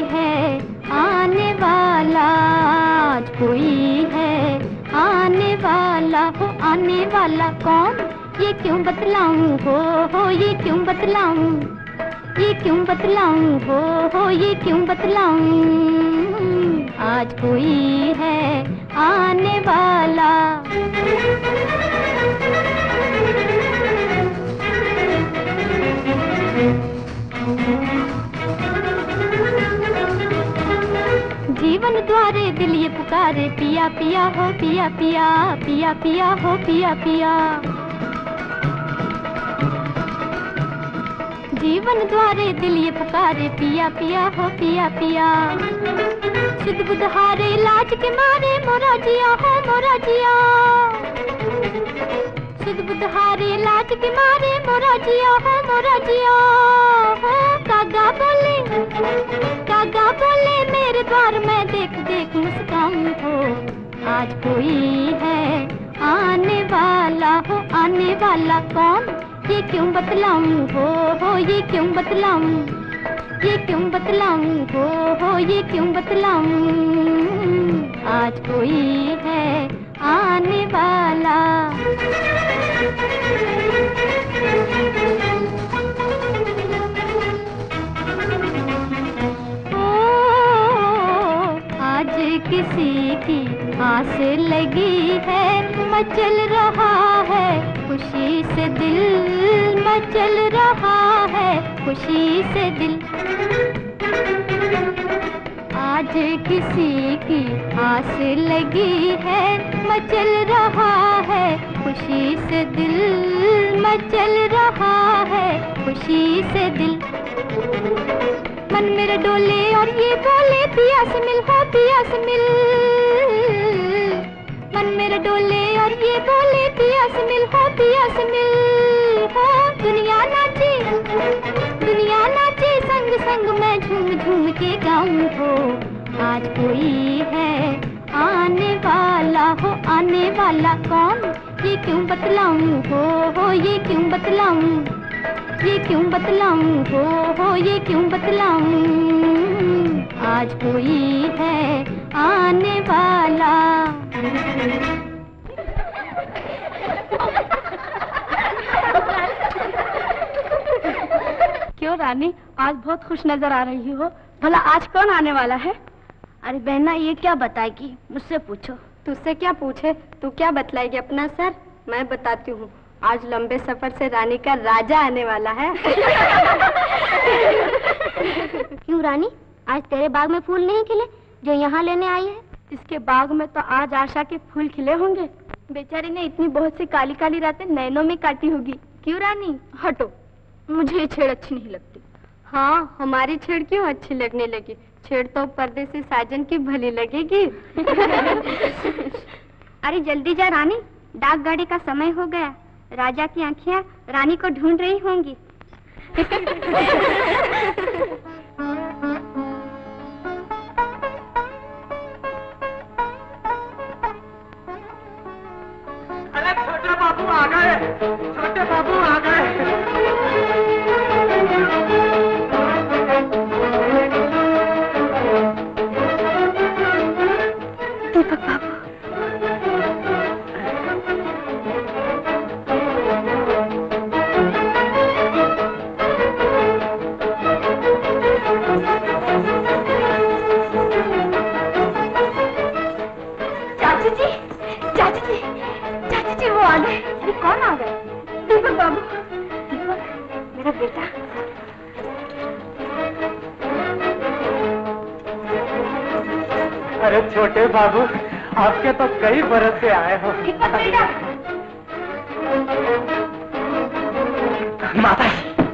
है आने वाला, आज कोई है आने वाला हो। आने वाला कौन ये क्यों बतलाऊं हो ये क्यों बतलाऊं, ये क्यों बतलाऊं हो ये क्यों बतलाऊं। आज कोई है आने वाला। जीवन द्वारे दिल ये पुकारे, पिया पिया हो पिया पिया, पिया पिया हो पिया पिया। जीवन द्वारे दिल ये पुकारे, पिया पिया हो पिया पिया। सुध बुध हारे लाज के मारे, मोरा जिया हो मोरा जिया। सुध बुध हारे लाज के मारे, मोरा जिया हो मोरा जिया हो। कागा बोले मेरे द्वार में देख देख मुस्काऊं हो। आज कोई है आने वाला हो। आने वाला कौन ये क्यों बतलाऊं हो ये क्यों बतलाऊं, ये क्यों बतलाऊं हो ये क्यों बतलाऊं। आज कोई है आने वाला। आज किसी की आस लगी है, मचल रहा है खुशी से दिल, मचल रहा है खुशी से दिल। आज किसी की आस लगी है, मचल रहा है खुशी से दिल, मचल रहा है खुशी से दिल। मन मेरा डोले और ये बोले पिया से मिल हो पिया से मिल। मन मेरा डोले और ये बोले पिया से मिल हो पिया से मिल हो। दुनिया नाचे संग संग मैं झूम झूम के गाऊं हो। आज कोई है आने वाला हो। आने वाला कौन ये क्यों बतलाऊं हो ये क्यों बतलाऊं, ये क्यों बतलाऊं हो ये क्यों बतलाऊं। आज कोई है आने वाला। क्यों रानी, आज बहुत खुश नजर आ रही हो। भला आज कौन आने वाला है? अरे बहना ये क्या बताएगी, मुझसे पूछो। तुझसे क्या पूछे, तू क्या बतलाएगी अपना सर? मैं बताती हूँ, आज लंबे सफर से रानी का राजा आने वाला है। क्यों रानी, आज तेरे बाग में फूल नहीं खिले जो यहाँ लेने आई है? इसके बाग में तो आज आशा के फूल खिले होंगे। बेचारी ने इतनी बहुत सी काली काली रातें नैनों में काटी होगी। क्यों रानी? हटो, मुझे ये छेड़ अच्छी नहीं लगती। हाँ, हमारी छेड़ क्यों अच्छी लगने लगी? छेड़ तो परदेसी साजन की भली लगेगी। अरे जल्दी जा रानी, डाक गाड़ी का समय हो गया। राजा की आंखें रानी को ढूंढ रही होंगी। अरे छोटे बाबू आ गए, छोटे बाबू आ गए। दीपक बाबू, वो आ गए। कौन आ गए? दीपक बाबू। दीपक, मेरा बेटा। अरे छोटे बाबू, आपके तो कई बरस से आए हो। दीपक बेटा। माता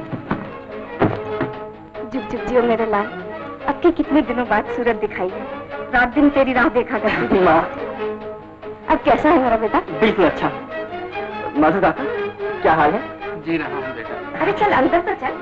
जुग जुग जियो मेरे लाल। अब के कितने दिनों बाद सूरत दिखाई है। रात दिन तेरी राह देखा करती थी। माँ, अब कैसा है मेरा बेटा? बिल्कुल अच्छा। मधु काका, क्या हाल है? जी रहा हूँ बेटा। अरे चल अंदर तो चल।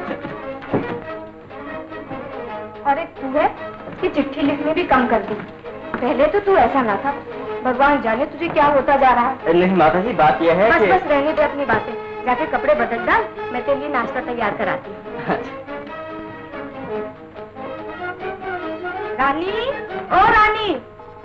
अरे तू है, उसकी चिट्ठी लिखनी भी कम कर दी। पहले तो तू ऐसा ना था। भगवान जाने तुझे क्या होता जा रहा है। नहीं माता जी, बात यह है कि... बस रहने दे अपनी बातें। जाके कपड़े बदल डाल, मैं तेरे लिए नाश्ता तैयार कराती हूँ। रानी, ओ रानी।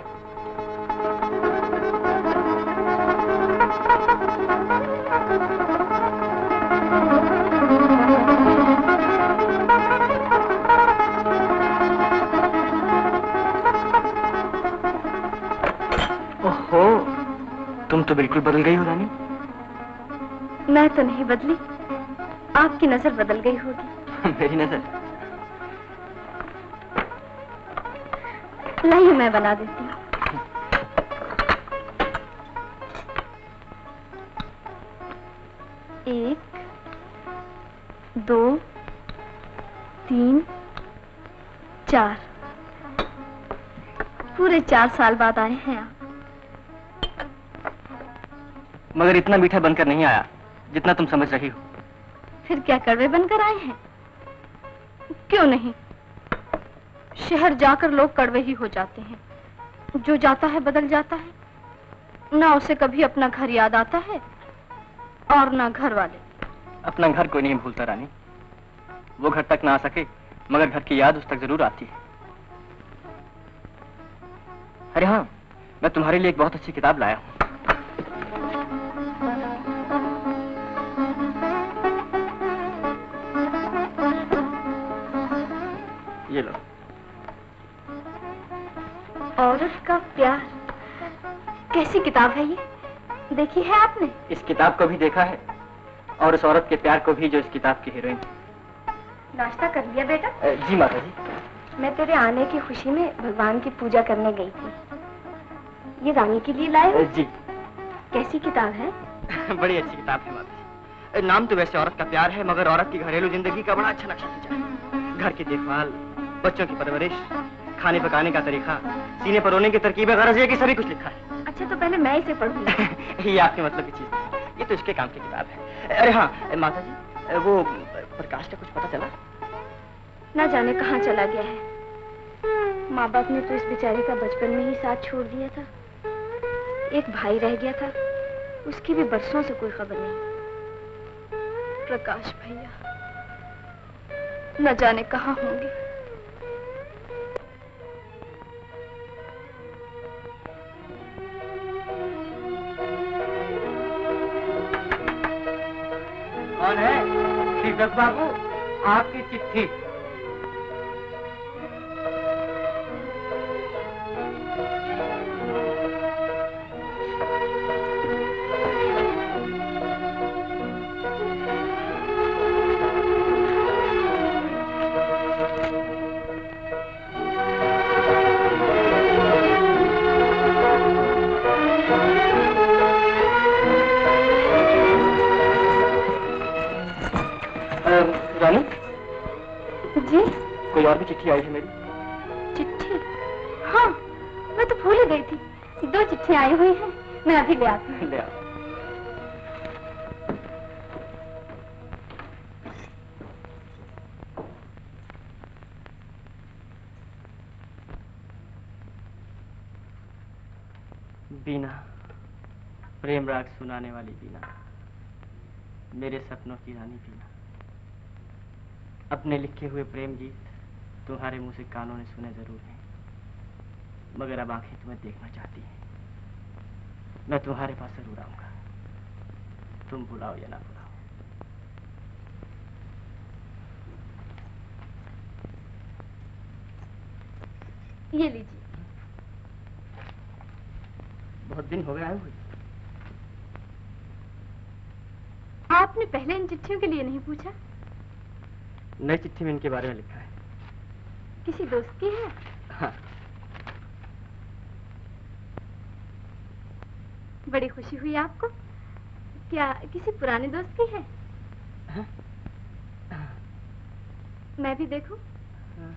ओहो, तुम तो बिल्कुल बदल गई हो रानी। मैं तो नहीं बदली, आपकी नजर बदल गई होगी। मेरी नजर? लाइए मैं बना देती हूँ। एक, दो, तीन, चार। पूरे 4 साल बाद आए हैं आप। मगर इतना मीठा बनकर नहीं आया जितना तुम समझ रही हो। फिर क्या कड़वे बनकर आए हैं? क्यों नहीं, शहर जाकर लोग कड़वे ही हो जाते हैं। जो जाता है बदल जाता है। ना उसे कभी अपना घर याद आता है और ना घर वाले। अपना घर कोई नहीं भूलता रानी। वो घर तक ना आ सके मगर घर की याद उस तक जरूर आती है। अरे हाँ, मैं तुम्हारे लिए एक बहुत अच्छी किताब लाया हूँ। ये लो। औरत का प्यार। कैसी किताब है ये? देखी है आपने? इस किताब को भी देखा है और उस औरत के प्यार को भी जो इस किताब की हीरोइन। नाश्ता कर लिया बेटा? जी माता जी। मैं तेरे आने की खुशी में भगवान की पूजा करने गई थी। ये रानी के लिए लाए हो? जी। कैसी किताब है? बड़ी अच्छी किताब है माता जी। नाम तो वैसे औरत का प्यार है मगर औरत की घरेलू जिंदगी का बड़ा अच्छा नक्शा खींचा है। घर की देखभाल, बच्चों की परवरिश, खाने पकाने का तरीका, सीने पर रोने की तरकीबें, गरज ये कि सभी कुछ लिखा है। अच्छा तो पहले मैं इसे पढ़ूंगी। ये आपके मतलब की चीज है। ये तो इसके काम की किताब है। अरे हाँ माता जी, वो प्रकाश का कुछ पता चला? ना जाने कहाँ चला गया है। माँ बाप ने तो इस बेचारे का बचपन में ही साथ छोड़ दिया था। एक भाई रह गया था, उसकी भी बरसों से कोई खबर नहीं। प्रकाश भैया न जाने कहाँ होंगे। कौन है? दीपक बाबू, आपकी चिट्ठी। रानी जी? कोई और भी चिट्ठी आई है मेरी? चिट्ठी? हाँ, मैं तो भूल ही गई थी। 2 चिट्ठी आई हुई हैं, मैं अभी ले आती हूँ। ले आओ। बीना, प्रेम राग सुनाने वाली बीना, मेरे सपनों की रानी बीना। अपने लिखे हुए प्रेम गीत तुम्हारे मुंह से कानों ने सुने जरूर हैं, मगर अब आंखें तुम्हें देखना चाहती हैं। मैं तुम्हारे पास जरूर आऊंगा, तुम बुलाओ या ना बुलाओ। ये लीजिए। बहुत दिन हो गए आए हुए। आपने पहले इन चिट्ठियों के लिए नहीं पूछा? नई चिट्ठी में इनके बारे में लिखा है। किसी दोस्त की है? हाँ। बड़ी खुशी हुई आपको। क्या किसी पुराने दोस्त की है? हाँ? मैं भी देखूं? हाँ।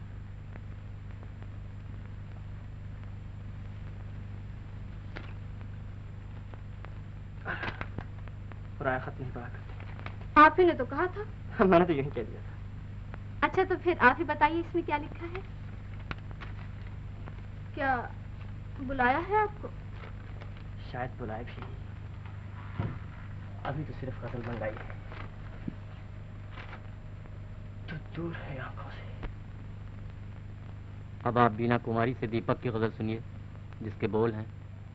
पुराना खत नहीं पढ़ा करते। आप ही ने तो कहा था। मैंने तो यही कह दिया था। अच्छा तो फिर आप ही बताइए इसमें क्या लिखा है। क्या बुलाया है आपको? शायद बुलाए भी। अभी तो सिर्फ गजल मंगाई है जो दूर है आंखों से। अब आप बीना कुमारी से दीपक की गजल सुनिए, जिसके बोल हैं।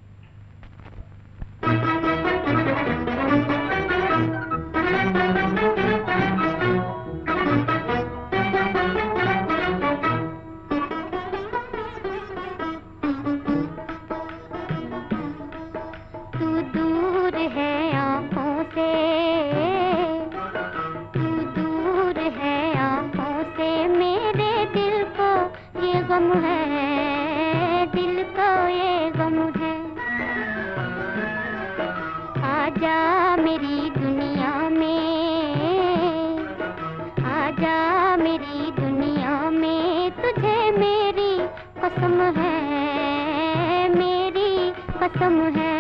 तू दूर है आँखों से, तू दूर है आँखों से, मेरे दिल को ये गम है, दिल को ये गम है। आजा मेरी दुनिया में, आजा मेरी दुनिया में, तुझे मेरी कसम है, मेरी कसम है।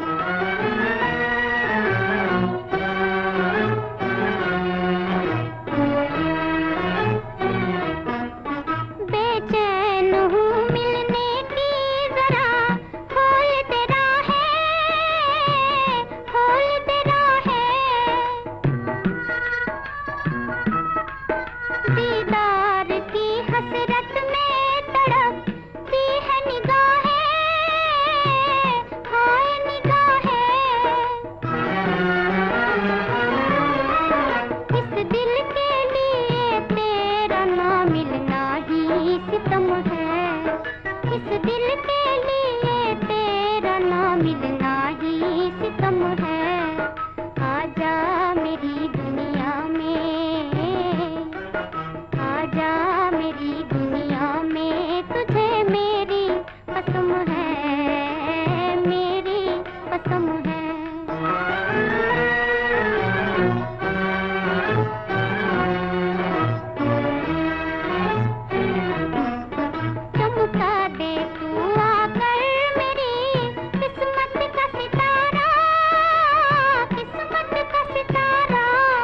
बेचैन हूँ मिलने की, जरा खोल तेरा है, खोल तेरा है। दीदार की हसरत में तड़पती है निगाहें, हाय निगाहें। इस दिल के लिए तेरा ना मिलना ही सितम है, इस दिल के लिए तेरा ना मिलना ही सितम है। आजा मेरी दुनिया में, आजा मेरी दुनिया में, तुझे मेरी कसम है, मेरी कसम है। चमका दे तू आकर मेरी किस्मत का सितारा, किस्मत का सितारा।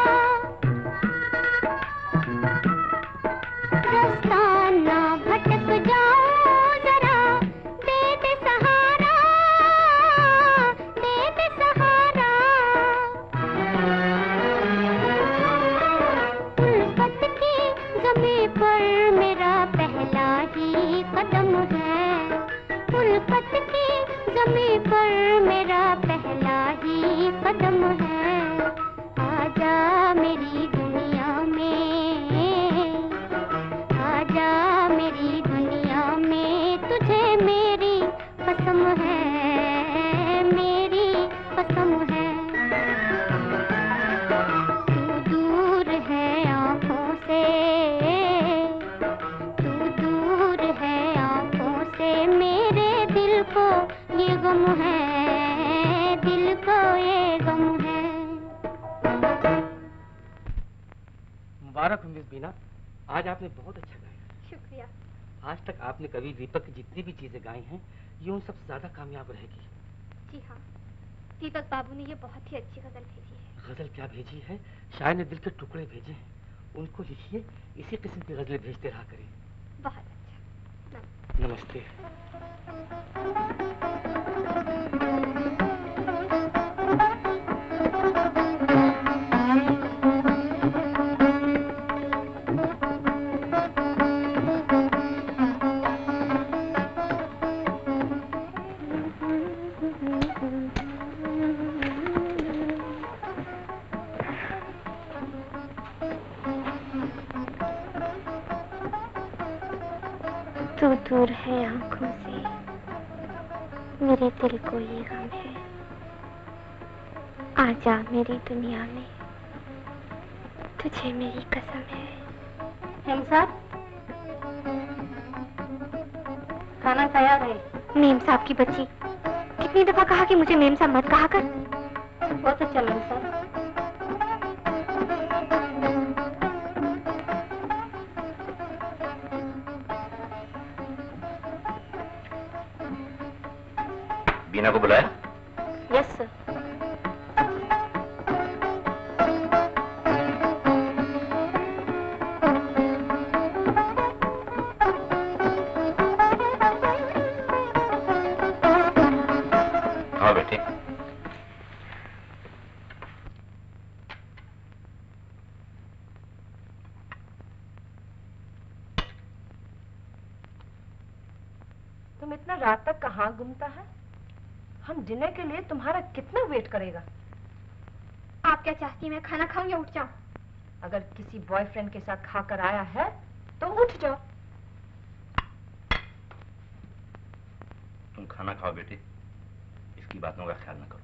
रास्ता ना भटक जाऊं जरा, दे दे सहारा, दे दे सहारा। उल्फत की ज़मीं पर मेरा पहला ही कदम है, उल्फत की ज़मीं पर मेरा पहला ही कदम है। आजा मेरी दुनिया में, आजा मेरी दुनिया में, तुझे मेरी कसम है, मेरी कसम है। तू दूर है आँखों से, तू दूर है आँखों से, मेरे दिल को ये गम है, दिल को ये गम है। मुबारक हो मिस बीना, आज आपने बहुत अच्छा गाया। शुक्रिया। आज तक आपने कभी दीपक की जितनी भी चीजें गाई हैं, ये उन सबसे ज्यादा कामयाब रहेगी। जी हाँ, दीपक बाबू ने ये बहुत ही अच्छी गजल भेजी है। गजल क्या भेजी है, शायर ने दिल के टुकड़े भेजे हैं, उनको लिखिए, इसी किस्म की गजलें भेजते रहा करें। बहुत अच्छा। नमस्ते। तू दूर है आँखों से, मेरे दिल को ये गम है। आजा मेरी दुनिया में, तुझे मेरी कसम है। हेम साहब, खाना तैयार है। मेम साहब की बच्ची, कितनी दफा कहा कि मुझे मेम साहब मत कहा कर। बहुत अच्छा मेम साहब। बीना को बुलाया? Yes sir. हाँ बेटे। तुम इतना रात तक कहाँ घूमता है? हम डिनर के लिए तुम्हारा कितना वेट करेगा? आप क्या चाहती हैं, मैं खाना खाऊं या उठ जाऊं? अगर किसी बॉयफ्रेंड के साथ खाकर आया है तो उठ जाओ। तुम खाना खाओ बेटे, इसकी बातों का ख्याल न करो।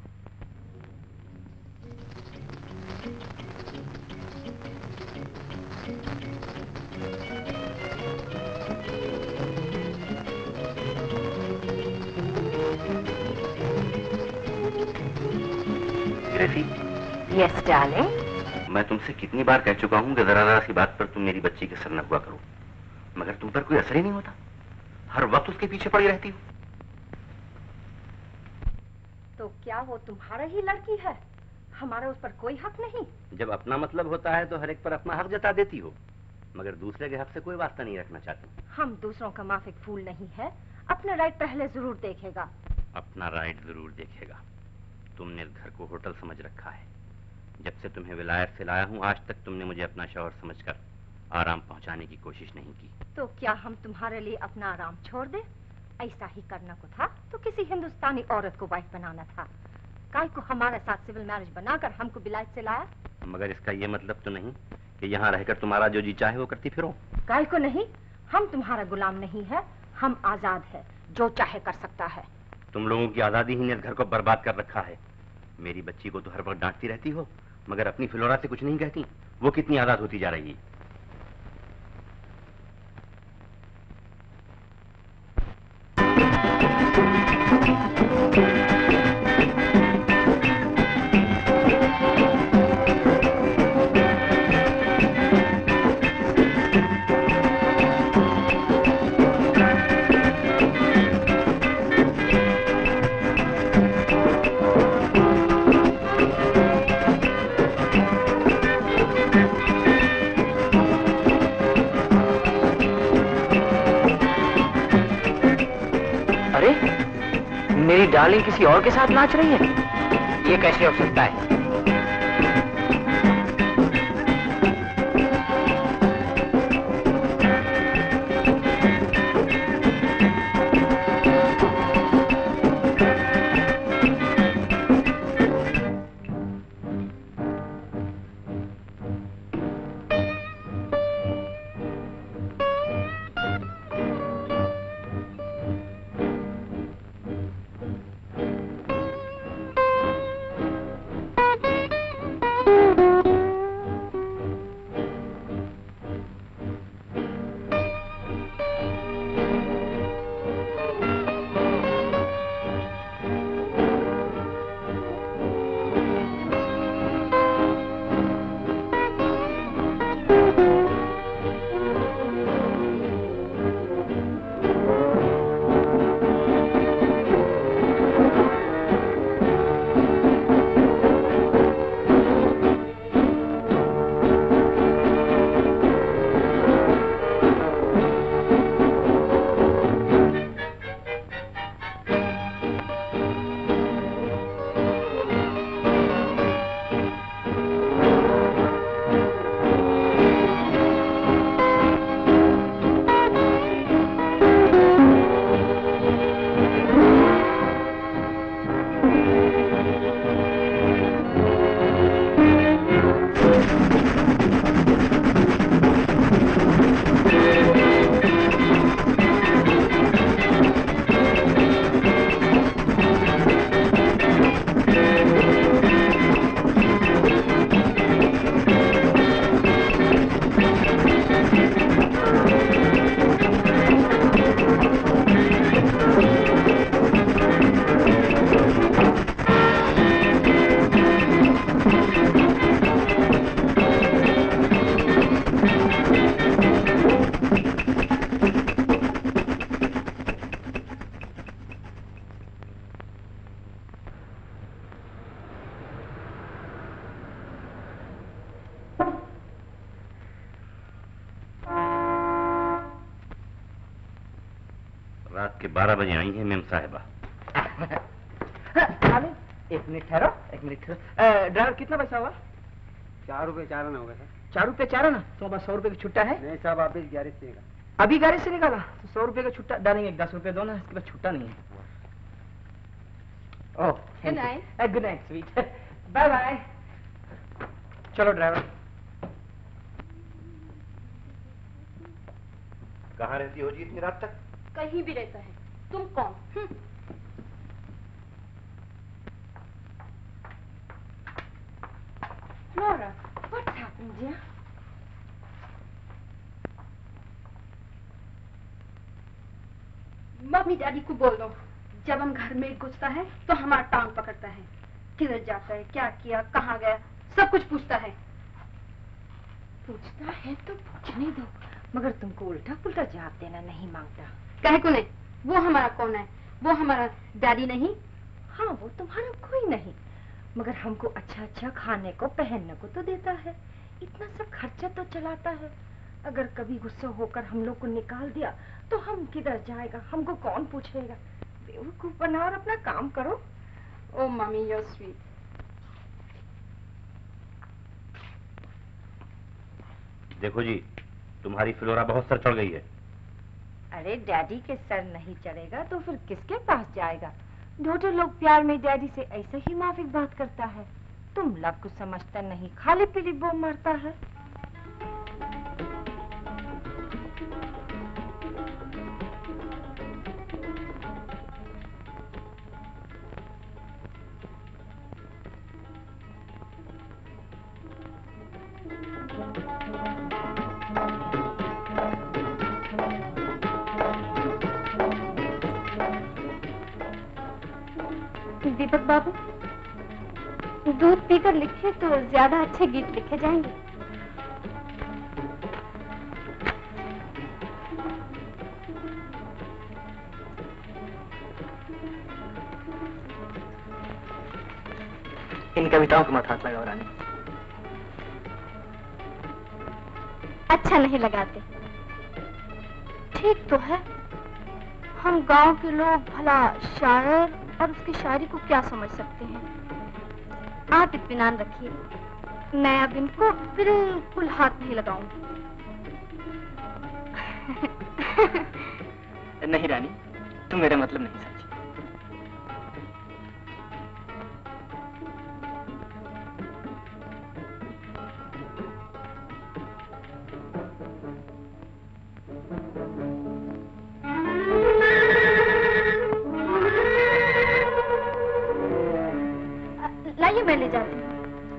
Gracie, yes darling. मैं तुमसे कितनी बार कह चुका हूं कि जरा जरा सी बात पर तुम मेरी बच्ची के सर न हुआ करो, मगर तुम पर कोई असर ही नहीं होता। हर वक्त उसके पीछे पड़ी रहती हो। तो क्या वो तुम्हारा ही लड़की है? हमारा उस पर कोई हक नहीं। जब अपना मतलब होता है तो हर एक पर अपना हक जता देती हो, मगर दूसरे के हक से कोई वास्ता नहीं रखना चाहती। हम दूसरों का माफिक फूल नहीं है, अपना राइट पहले जरूर देखेगा। अपना राइट जरूर देखेगा। तुमने इस घर को होटल समझ रखा है। जब से तुम्हें विलायत से लाया हूं, आज तक तुमने मुझे अपना शौहर समझकर आराम पहुंचाने की कोशिश नहीं की। तो क्या हम तुम्हारे लिए अपना आराम छोड़ दे? ऐसा ही करना को था तो किसी हिंदुस्तानी औरत को वाइफ बनाना था। काल को हमारे साथ सिविल मैरिज बनाकर हमको विलायत से लाया। मगर इसका ये मतलब तो नहीं कि यहाँ रहकर तुम्हारा जो जी चाहे वो करती फिरो। काल को नहीं, हम तुम्हारा गुलाम नहीं है, हम आजाद है, जो चाहे कर सकता है। तुम लोगों की आजादी ही ने इस घर को बर्बाद कर रखा है। मेरी बच्ची को तो हर वक्त डांटती रहती हो, मगर अपनी फिलोरा से कुछ नहीं कहती। वो कितनी आजाद होती जा रही है। मेरी डार्लिंग किसी और के साथ नाच रही है? ये कैसे हो सकता है? रात के 12 बजे आई है मेम साहिबा। एक मिनट ठहरो, एक मिनट ठहरो। ड्राइवर कितना पैसा हुआ? 4 रुपए 4 आना होगा सर। 4 रुपए 4 आना? तो बस 100 रुपए की छुट्टा है? नहीं साहब, आप 11 देगा। अभी गैरेज से निकाला तो 100 रुपए का छुट्टा डालेंगे, 10 रुपए दो ना, इसके बाद छुट्टा नहीं है। Oh good night. Good night sweet, bye bye. चलो ड्राइवर। कहाँ रहती हो जी इतनी रात तक? कहीं भी रहता है, तुम कौन? Flora, what's happened, dear? Mummy daddy को बोल दो, जब हम घर में घुसता है तो हमारा टांग पकड़ता है, किधर जाता है, क्या किया, कहाँ गया, सब कुछ पूछता है। पूछता है तो पूछने दो, मगर तुमको उल्टा पुल्टा जवाब देना नहीं मांगता। कहे को नहीं, वो हमारा कौन है? वो हमारा डैडी नहीं? हाँ, वो तुम्हारा कोई नहीं, मगर हमको अच्छा अच्छा खाने को पहनने को तो देता है, इतना सब खर्चा तो चलाता है। अगर कभी गुस्सा होकर हम लोग को निकाल दिया तो हम किधर जाएगा, हमको कौन पूछेगा? बेवकूफ बना और अपना काम करो। Oh mummy, you're sweet. देखो जी, तुम्हारी फ्लोरा बहुत सर चढ़ गई है। अरे डैडी के सर नहीं चढ़ेगा तो फिर किसके पास जाएगा? ढोटे लोग प्यार में डैडी से ऐसे ही माफिक बात करता है। तुम लव को समझता नहीं, खाली पीली बो मारता है। दीपक बाबू, दूध पीकर लिखे तो ज्यादा अच्छे गीत लिखे जाएंगे। इन कविताओं को मत हाथ लगाओ रानी। अच्छा नहीं लगाते। ठीक तो है, हम गांव के लोग भला शायर और उसकी शायरी को क्या समझ सकते हैं। आप इत्मीनान रखिए, मैं अब इनको बिल्कुल हाथ नहीं लगाऊंगी। नहीं रानी, तुम मेरा मतलब नहीं समझी। लाइए, मैं ले जाती हूँ।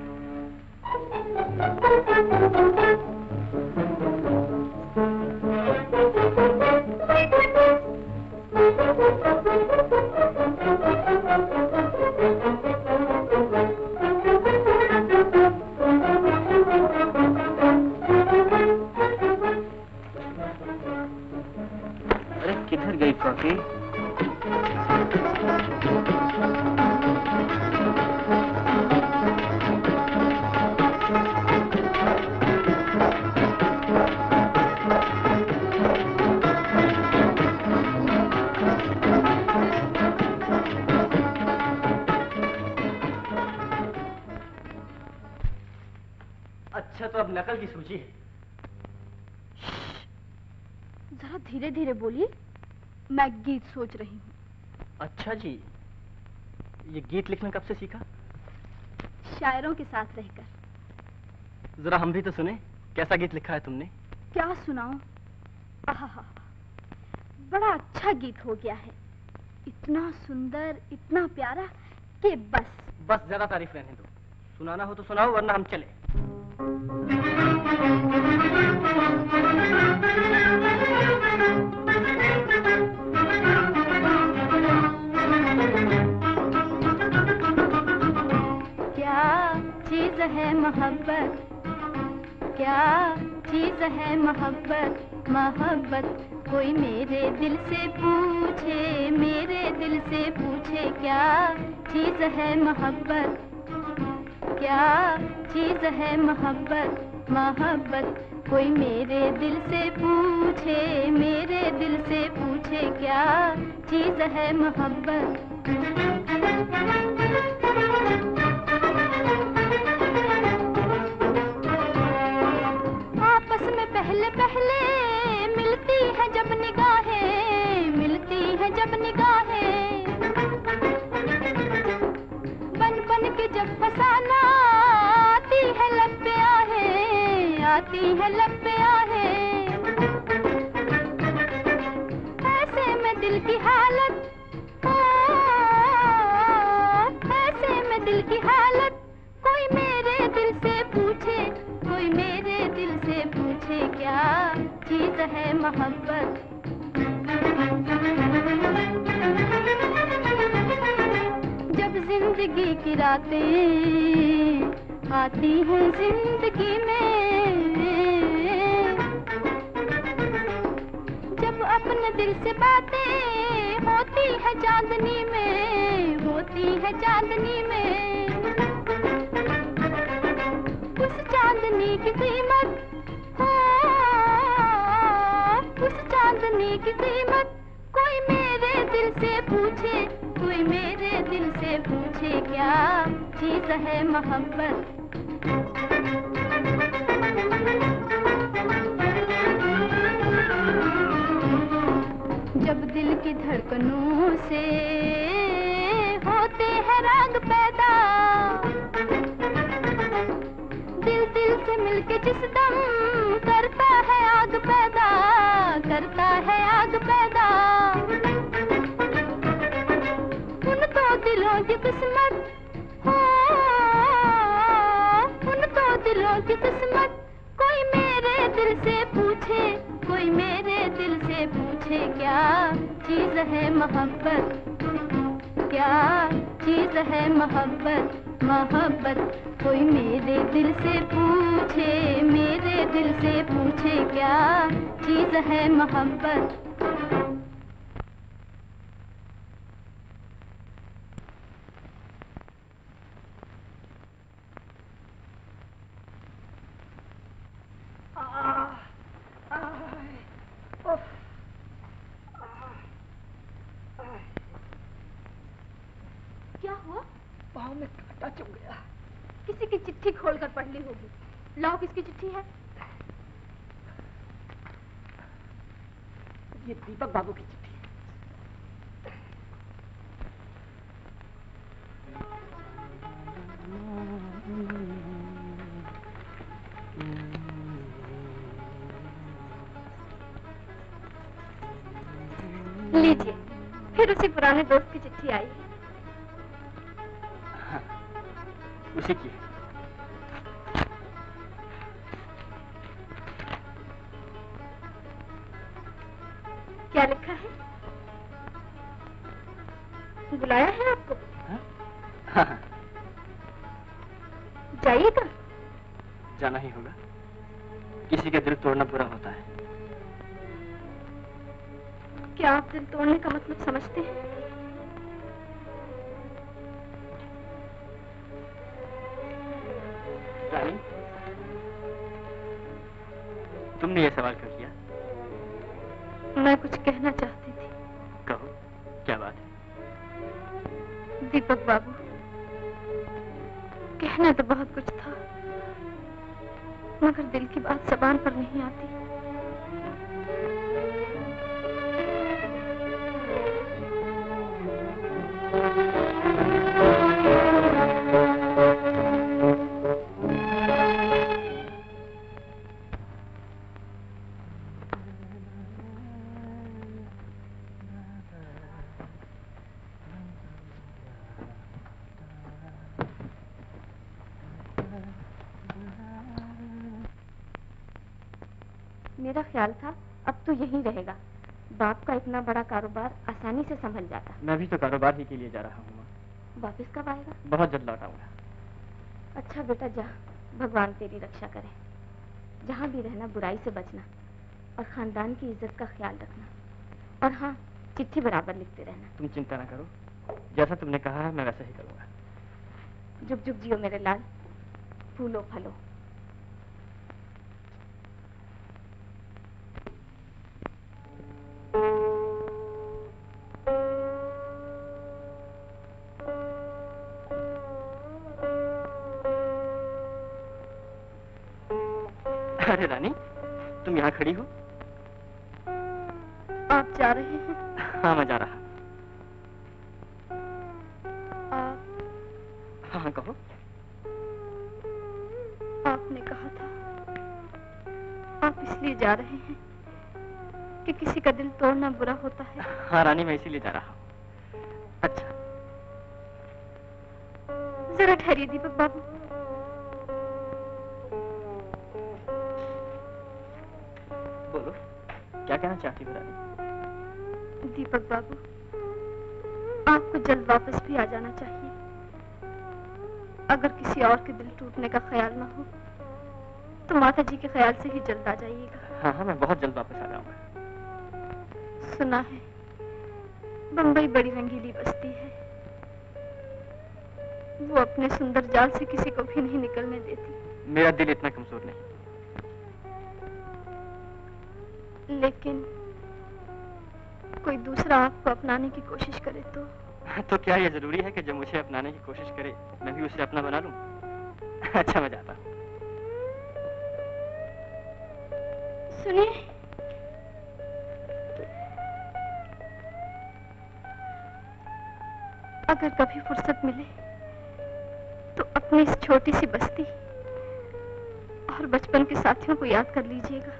अरे किधर गई कॉफी? अच्छा, तो अब नकल की सूची है। जरा धीरे धीरे बोलिए, मैं गीत सोच रही हूँ। अच्छा जी, ये गीत लिखना कब से सीखा? शायरों के साथ रहकर। जरा हम भी तो सुने, कैसा गीत लिखा है तुमने? क्या सुनाऊं? आहा, बड़ा अच्छा गीत हो गया है, इतना सुंदर, इतना प्यारा कि बस ज्यादा तारीफ रहने दो। सुनाना हो तो सुनाओ, वरना हम चले। क्या चीज है मोहब्बत, क्या चीज है मोहब्बत, मोहब्बत कोई मेरे दिल से पूछे, मेरे दिल से पूछे, क्या चीज है मोहब्बत, क्या चीज है मोहब्बत, मोहब्बत कोई मेरे दिल से पूछे, मेरे दिल से पूछे, क्या चीज है मोहब्बत। आपस में पहले पहले मिल मिलती है जब निगाहें, मिलती है जब निगाहें, बन बन के जब फसाना आती है लब पे आहें, आती है लब पे आहें। ऐसे में दिल की हालत, ऐसे में दिल की हालत, कोई मेरे दिल से पूछे, कोई मेरे दिल से पूछे क्या चीज है मोहब्बत। जब जिंदगी की रातें आती हैं जिंदगी में, जब अपने दिल से बातें होती है चांदनी में, होती है चांदनी में, उस चांदनी की कीमत, उस चांदनी की कीमत, कोई मेरे दिल से पूछे, कोई मेरे दिल से पूछे क्या चीज है मोहब्बत। जब दिल की धड़कनों से होते हैं राग पैदा, दिल दिल से मिलके जिस दम करता है आग पैदा, करता है आग पैदा। उन तो दिलों की किस्मत, उन तो दिलों की किस्मत, कोई मेरे दिल से पूछे, कोई मेरे दिल से पूछे क्या चीज है मोहब्बत, क्या चीज है मोहब्बत। मोहब्बत कोई मेरे दिल से पूछे, मेरे दिल से पूछे क्या चीज है मोहब्बत। क्या हुआ? पाँव में कांटा चुभ गया। किसी की चिट्ठी खोलकर पढ़ ली होगी। लाओ, किसकी चिट्ठी है? ये दीपक बाबू की चिट्ठी है। लीजिए, फिर उसी पुराने दोस्त की चिट्ठी आई है। हाँ, उसी की। क्या लिखा है? बुलाया है आपको? हाँ हाँ। जाइएगा? जाना ही होगा, किसी का दिल तोड़ना बुरा होता है। क्या आप दिल तोड़ने का मतलब समझते हैं? रानी, तुमने ये सवाल क्यों किया? मैं कुछ कहना चाहती थी। कहो, क्या बात है? दीपक बाबू, कहना तो बहुत कुछ था, मगर दिल की बात जबान पर नहीं आती। मेरा ख्याल था अब तो यहीं रहेगा। बाप का इतना बड़ा कारोबार आसानी से संभल जाता। मैं भी तो कारोबार ही के लिए जा रहा हूँ माँ। वापिस कब आएगा? बहुत जल्द लौट आऊंगा। अच्छा बेटा जा, भगवान तेरी रक्षा करे। जहाँ भी रहना बुराई से बचना और खानदान की इज्जत का ख्याल रखना। और हाँ, चिट्ठी बराबर लिखते रहना। तुम चिंता ना करो, जैसा तुमने कहा है मैं वैसा ही करूँगा। जुग जुग जियो मेरे लाल, फूलो फलो। अरे रानी, तुम यहाँ खड़ी हो? आप जा रहे हैं? हाँ मैं जा रहा। आप हाँ कहो। आपने कहा था आप इसलिए जा रहे हैं कि किसी का दिल तोड़ना बुरा होता है। हाँ रानी, मैं इसीलिए जा रहा हूँ। अच्छा जरा ठहरिए दीपक बाबू। बोलो, क्या कहना चाहती हो रानी? दीपक बाबू, आपको जल्द वापस भी आ जाना चाहिए। अगर किसी और के दिल टूटने का ख्याल ना हो तो माता जी के ख्याल से ही जल्द आ जाइएगा। हाँ हाँ, मैं बहुत जल्द वापस आ जाऊंगा। सुना है बंबई बड़ी रंगीली बस्ती है, वो अपने सुंदर जाल से किसी को भी नहीं निकलने देती। मेरा दिल इतना कमजोर नहीं। लेकिन कोई दूसरा आपको अपनाने की कोशिश करे तो क्या ये जरूरी है कि जब मुझे अपनाने की कोशिश करे मैं भी उसे अपना बना लूं? अच्छा मैं जाता हूं। सुनिए, अगर कभी फुर्सत मिले तो अपनी इस छोटी सी बस्ती और बचपन के साथियों को याद कर लीजिएगा।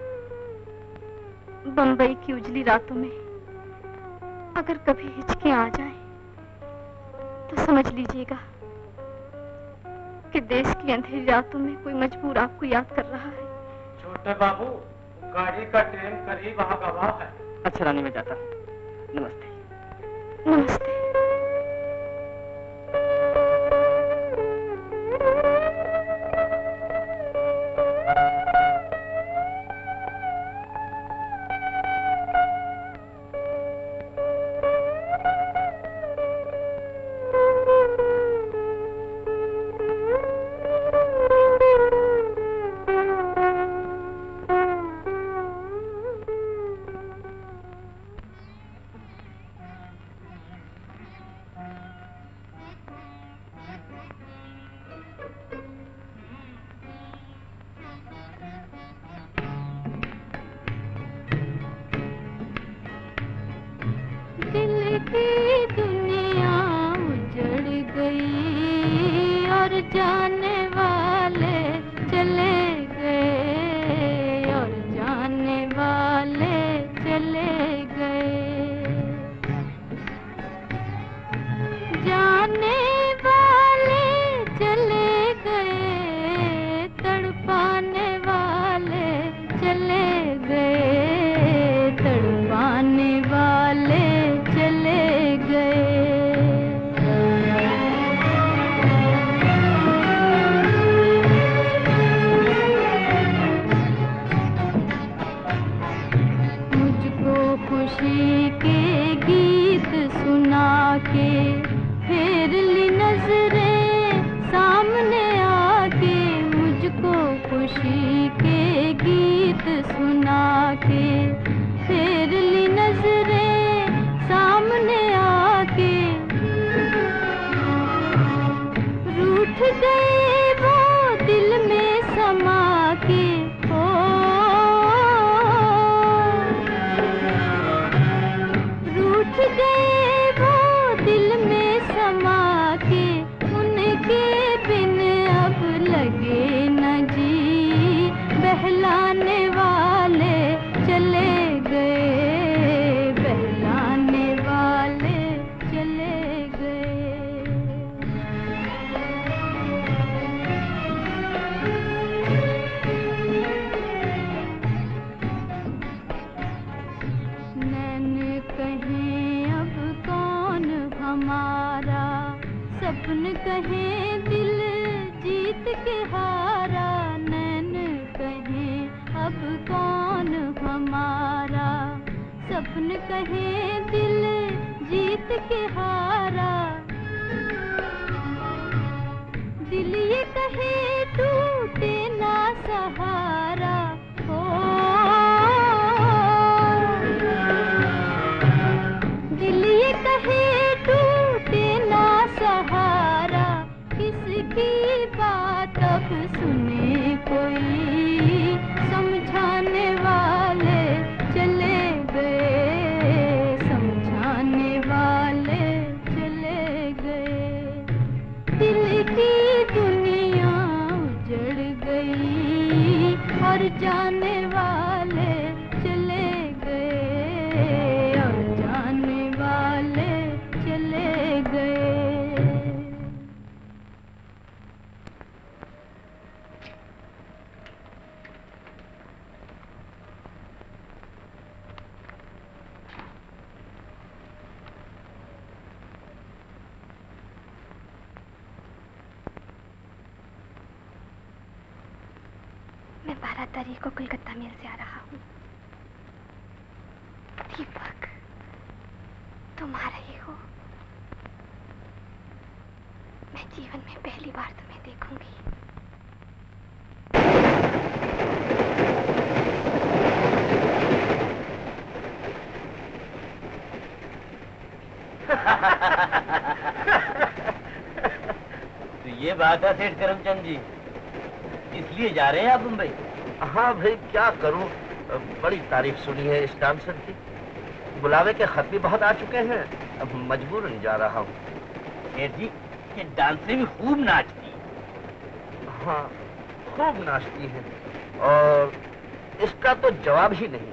बंबई की उजली रातों में अगर कभी हिचकियां आ जाएं, तो समझ लीजिएगा कि देश की अंधेरी रातों में कोई मजबूर आपको याद कर रहा है। छोटे बाबू, गाड़ी का ट्रेन करीब आ गवा है। अच्छा रानी, मैं जाता हूँ। नमस्ते। नमस्ते। समझाने वाले चले गए। 12 तारीख को कोलकाता मेल से आ रहा हूँ। दीपक, तुम आ रही हो। मैं जीवन में पहली बार तुम्हें देखूंगी। तो ये बात है सेठ करमचंद जी, इसलिए जा रहे हैं आप मुंबई? हाँ भाई, क्या करूं, बड़ी तारीफ सुनी है इस डांसर की। बुलावे के खत भी बहुत आ चुके हैं, अब मजबूरन जा रहा हूँ। सेठ जी, ये डांसर भी खूब नाचती। हाँ, खूब नाचती है और इसका तो जवाब ही नहीं।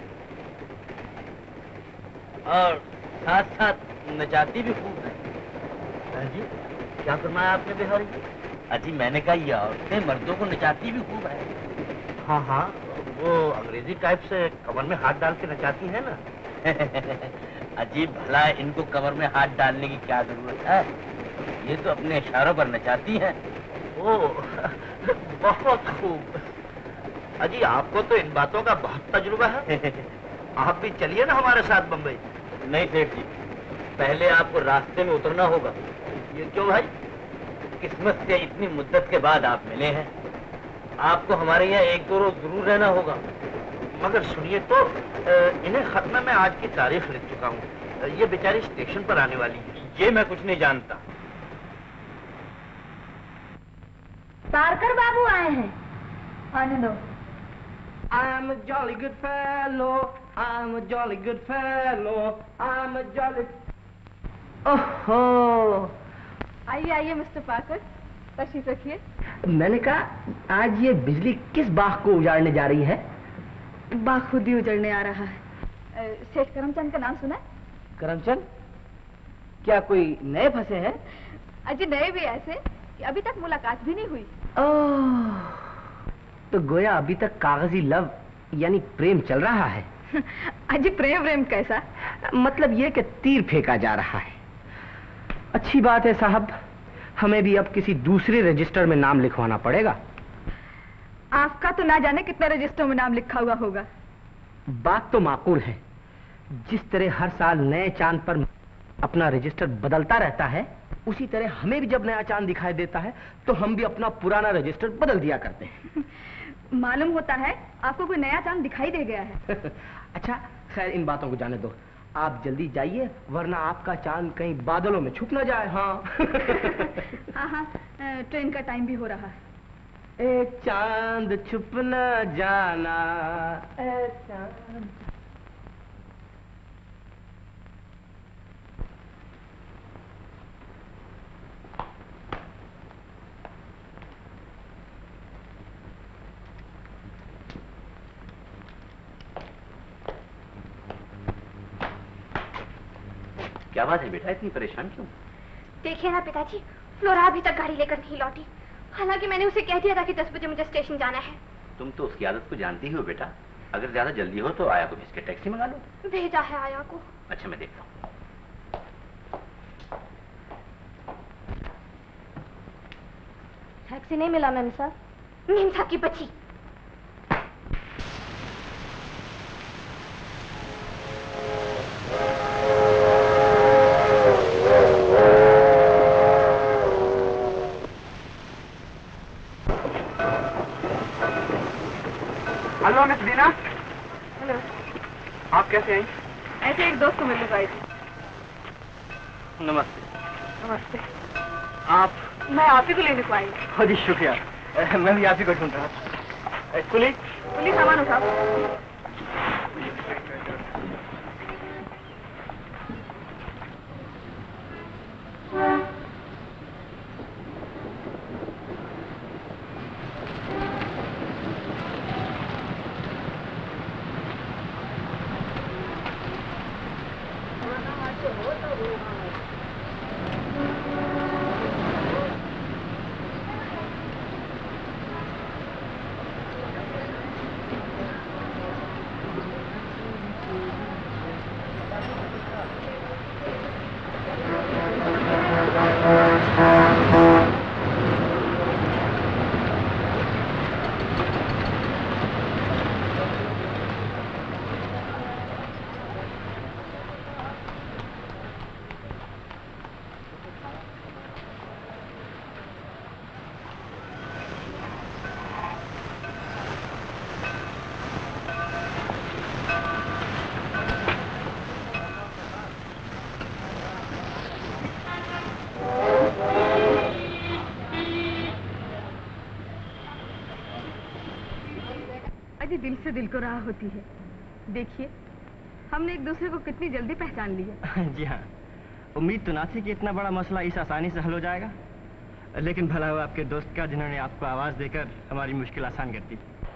और साथ साथ नचाती भी खूब है। जी, क्या फरमाया आपने बिहारी? अजी मैंने कहा ये औरतें मर्दों को नचाती भी खूब है। हाँ हाँ, वो अंग्रेजी टाइप से कमर में हाथ डाल के नचाती है ना। अजीब भला इनको कमर में हाथ डालने की क्या जरूरत है, ये तो अपने इशारों पर नचाती हैं। ओह, बहुत खूब। अजी आपको तो इन बातों का बहुत तजुर्बा है। आप भी चलिए ना हमारे साथ बम्बई। नहीं सेठ जी, पहले आपको रास्ते में उतरना होगा। ये क्यों भाई? किस्मत से इतनी मुद्दत के बाद आप मिले हैं, आपको हमारे यहाँ 1-2 रोज जरूर रहना होगा। मगर सुनिए तो, इन्हें खत में मैं आज की तारीख लिख चुका हूँ। ये बेचारी स्टेशन पर आने वाली है। ये मैं कुछ नहीं जानता। तारकर बाबू आए हैं, आने दो। I'm a jolly good fellow, I'm a jolly good fellow, I'm a jolly... ओहो, आइए आइए मिस्टर पार्कर, तशरीफ रखिए। मैंने कहा आज ये बिजली किस बाग को उजाड़ने जा रही है? बाग खुद ही उजड़ने आ रहा है। सेठ करमचंद का नाम सुना है? करमचंद? क्या कोई नए फंसे हैं? अजी नए भी ऐसे कि अभी तक मुलाकात भी नहीं हुई। ओह, तो गोया अभी तक कागजी लव यानी प्रेम चल रहा है। अजी प्रेम कैसा? मतलब ये कि तीर फेंका जा रहा है। अच्छी बात है साहब, हमें भी अब किसी दूसरे रजिस्टर में नाम लिखवाना पड़ेगा। आपका तो ना जाने कितने रजिस्टरों में नाम लिखा हुआ होगा। बात तो माकूल है, जिस तरह हर साल नए चांद पर अपना रजिस्टर बदलता रहता है, उसी तरह हमें भी जब नया चांद दिखाई देता है तो हम भी अपना पुराना रजिस्टर बदल दिया करते हैं। मालूम होता है आपको कोई नया चांद दिखाई दे गया है। अच्छा खैर, इन बातों को जाने दो, आप जल्दी जाइए वरना आपका चांद कहीं बादलों में छुप ना जाए। हाँ। हाँ, ट्रेन का टाइम भी हो रहा है। एक चांद छुप न जाना, एक चांद। क्या बात है बेटा, इतनी परेशान क्यों? देखिए ना पिताजी, फ्लोरा अभी तक गाड़ी लेकर नहीं लौटी। हालांकि मैंने उसे कह दिया था कि 10 बजे मुझे स्टेशन जाना है। तुम तो उसकी आदत को जानती ही हो बेटा। अगर ज्यादा जल्दी हो तो आया को भेज के टैक्सी मंगा लो। भेजा है आया को। अच्छा मैं देखता हूँ। टैक्सी नहीं मिला मेम साहब। मेम साहब की बच्ची। Hello miss Dina. हेलो। आप कैसे आई? ऐसे एक दोस्त को मिलने को आई थी। नमस्ते। नमस्ते। आप? मैं आप ही को लेने को आई। बहुत ही शुक्रिया, मैं भी आप ही को ढूंढ रहा था। कुली सामान उठाओ। दिल से दिल को राह होती है। देखिए, हमने एक दूसरे को कितनी जल्दी पहचान लिया। जी हाँ, उम्मीद तो ना थी कि इतना बड़ा मसला इस आसानी से हल हो जाएगा, लेकिन भला हुआ आपके दोस्त का जिन्होंने आपको आवाज देकर हमारी मुश्किल आसान कर दी।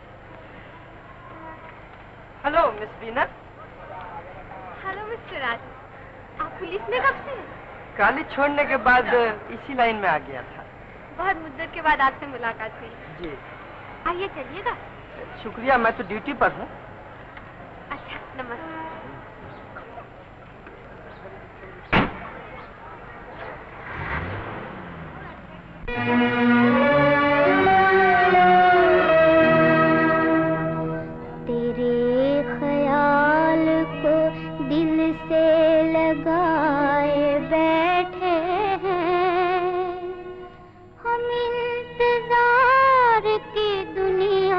Hello miss Bina. Hello mister Raj, आप पुलिस में कब से? कॉलेज छोड़ने के बाद इसी लाइन में आ गया था। बहुत मुद्दत के बाद आपसे मुलाकात हुई। जी। आइए चलिएगा। शुक्रिया, मैं तो ड्यूटी पर हूँ। अच्छा, नमस्ते। तेरे ख्याल को दिल से लगाए बैठे हैं हम, इंतजार की दुनिया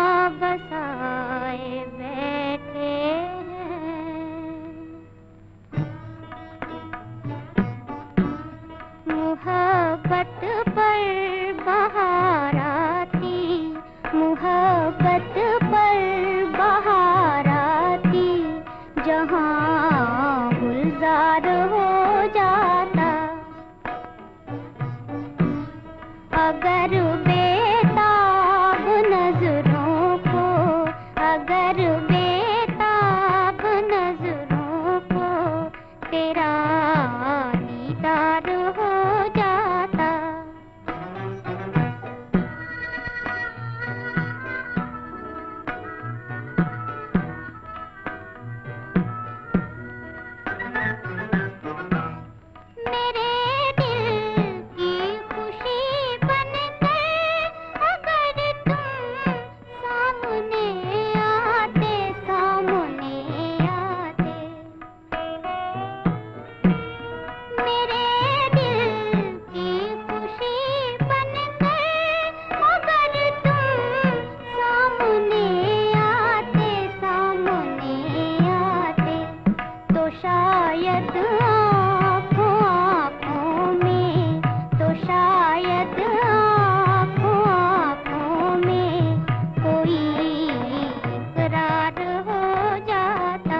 बसाए बैठे हैं। मोहब्बत पर बहार आती, मोहब्बत पर बहार आती, जहाँ गुलजार हो जाता। अगर बेताब नजरों को, अगर बेताब नजरों को तेरा दीदार हो जाता। मेरे दिल की खुशी बनकर अगर तुम सामने आते, सामने आते। मेरे दिल की खुशी बनकर अगर तुम सामने आते, सामने आते, तो शायद आँखों आँखों में, तो शायद आँखों आँखों में कोई इकरार हो जाता।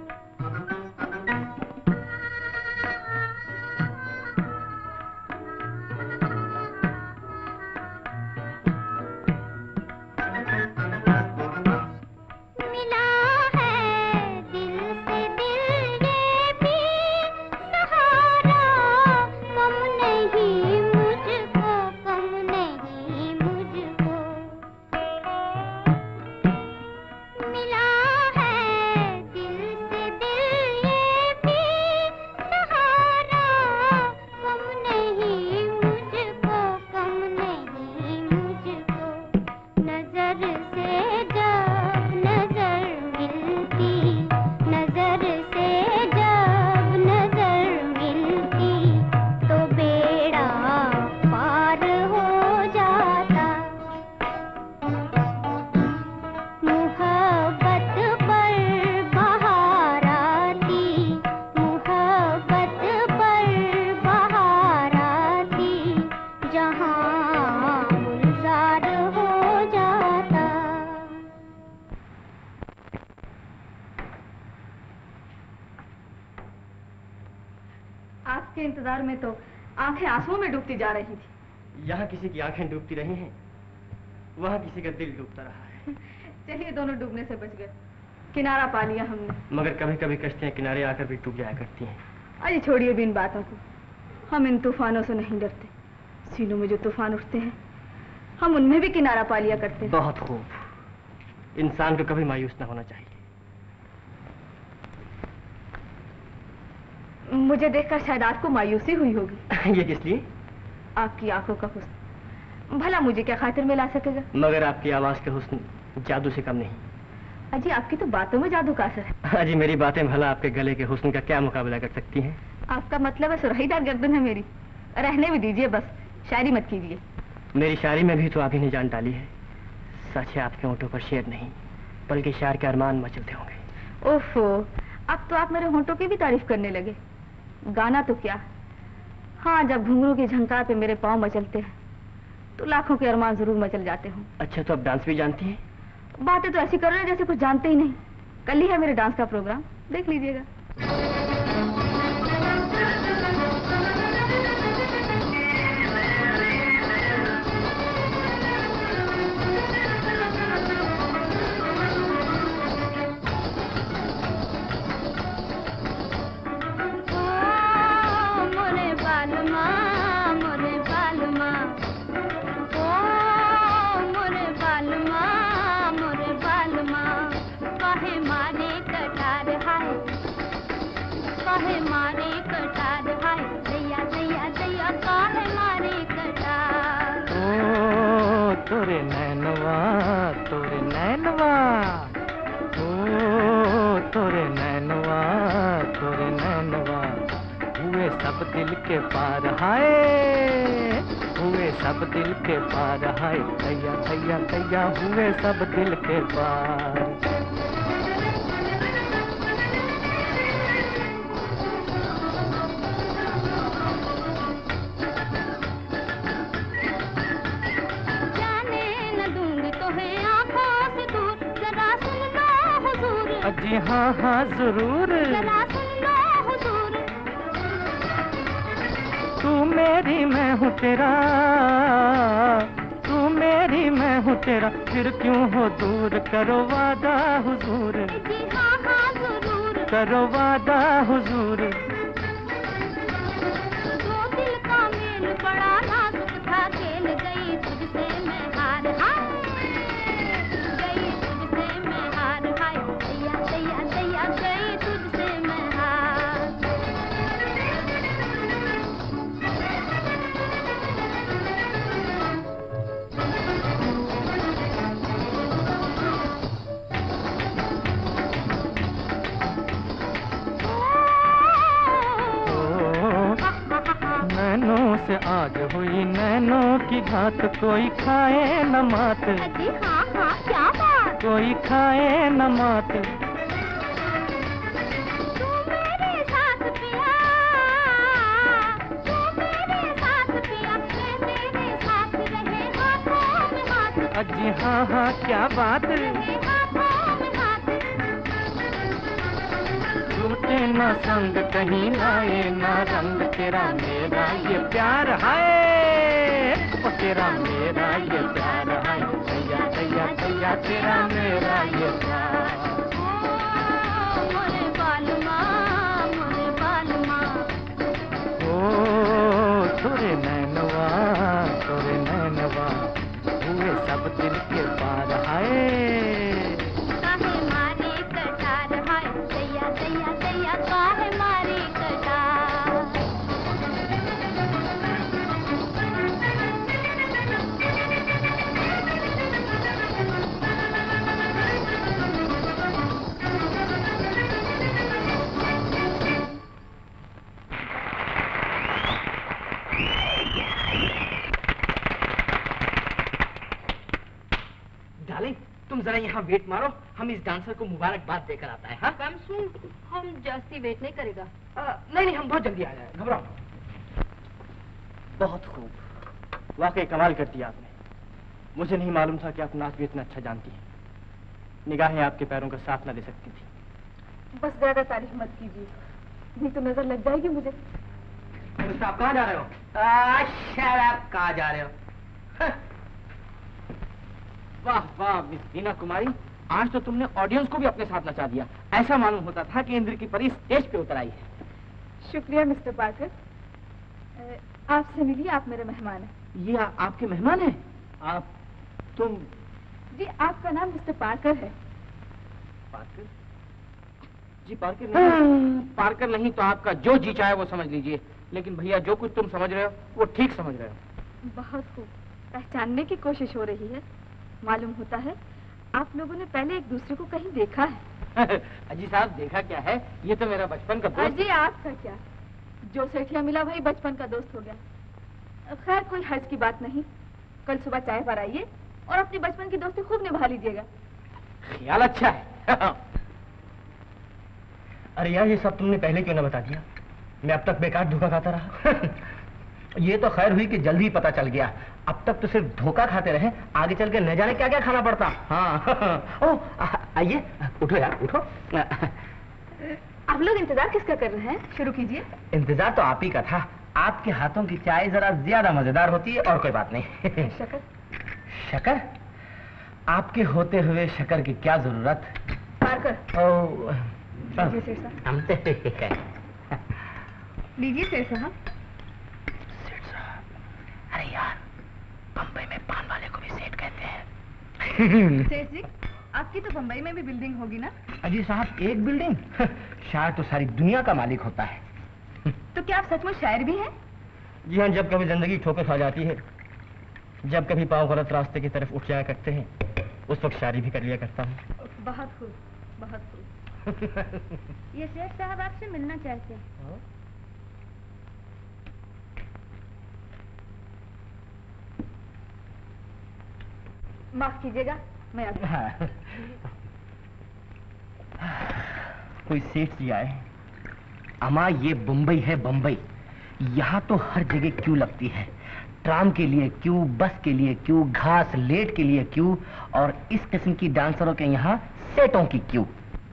मिला है दिल से दिल ये भी सहारा, कम नहीं मुझको, कम नहीं मुझको। मिला है दिल से दिल ये भी सहारा, कम नहीं मुझको, कम नहीं मुझको। नजर से जब नजर मिलती, नजर से जब नजर मिलती, तो बेड़ा पार हो जाता। मोहब्बत पर बहार आती, मोहब्बत पर बहार आती, जहाँ गुलजार हो जाता। आपके इंतजार में तो आंखें आंसुओं में डूबती जा रही थी। यहाँ किसी की आंखें डूबती रही हैं, वहाँ किसी का दिल डूबता रहा है। चलिए, दोनों डूबने से बच गए, किनारा पा लिया हमने। मगर कभी कभी कश्तियाँ किनारे आकर भी डूब जाया करती हैं। अरे छोड़िए भी इन बातों को, हम इन तूफानों से नहीं डरते। सीनों में जो तूफान उठते हैं, हम उनमें भी किनारा पा लिया करते हैं। बहुत खूब। इंसान को कभी मायूस न होना चाहिए। मुझे देखकर शायद आपको मायूसी हुई होगी। ये किस लिए? आपकी आंखों का हुस्न भला मुझे क्या खातिर में ला सकेगा? मगर आपकी आवाज के हुस्न जादू से कम नहीं। अजी, आपकी तो बातों में जादू का असर है। अजी, मेरी बातें भला आपके गले के हुस्न का क्या मुकाबला कर सकती हैं? आपका मतलब है सुरहीदार गर्दन है मेरी। रहने भी दीजिए, बस शायरी मत कीजिए। मेरी शायरी में भी तो आप ही ने जान डाली है। सच है, आपके होंठों पर शेर नहीं बल्कि शायर के अरमान मचलते होंगे। ओफो, अब तो आप मेरे होंठों की भी तारीफ करने लगे। गाना तो क्या, हाँ, जब घुंघरू की झंकार पे मेरे पाँव मचलते हैं तो लाखों के अरमान जरूर मचल जाते हों। अच्छा, तो आप डांस भी जानती हैं? बातें तो ऐसी कर रहे हैं जैसे कुछ जानते ही नहीं। कल ही है मेरे डांस का प्रोग्राम, देख लीजिएगा। तोरे नैनवा, तोरे नैनवा, ओ तोरे नैनवा, तोरे नैनवा, हुए सब दिल के पार हाय, हुए सब दिल के पार हाय, दैया दैया दैया हुए सब दिल के पार। जी हाँ हाँ जरूर, तू मेरी मैं हूँ तेरा, तू मेरी मैं हूँ तेरा, फिर क्यों हो दूर, करो वादा हुजूर, जी हाँ हाँ जरूर, करो वादा हुजूर। दो दिल का मेल बड़ा नाजुक था, खेल गई तुझसे मैं हार, गई तुझसे मैं हार, हाय दैया दैया दैया गई तुझसे मैं हार। नैनों से आज हुई नैनों की घात, कोई खाए न मात, जी हाँ हाँ क्या बात, कोई खाए न मात। तू मेरे साथ पिया, तू मेरे साथ पिया, मैं तेरे साथ रहे हाथों में हाथ, जी हाँ हाँ क्या बात, रहे हाथों में हाथ। टूटे न संग कहीं लाए न रंग, तेरा मेरा ये प्यार है, ओ तेरा मेरा ये प्यार है, दैया दैया दैया तेरा मेरा ये प्यार। मोरे बालमा, मोरे बालमा, ओ तोरे नैनवा, तोरे नैनवा, हुए सब दिल के पार है, काहे मारे कटार है, दैया दैया दैया काहे मारे कटार। डार्लिंग, तुम जरा यहाँ वेट मारो, हम इस डांसर को मुबारकबाद देकर आता है। हाँ कम सुन, हम जास्ती वेट नहीं करेगा। नहीं नहीं, हम बहुत जल्दी आ जाए, घबराओ। बहुत खूब, वाकई कमाल कर दिया आपने। मुझे नहीं मालूम था कि आप नाच भी इतना अच्छा जानती हैं। निगाहें आपके पैरों का साथ न दे सकती थी। बस ज्यादा तारीफ मत कीजिए, नहीं तो नजर लग जाएगी मुझे। आप कहाँ जा रहे हो? शराब कहाँ जा रहे हो? वाह वाह मिस वीना कुमारी, आज तो तुमने ऑडियंस को भी अपने साथ नचा दिया। ऐसा मालूम होता था कि इंद्र की परी स्टेज पे उतर आई है। शुक्रिया मिस्टर पार्कर, आपसे मिलिए, आप मेरे मेहमान हैं। ये आपके मेहमान हैं? आप तुम? जी आपका नाम मिस्टर पार्कर है। पार्कर? जी पार्कर नहीं। पार्कर नहीं तो आपका जो जी चाहे वो समझ लीजिए, लेकिन भैया जो कुछ तुम समझ रहे हो वो ठीक समझ रहे हो। बहुत खूब, पहचानने की कोशिश हो रही है। मालूम होता है आप लोगों ने पहले एक दूसरे को कहीं देखा है। अजी साहब देखा क्या है, ये तो मेरा बचपन का दोस्त। अजी आपका क्या, जो सेठिया मिला वही बचपन का दोस्त हो गया। खैर कोई हर्ज की बात नहीं, कल सुबह चाय पर आइए और अपनी बचपन की दोस्ती खूब निभा लीजिएगा। ख्याल अच्छा है। अरे यार, ये सब तुमने पहले क्यों ना बता दिया? मैं अब तक बेकार धोखा खाता रहा। ये तो खैर हुई कि जल्दी ही पता चल गया। अब तक तो सिर्फ धोखा खाते रहे, आगे चल के न जाने क्या क्या खाना पड़ता। हाँ ओ आइए, उठो यार उठो। आप लोग इंतजार किसका कर रहे हैं? शुरू कीजिए। इंतजार तो आप ही का था। आपके हाथों की चाय जरा ज्यादा मजेदार होती है, और कोई बात नहीं। शक्कर? शक्कर? आपके होते हुए शक्कर की क्या जरूरत? पार्कर। लीजिए सेठ साहब। हम लीजिए सेठ साहब। अरे यार, बम्बई में पान वाले को भी सेठ कहते हैं। सेठ जी, आपकी तो बम्बई में भी बिल्डिंग होगी ना? अजी साहब, एक बिल्डिंग? शायद तो सारी दुनिया का मालिक होता है। तो क्या आप सचमुच शायर भी हैं? जी हाँ, जब कभी जिंदगी ठोकर खा जाती है, जब कभी पाँव गलत रास्ते की तरफ उठ जाया करते हैं, उस वक्त शायरी भी कर लिया करता हूँ। बहुत खूब, बहुत खूब। ये सेठ साहब आपसे मिलना चाहते हैं। माफ कीजिएगा, मैं हाँ। कोई सेठ जी आए। अम्मा, ये बम्बई है बम्बई। यहाँ तो हर जगह क्यू लगती है। ट्राम के लिए क्यू, बस के लिए क्यू, घास लेट के लिए क्यू, और इस किस्म की डांसरों के यहाँ सेटों की क्यू।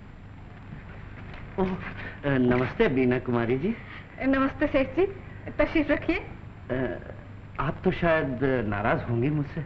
नमस्ते बीना कुमारी जी। नमस्ते सेठ जी, तशरीफ रखिए। आप तो शायद नाराज होंगे मुझसे।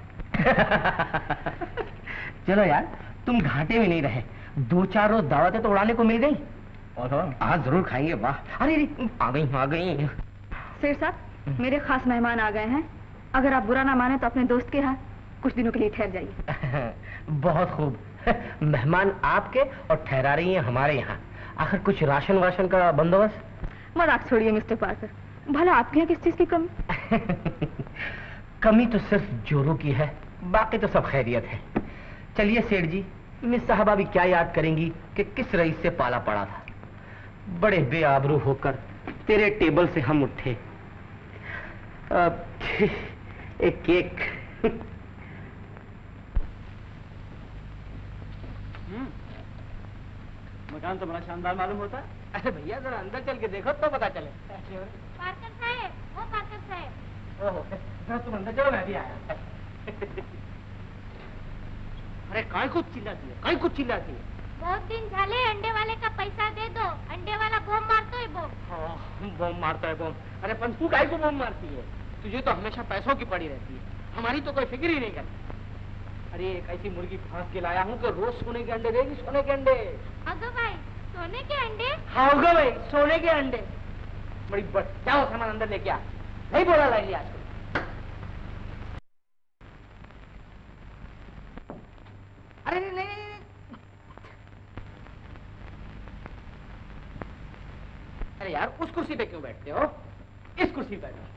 चलो यार, तुम घाटे में नहीं रहे। 2-4 रोज दावतें तो उड़ाने को मिल गई। और आज जरूर खाएंगे। वाह, अरे आ गई। सेठ साहब, मेरे खास मेहमान आ गए हैं। अगर आप बुरा ना माने तो अपने दोस्त के यहाँ कुछ दिनों के लिए ठहर जाइए। बहुत खूब। मेहमान आपके और ठहरा रही हैं हमारे यहाँ। आखिर कुछ राशन वाशन का बंदोबस्त? मजाक छोड़िए मिस्टर पार्कर, भला आपके यहाँ किस चीज की कमी? कमी तो सिर्फ जोरों की है, बाकी तो सब खैरियत है। चलिए सेठ जी, मिस साहबा भी क्या याद करेंगी कि किस रईस से पाला पड़ा था। बड़े बेआबरू होकर तेरे टेबल से हम उठे। एक केक। मकान तो बड़ा शानदार मालूम होता है। अरे भैया, जरा अंदर चल के देखो तो पता चले। पार्कर साहब, वो पार्कर साहब। ओहो, तुम अंदर चलो, मैं भी आया। अरे काय कुछ चिल्लाती है, काय कुछ चिल्लाती है? बहुत दिन झाले, अंडे वाले का पैसा दे दो। अंडे वाला बम मारतो है बम। बम मारता है बम? अरे पण तू काय को बम मारती है? तुझे तो हमेशा पैसों की पड़ी रहती है, हमारी तो कोई फिक्र ही नहीं करती। अरे एक ऐसी मुर्गी फांस के लाया हूँ कि रोज सोने के अंडे देगी, सोने के अंडे। अगो भाई, सोने के अंडे? हाँ अगो भाई, सोने के अंडे। बड़ी जाओ सामान अंदर लेके आ। नहीं बोला लाइली आज। अरे नहीं। अरे यार, उस कुर्सी पे क्यों बैठते हो? इस कुर्सी पे बैठो।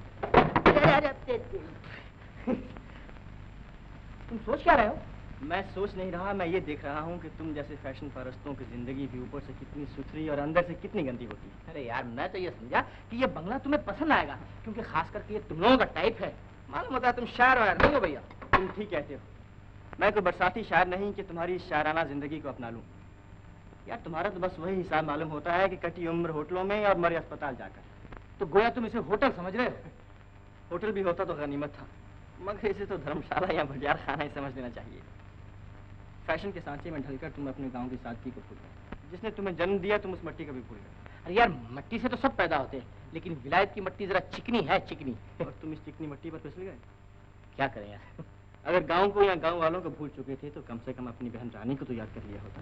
तुम सोच क्या रहे हो? मैं सोच नहीं रहा, मैं ये देख रहा हूँ कि तुम जैसे फैशन परस्तों की जिंदगी भी ऊपर से कितनी सुथरी और अंदर से कितनी गंदी होती है। अरे यार, मैं तो ये समझा कि ये बंगला तुम्हें पसंद आएगा, क्योंकि खास करके ये तुम लोगों का टाइप है। मालूम होता है तुम शायर वायर नहीं हो भैया। तुम ठीक कहते हो। मैं कोई बरसाती शायर नहीं कि तुम्हारी शायराना जिंदगी को अपना लूं। यार, तुम्हारा तो बस वही हिसाब मालूम होता है कि कटी उम्र होटलों में और मरे अस्पताल जाकर। तो गोया तुम इसे होटल समझ रहे हो? होटल भी होता तो गनीमत था, मगर इसे तो धर्मशाला या बाजार खाना ही समझ लेना चाहिए। फैशन के सांचे में ढलकर तुम अपने गांव की सादगी को भूल गए। जिसने तुम्हें जन्म दिया, तुम उस मट्टी को भी भूल गए। अरे यार, मट्टी से तो सब पैदा होते हैं, लेकिन विलायत की मट्टी जरा चिकनी है, चिकनी। और तुम इस चिकनी मट्टी पर फिसल गए। क्या करें यार? अगर गांव को या गांव वालों को भूल चुके थे तो कम से कम अपनी बहन रानी को तो याद कर लिया होता।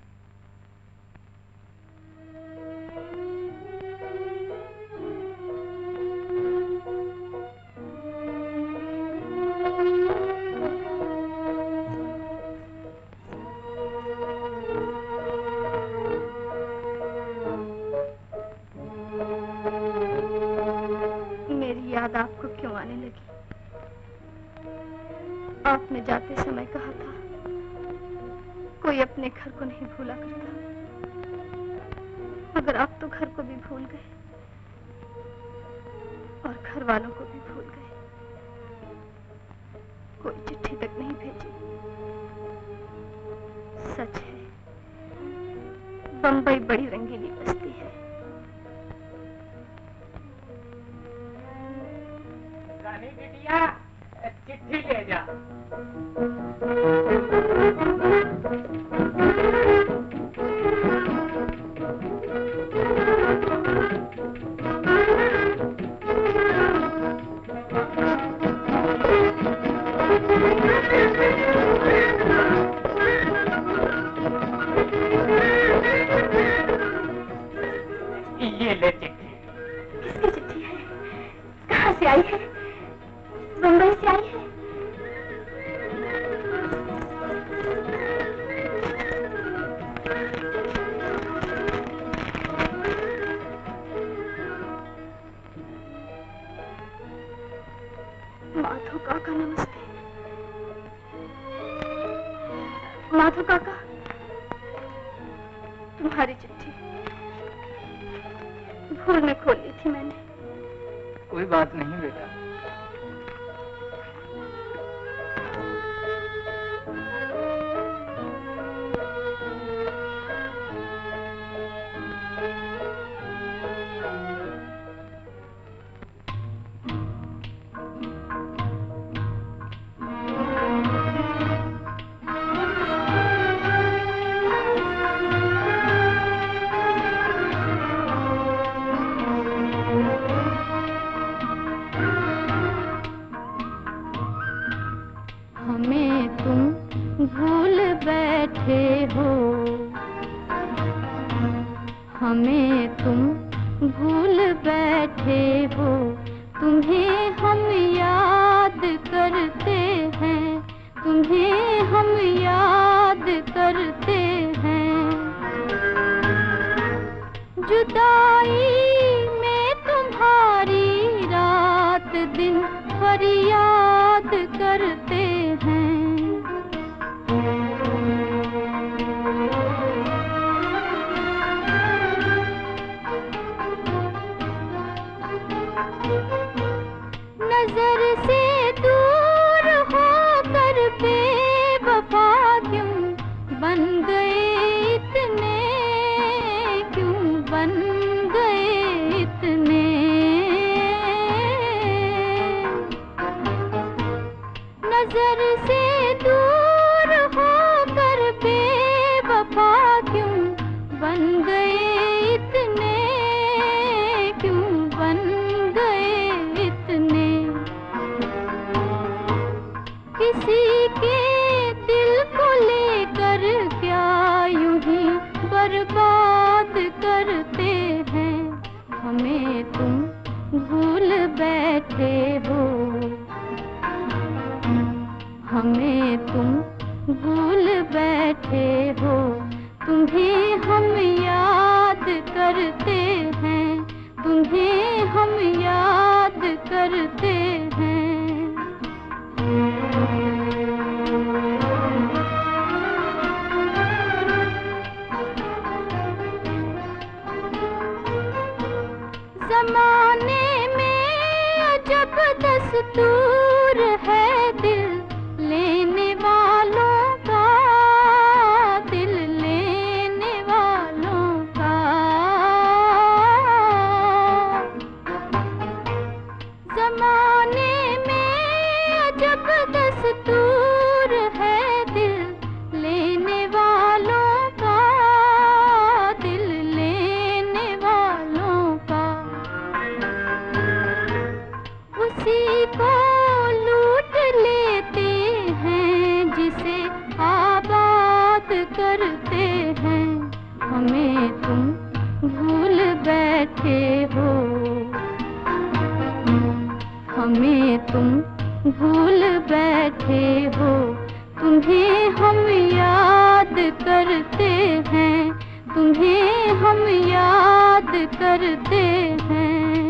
मेरी याद आपको क्यों आने लगी? आपने जाते समय कहा था, कोई अपने घर को नहीं भूला करता, मगर आप तो घर को भी भूल गए और घर वालों को भी भूल गए। कोई चिट्ठी तक नहीं भेजी। सच है, बंबई बड़ी रंगीली बस्ती है। रानी बिटिया चिट्ठी ले जा। ये ले चिट्ठी। किसकी चिट्ठी है? कहाँ से आई है? मुंबई से आई है? माधव काका नमस्ते। माधव काका, तुम्हारी चिट्ठी भूल में खोल ली थी मैंने। कोई बात नहीं बेटा। हमें तुम भूल बैठे हो, हमें तुम भूल बैठे हो, तुम्हें हम याद करते हैं, तुम्हें हम याद करते हैं। जुदाई में तुम्हारी रात दिन फरियाद करते हैं। नजर से दूर होकर बेवफा क्यों बन गए इतने, क्यों बन गए इतने। नजर से दूर होकर बेवफा क्यों बन गए इतने, क्यों बन गए इतने। किसी के दिल को लेकर क्या यूं ही बर्बाद करते हैं। हमें तुम भूल बैठे हो, हमें तुम भूल बैठे हो, तुम्हें हम याद करते हैं, तुम्हें हम याद करते हैं। जमाने में अजब दस्तूर है दिल लेने वालों का, दिल लेने वालों का। जमाने में अजब दस्तूर है दिल लेने वालों का, दिल लेने वालों का। उसी को लूट लेते हैं जिसे आबाद करते हैं। हमें तुम भूल बैठे हो, हमें तुम भूल बैठे हो, तुम्हें हम याद करते हैं, तुम्हें हम याद करते हैं।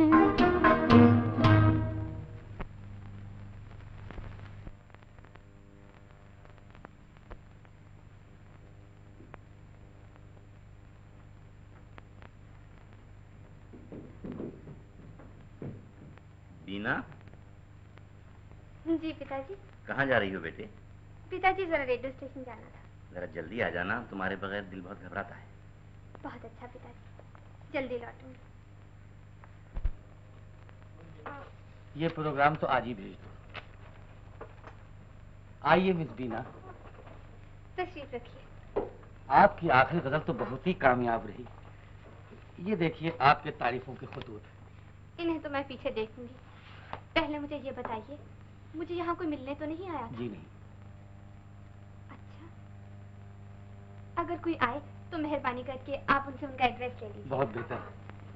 बीना, जी पिताजी। कहाँ जा रही हो बेटे? पिताजी जरा रेडियो स्टेशन जाना था। जरा जल्दी आ जाना, तुम्हारे बगैर दिल बहुत घबराता है। बहुत अच्छा पिताजी, जल्दी लौटूंगी। ये प्रोग्राम तो आज ही भेज दो। आइए मिस बीना। तशरीफ रखिए। आपकी आखिरी गजल तो बहुत ही कामयाब रही। ये देखिए आपके तारीफों के खतूत। इन्हें तो मैं पीछे देखूंगी। पहले मुझे ये बताइए, मुझे यहाँ कोई मिलने तो नहीं आया? जी नहीं। अच्छा, अगर कोई आए तो मेहरबानी करके आप उनसे उनका एड्रेस ले लीजिए। बहुत बेहतर।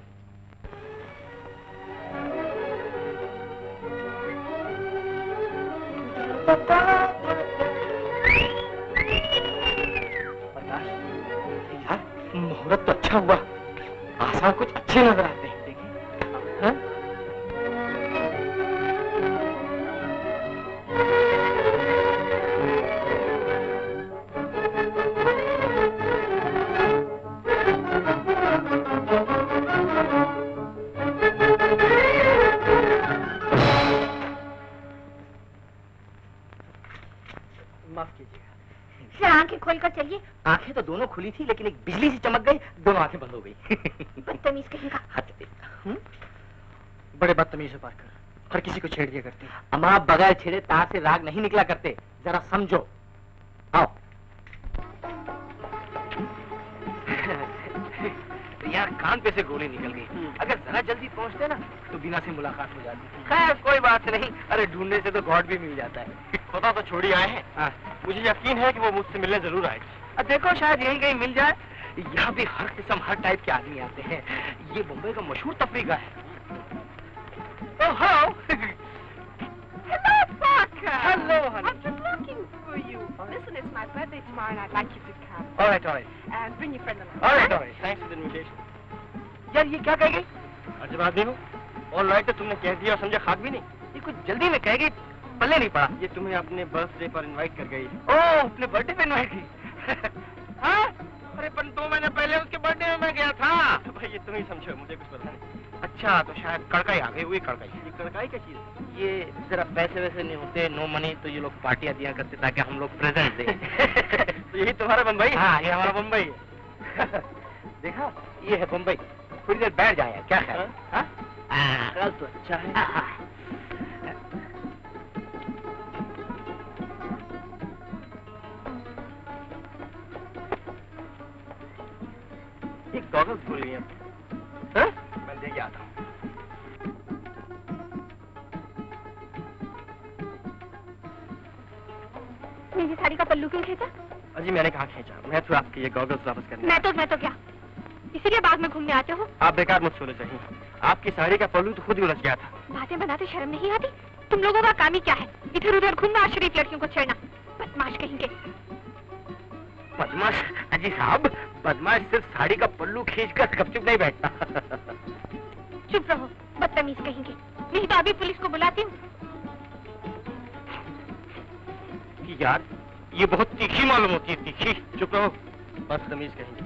यार मुहूर्त तो अच्छा हुआ, आसार कुछ अच्छे नजर आते हैं। देखिए हाँ? माफ कीजिएगा। सर आंखें खोलकर चलिए। आंखें तो दोनों खुली थी, लेकिन एक बिजली से चमक गई, दोनों आंखें बंद हो गई। बदतमीज कहीं का। बड़े बदतमीज हो पाकर हर किसी को छेड़ दिया करते। अम्मा बगैर छेड़े तार से राग नहीं निकला करते, जरा समझो। आओ। यार कान पे से गोली निकल गई। अगर जरा जल्दी पहुंचते ना तो बिना से मुलाकात हो जाती। खैर कोई बात नहीं, अरे ढूंढने से तो गॉड भी मिल जाता है। खुदा तो छोड़ी आए हैं। हाँ। मुझे यकीन है कि वो मुझसे मिलने जरूर आएगी। अब देखो शायद यहीं कहीं मिल जाए। यहाँ भी हर किस्म हर टाइप के आदमी आते हैं। ये मुंबई का मशहूर तफरीका है। ओहो! Hello, Parker. Hello, honey. I'm just looking for you. Listen, it's my birthday tomorrow and I'd like you to come. All right, all right. And bring your friend along. All right, all right. Thanks for the invitation. यार ये क्या कह गई? अजब आदमी हो। All right तो तुमने कह दिया और समझा खाक भी नहीं। ये कुछ जल्दी में कह गई, पल्ले नहीं पड़ा। ये तुम्हें अपने बर्थडे पर इनवाइट कर गई। ओह, अपने बर्थडे पे इनवाइट की। हाँ? अरे पर 2 महीने पहले उसके बर्थडे में मैं गया था। तो भाई ये तुम ही समझो, मुझे कुछ पता नहीं। अच्छा तो शायद कड़काई आ गई। वही कड़काई। ये कड़काई क्या चीज है? ये जरा पैसे वैसे नहीं होते, नो मनी, तो ये लोग पार्टियां दिया करते ताकि हम लोग प्रेजेंट दें। तो यही तुम्हारा बम्बई? हाँ ये हमारा बम्बई है। देखा ये है बम्बई। थोड़ी देर बैठ जाए, क्या ख्याल? ख्याल तो अच्छा है। एक गॉगल्स भूल गई अब। मैं दे के आता हूँ। मेरी साड़ी का पल्लू क्यों खींचा? अजी मैंने कहा खींचा, मैं तो आपके ये गॉगल्स वापस करने। मैं तो क्या इसीलिए बाद में घूमने आते हो? आप बेकार मुझसे उलझ। आपकी साड़ी का पल्लू तो खुद ही उलझ गया था। बातें बनाते शर्म नहीं आती? तुम लोगों का काम ही क्या है? इधर उधर घूमना और शरीफ लड़कियों को छेड़ना। बदमाश कहेंगे। बदमाश? अजी साहब बदमाश सिर्फ साड़ी का पल्लू खींचकर गपचुप नहीं बैठता। चुप रहो, बदतमीज कहेंगे। नहीं तो अभी पुलिस को बुलाती हूँ। यार ये बहुत तीखी मालूम होती है, तीखी। चुप रहो, बदतमीज कहेंगे।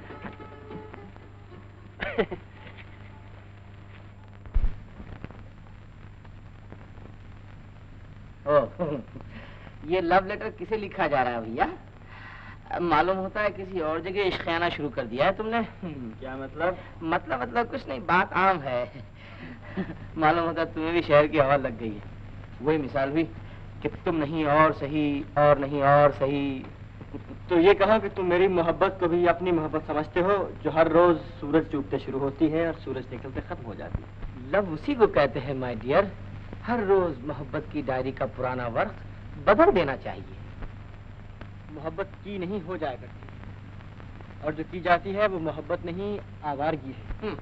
ये लव लेटर किसे लिखा जा रहा है भैया? मालूम होता है किसी और जगह इश्कियाना शुरू कर दिया है तुमने। क्या मतलब? मतलब कुछ नहीं, बात आम है। मालूम होता है तुम्हें भी शहर की हवा लग गई है। वही मिसाल हुई कि तुम नहीं और सही और नहीं और सही। तो ये कहा कि तुम मेरी मोहब्बत को भी अपनी मोहब्बत समझते हो, जो हर रोज सूरज चूकते शुरू होती है और सूरज निकलते खत्म हो जाती है। लव उसी को कहते हैं माय डियर। हर रोज मोहब्बत की डायरी का पुराना वर्क बदल देना चाहिए। मोहब्बत की नहीं हो जाया करती, और जो की जाती है वो मोहब्बत नहीं आवारगी है।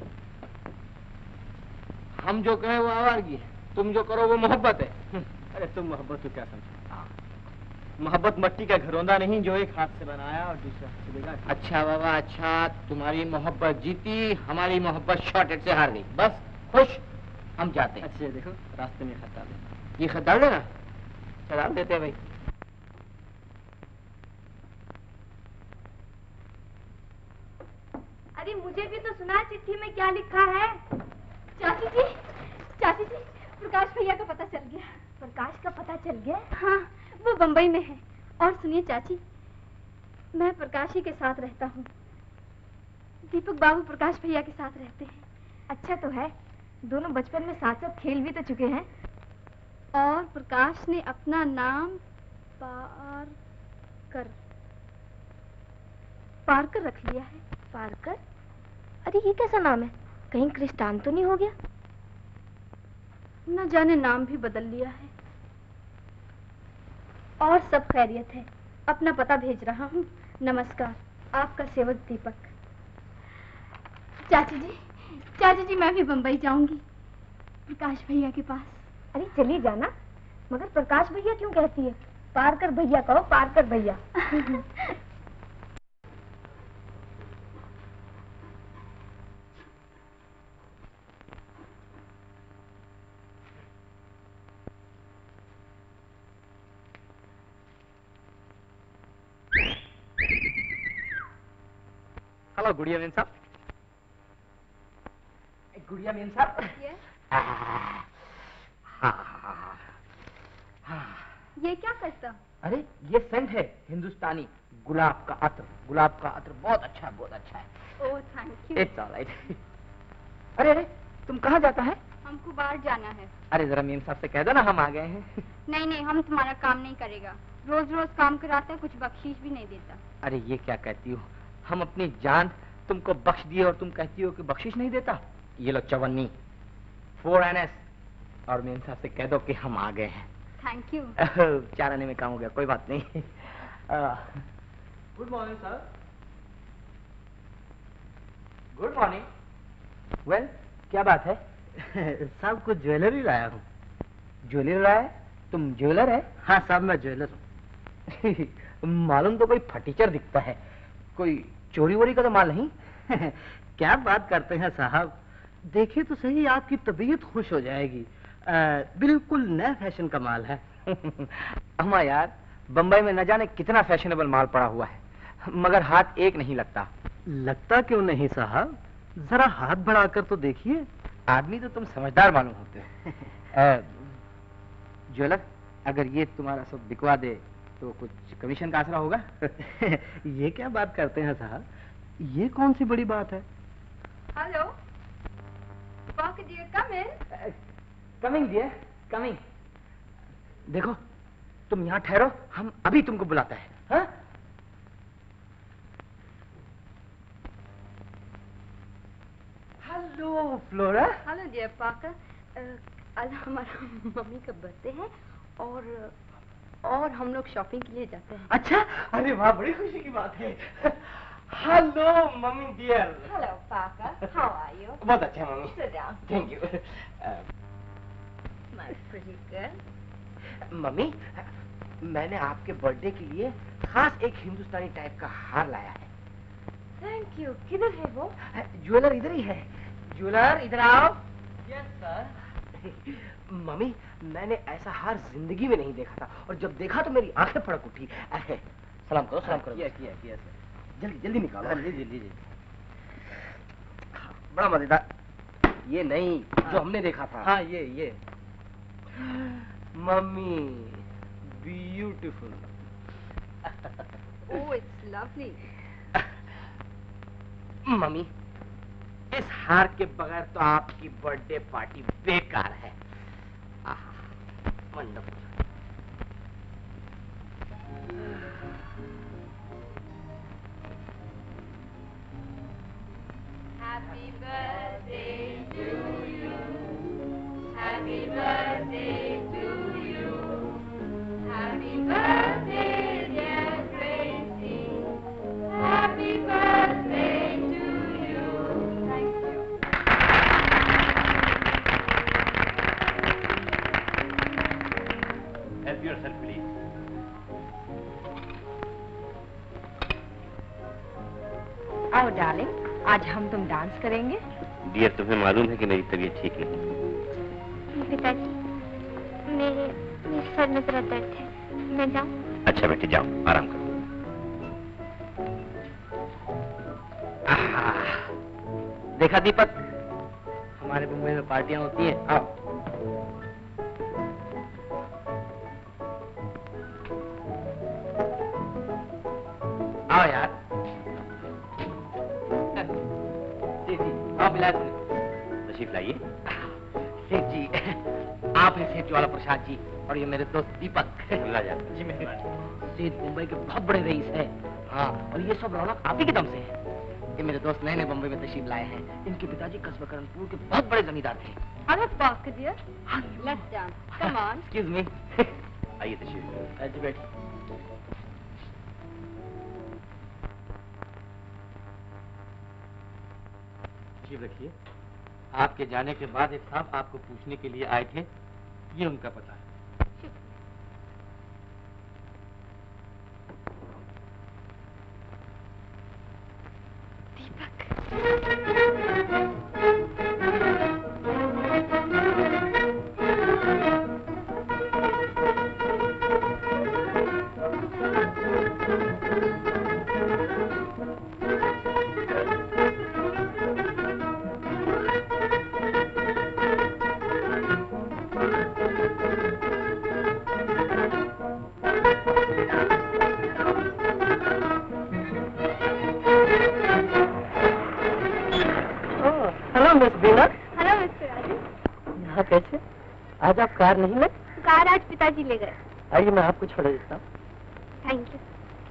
हम जो कहें वो आवारगी है, तुम जो करो वो मोहब्बत है। अरे तुम मोहब्बत को क्या समझो? मोहब्बत मट्टी का घरौंदा नहीं जो एक हाथ से बनाया और दूसरे हाथ से बिगाड़। अच्छा बाबा अच्छा, तुम्हारी मोहब्बत जीती, हमारी मोहब्बत शॉर्टेज से हार गई। बस खुश, हम जाते हैं। अच्छा देखो रास्ते में खत डाल देना। ये खत डाल देना? चला देते हैं भाई। अरे मुझे भी तो सुना चिट्ठी में क्या लिखा है। चाची जी प्रकाश भैया का पता चल गया। प्रकाश का पता चल गया? हाँ वो बम्बई में है। और सुनिए चाची, मैं प्रकाश ही के साथ रहता हूँ। दीपक बाबू प्रकाश भैया के साथ रहते हैं। अच्छा तो है, दोनों बचपन में साथ साथ खेल भी तो चुके हैं। और प्रकाश ने अपना नाम पारकर रख लिया है। पारकर? अरे ये कैसा नाम है? कहीं क्रिस्टान तो नहीं हो गया? न जाने नाम भी बदल लिया है। और सब खैरियत है। अपना पता भेज रहा हूँ। नमस्कार, आपका सेवक दीपक। चाची जी मैं भी बम्बई जाऊंगी, प्रकाश भैया के पास। अरे चली जाना, मगर प्रकाश भैया क्यों कहती है? पारकर भैया कहो, पारकर भैया। हेलो गुड़िया मेम साहब। गुड़िया मेम साहब। ये क्या करता? अरे ये सेंट है हिंदुस्तानी, गुलाब का अत्र। गुलाब का अत्र बहुत अच्छा है, बहुत अच्छा है। Oh thank you. It's alright. अरे अरे तुम कहाँ जाता है? हमको बाहर जाना है। अरे जरा मेम साहब से कह दो ना हम आ गए हैं। नहीं, हम तुम्हारा काम नहीं करेगा। रोज रोज काम कराता है, कुछ बख्शीश भी नहीं देता। अरे ये क्या कहती हो? हम अपनी जान तुमको बख्श दिए और तुम कहती हो कि बख्शिश नहीं देता। ये लो चवन्नी 4 NS, और मेम साहब से कह दो कि हम आ गए हैं। Thank you. 4 आने में काम हो गया, कोई बात नहीं। Good morning sir. Good morning. Well क्या बात है? साहब कुछ ज्वेलरी लाया हूँ। ज्वेलरी लाया? तुम ज्वेलर है? हाँ साहब मैं ज्वेलर हूँ। मालूम तो कोई फटीचर दिखता है, कोई चोरी वोरी का तो माल नहीं? क्या बात करते हैं साहब, देखिए तो सही, आपकी तबीयत खुश हो जाएगी। बिल्कुल नया फैशन का माल है। अम्मा यार, बंबई में न जाने कितना फैशनेबल माल पड़ा हुआ है, मगर हाथ एक नहीं लगता। लगता क्यों नहीं साहब, जरा हाथ बढ़ाकर तो देखिए। आदमी तो तुम समझदार मालूम होते हो। ज्वेलर, अगर ये तुम्हारा सब बिकवा दे तो कुछ कमीशन का आसरा होगा? ये क्या बात करते हैं साहब, ये कौन सी बड़ी बात है? Hello dear, come in. Coming dear, coming. देखो तुम यहाँ ठहरो, हम अभी तुमको बुलाते हैं। हाँ? Hello Flora. Hello dear Parker. आज हमारा मम्मी का बर्थडे है और हम लोग शॉपिंग के लिए जाते हैं। अच्छा, अरे वाह, बड़ी खुशी की बात है। Hello mummy dear. Hello Parker, how are you? बहुत अच्छा mummy. Sit down. Thank you. My pretty girl. Mummy, मैंने आपके बर्थडे के लिए खास एक हिंदुस्तानी टाइप का हार लाया है। Thank you. किधर है वो? ज्वेलर इधर ही है। ज्वेलर इधर आओ। Yes sir. मम्मी, मैंने ऐसा हार जिंदगी में नहीं देखा था, और जब देखा तो मेरी आंखें फड़क उठी। सलाम करो, सलाम करो। किया सर। जल्दी जल्दी निकालो। लीजिए। बड़ा मजेदार। ये नहीं जो हमने देखा था। हाँ ये। Mummy, beautiful. Oh it's lovely. Mummy, इस हार के बगैर तो आपकी बर्थडे पार्टी बेकार है। Wonderful. Happy birthday to you. Happy birthday to you. Happy birthday, dear Tracy. Happy birthday to you. Thank you. Help yourself, please. आओ डार्लिंग, आज हम तुम डांस करेंगे। डियर, तुम्हें मालूम है कि मेरी तबीयत ठीक नहीं। पिताजी, मेरे सर में जरा दर्द है, मैं जाऊं? अच्छा बेटे, जाओ आराम करो। देखा दीपक, हमारे मुंबई में पार्टियां होती हैं। आओ। आओ यार। जी, आओ मिला। तशरीफ लाइए। सेठ जी, आप हैं सेठ वाला प्रसाद जी, और ये मेरे दोस्त दीपक। मिला जाता जी मेहरबानी। सेठ मुंबई के बहुत बड़े रईस है। हाँ, और ये सब रौनक आप ही के दम से है। ये मेरे दोस्त नए नए बम्बई में तशरीफ लाए हैं। इनके पिताजी कस्बा करणपुर के बहुत बड़े जमींदार थे। अरे बाप dear, let's dance, come on. Excuse me. आइए तशरीफ। जी बैठिए। जी रखिए। आपके जाने के बाद एक साहब आपको पूछने के लिए आए थे, ये उनका पता है। Hello miss Bina. Hello mister Raju. यहाँ कैसे? आज आप कार नहीं लग? कार आज पिताजी ले गए। आइए मैं आपको छोड़ देता हूँ। Thank you.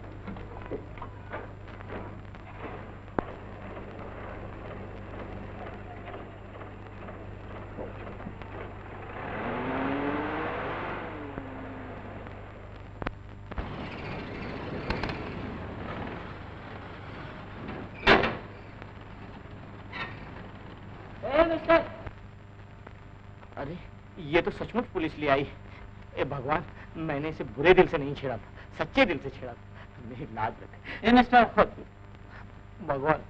अरे ये तो सचमुच पुलिस ले आई। ए भगवान, मैंने इसे बुरे दिल से नहीं छेड़ा था, सच्चे दिल से छेड़ा था। मेरी लाज रखे। मिस्टर भगवान।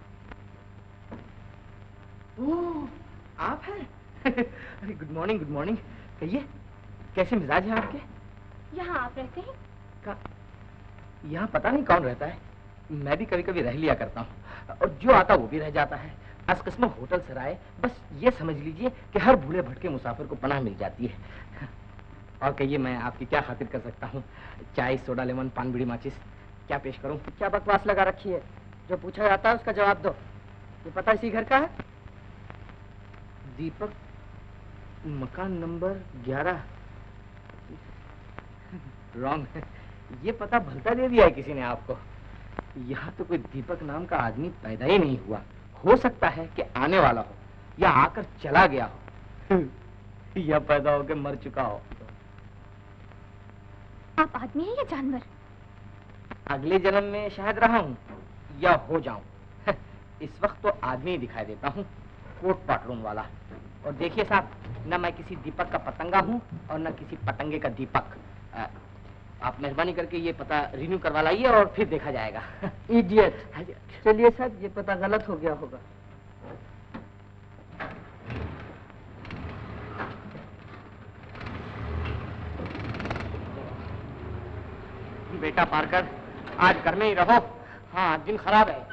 ओह, आप हैं? अरे गुड मॉर्निंग, गुड मॉर्निंग। कहिए, कैसे मिजाज है आपके? यहाँ आप रहते हैं? यहाँ पता नहीं कौन रहता है। मैं भी कभी कभी रह लिया करता हूँ, और जो आता वो भी रह जाता है। असकस्मा होटल सराय, बस ये समझ लीजिए कि हर भूले भटके मुसाफिर को पनाह मिल जाती है। और कहिए, मैं आपकी क्या खातिर कर सकता हूँ? चाय, सोडा, लेमन, पान, बीड़ी, माचिस, क्या पेश करूँ? क्या बकवास लगा रखी है? जो पूछा जाता है उसका जवाब दो। ये पता इसी घर का है? दीपक, मकान नंबर 11। रॉन्ग है, ये पता भलता दे दिया है किसी ने आपको। यहाँ तो कोई दीपक नाम का आदमी पैदा ही नहीं हुआ। हो सकता है कि आने वाला हो, या आकर चला गया हो, या पैदा होकर मर चुका हो। आप आदमी हैं या जानवर? अगले जन्म में शायद रहा हूँ, या हो जाऊं। इस वक्त तो आदमी ही दिखाई देता हूँ, कोट पाटलून वाला। और देखिए साहब, न मैं किसी दीपक का पतंगा हूँ और न किसी पतंगे का दीपक। आप मेहरबानी करके ये पता रिन्यू करवा लाइए और फिर देखा जाएगा। इडियट। चलिए साहब, ये पता गलत हो गया होगा। बेटा पारकर, आज घर में ही रहो। हाँ, दिन खराब है।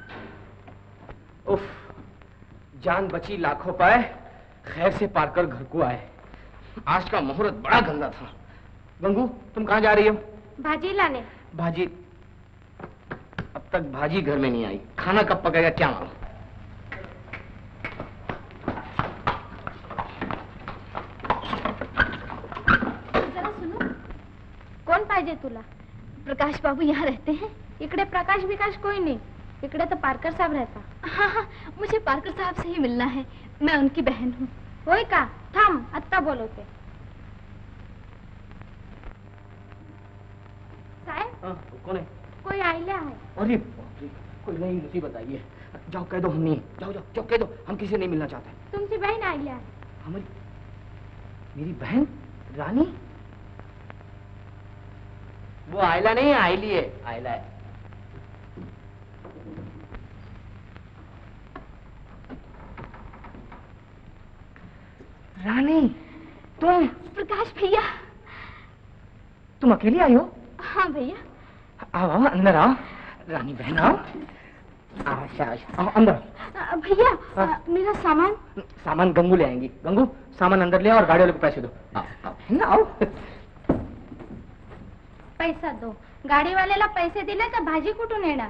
उफ, जान बची लाखों पाए, खैर से पारकर घर को आए। आज का मुहूर्त बड़ा गंदा था। गंगू, तुम कहाँ जा रही हो? भाजी लाने। भाजी? अब तक भाजी घर में नहीं आई, खाना कब पकेगा क्या मालूम। जरा सुनो, कौन पाहिजे तुला? प्रकाश बाबू यहाँ रहते हैं? इकडे प्रकाश विकास कोई नहीं, इकडे तो पारकर साहब रहता। हाँ हाँ, मुझे पारकर साहब से ही मिलना है, मैं उनकी बहन हूँ। होय का? थांब, आत्ता बोलवते। साहेब, कौन है? कोई आइला है। अरे कोई नहीं, मुसीबत आई है। जाओ कह दो हम नहीं। जाओ जाओ जाओ कह दो, हम किसी नहीं मिलना चाहते। तुमची बहन आइला है। हमारी, मेरी बहन रानी? वो आयला नहीं है, आयली है। आयला है। रानी, तुम? प्रकाश भैया। तुम अकेली आई हो? हाँ भैया। आओ आओ, अंदर आओ। रानी बहन आओ। आशा आशा, आओ अंदर। भैया, मेरा सामान। सामान गंगू ले आएंगी। गंगू, सामान अंदर ले आओ और गाड़ी वाले को पैसे दो। आओ आओ ना, आओ। पैसा दो। गाड़ी वालेला पैसे दिले तर भाजी कुठून येणार?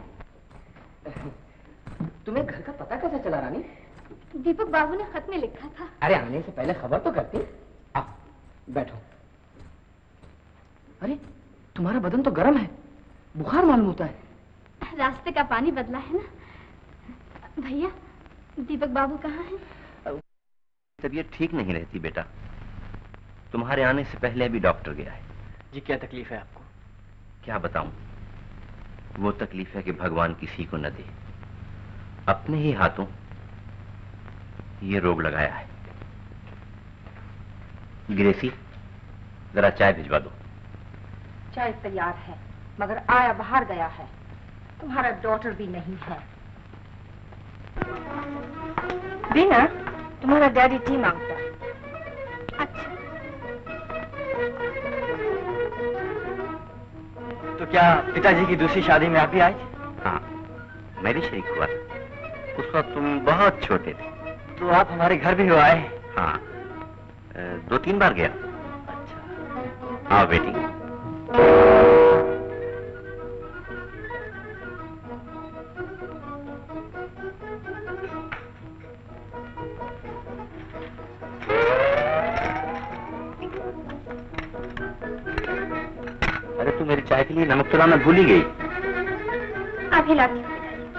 तुम्हें घर का पता कैसे चला रानी? दीपक बाबू ने खत में लिखा था। अरे आने से पहले खबर तो करती। आओ बैठो। अरे तुम्हारा बदन तो गर्म है, बुखार मालूम होता है। रास्ते का पानी बदला है ना। भैया, दीपक बाबू कहाँ हैं? तबीयत ठीक नहीं रहती बेटा। तुम्हारे आने से पहले अभी डॉक्टर गया है। जी क्या तकलीफ है आपको? क्या बताऊं? वो तकलीफ है कि भगवान किसी को न दे। अपने ही हाथों ये रोग लगाया है। ग्रेसी, जरा चाय भिजवा दो। चाय तैयार है, मगर आया बाहर गया है। तुम्हारा डॉक्टर भी नहीं है। बीना, तुम्हारा डैडी टी मांगता है। अच्छा। तो क्या पिताजी की दूसरी शादी में आप भी आए थे? हाँ, मैं भी शरीक हुआ था। उस वक्त तुम बहुत छोटे थे। तो आप हमारे घर भी हो आए? हाँ, 2-3 बार गया। अच्छा। आओ बेटी। अरे तू मेरी चाय के लिए नमक तो लाना भूल ही गई। अभी लाती हूँ।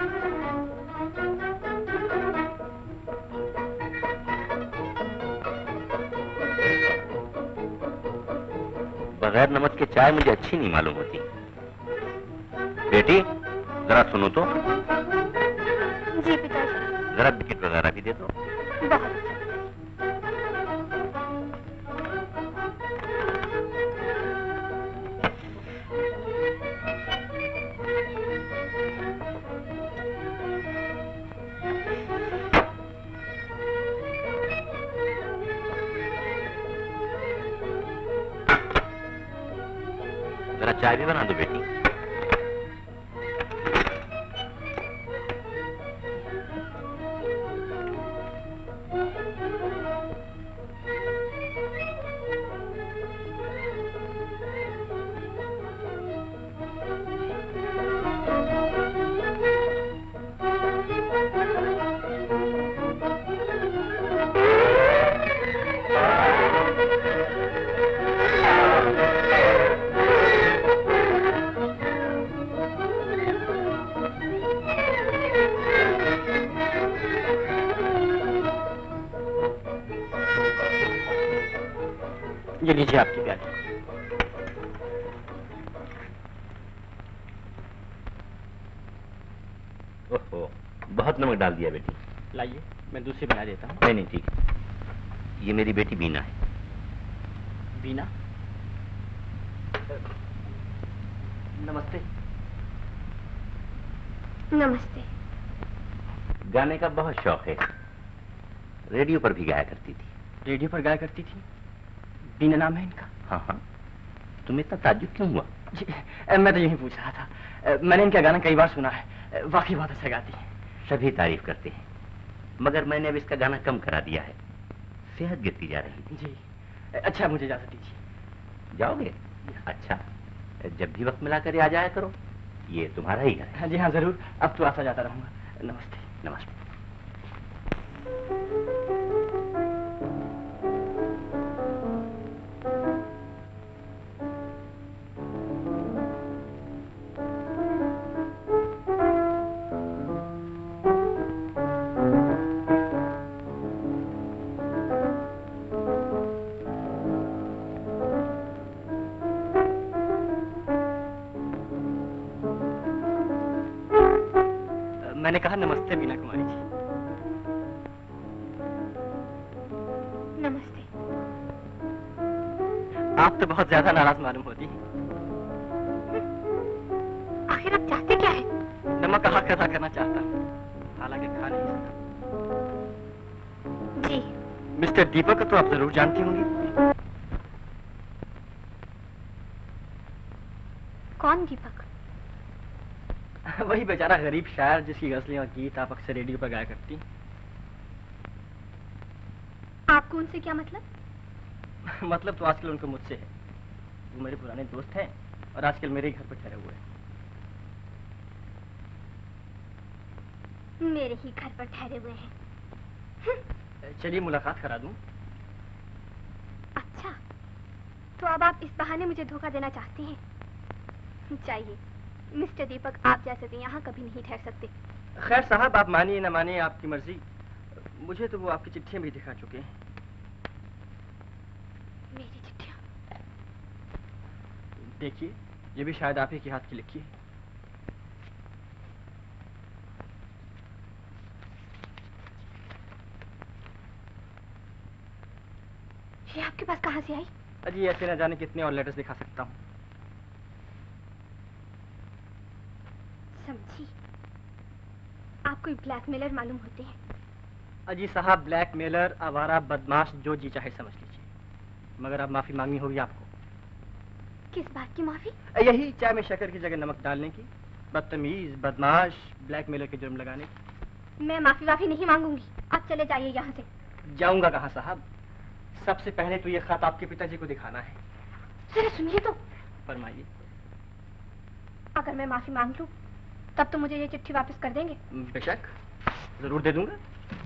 बगैर नमक के चाय मुझे अच्छी नहीं मालूम होती। बेटी, जरा सुनो तो। जी पिताजी। जरा बिस्किट वगैरह भी दे दो। बहुत। जरा चाय भी बना दो बेटी। ये लीजिए आपकी प्याली। ओहो, बहुत नमक डाल दिया बेटी। लाइए, मैं दूसरी बना देता हूँ। नहीं नहीं, ठीक है। ये मेरी बेटी बीना है। बीना? नमस्ते। नमस्ते। गाने का बहुत शौक है। रेडियो पर भी गाया करती थी। रेडियो पर गाया करती थी? बीना नाम है इनका? हाँ हाँ। तुम्हें इतना ताज्जुब क्यों हुआ? मैं तो यही पूछ रहा था। मैंने इनका गाना कई बार सुना है। वाकई बहुत अच्छा गाती है। सभी तारीफ करते हैं, मगर मैंने अब इसका गाना कम करा दिया है। सेहत गिरती जा रही थी। जी। अच्छा, मुझे इजाजत दीजिए। जाओगे? अच्छा, जब भी वक्त मिला कर आ जाया करो। ये तुम्हारा ही घर है। जी हाँ, जरूर। अब तो आता जाता रहूंगा। नमस्ते। नमस्ते। मैंने कहा नमस्ते बीना कुमारी जी। नमस्ते। आप तो बहुत ज्यादा नाराज मालूम होती हैं। आखिर आप चाहते क्या है? नमक का हक अदा करना चाहता हूँ, हालांकि खा नहीं सकता। जी। मिस्टर दीपक को तो आप जरूर जानती होंगी। कौन दीपक? वही बेचारा गरीब शायर जिसकी गजलें और गीत आप अक्सर रेडियो पर गाया करती। आपको उनसे क्या मतलब? मतलब तो आजकल उनको मुझसे है। वो मेरे पुराने दोस्त हैं और आजकल मेरे घर पर ठहरे हुए हैं। मेरे ही घर पर ठहरे हुए हैं। चलिए मुलाकात करा दूं। अच्छा, तो अब आप इस बहाने मुझे धोखा देना चाहते हैं? चाहिए मिस्टर दीपक, आप जैसे भी यहाँ कभी नहीं ठहर सकते। खैर साहब, आप मानिए न मानिए आपकी मर्जी। मुझे तो वो आपकी चिट्ठियां भी दिखा चुके हैं। मेरी चिट्ठियां? देखिए, ये भी शायद आप ही के हाथ की लिखी है। ये आपके पास कहाँ से आई? अजी ऐसे न जाने कितने और लेटर्स दिखा सकता हूँ। समझी, आप कोई ब्लैकमेलर मालूम होते हैं। अजी साहब, ब्लैकमेलर, आवारा, बदमाश, जो जी चाहे समझ लीजिए, मगर अब माफी मांगनी होगी आपको। किस बात की माफी? यही, चाय में शक्कर की जगह नमक डालने की, बदतमीज, बदमाश, ब्लैकमेलर के जुर्म लगाने की। मैं माफी नहीं मांगूंगी, आप चले जाइए यहाँ से। जाऊंगा कहाँ साहब? सबसे पहले तो ये खत आपके पिताजी को दिखाना है। जरा सुनिए तो। फरमाइए। अगर मैं माफी मांग लूं, तब तो मुझे ये चिट्ठी वापस कर देंगे? बेशक, जरूर दे दूंगा।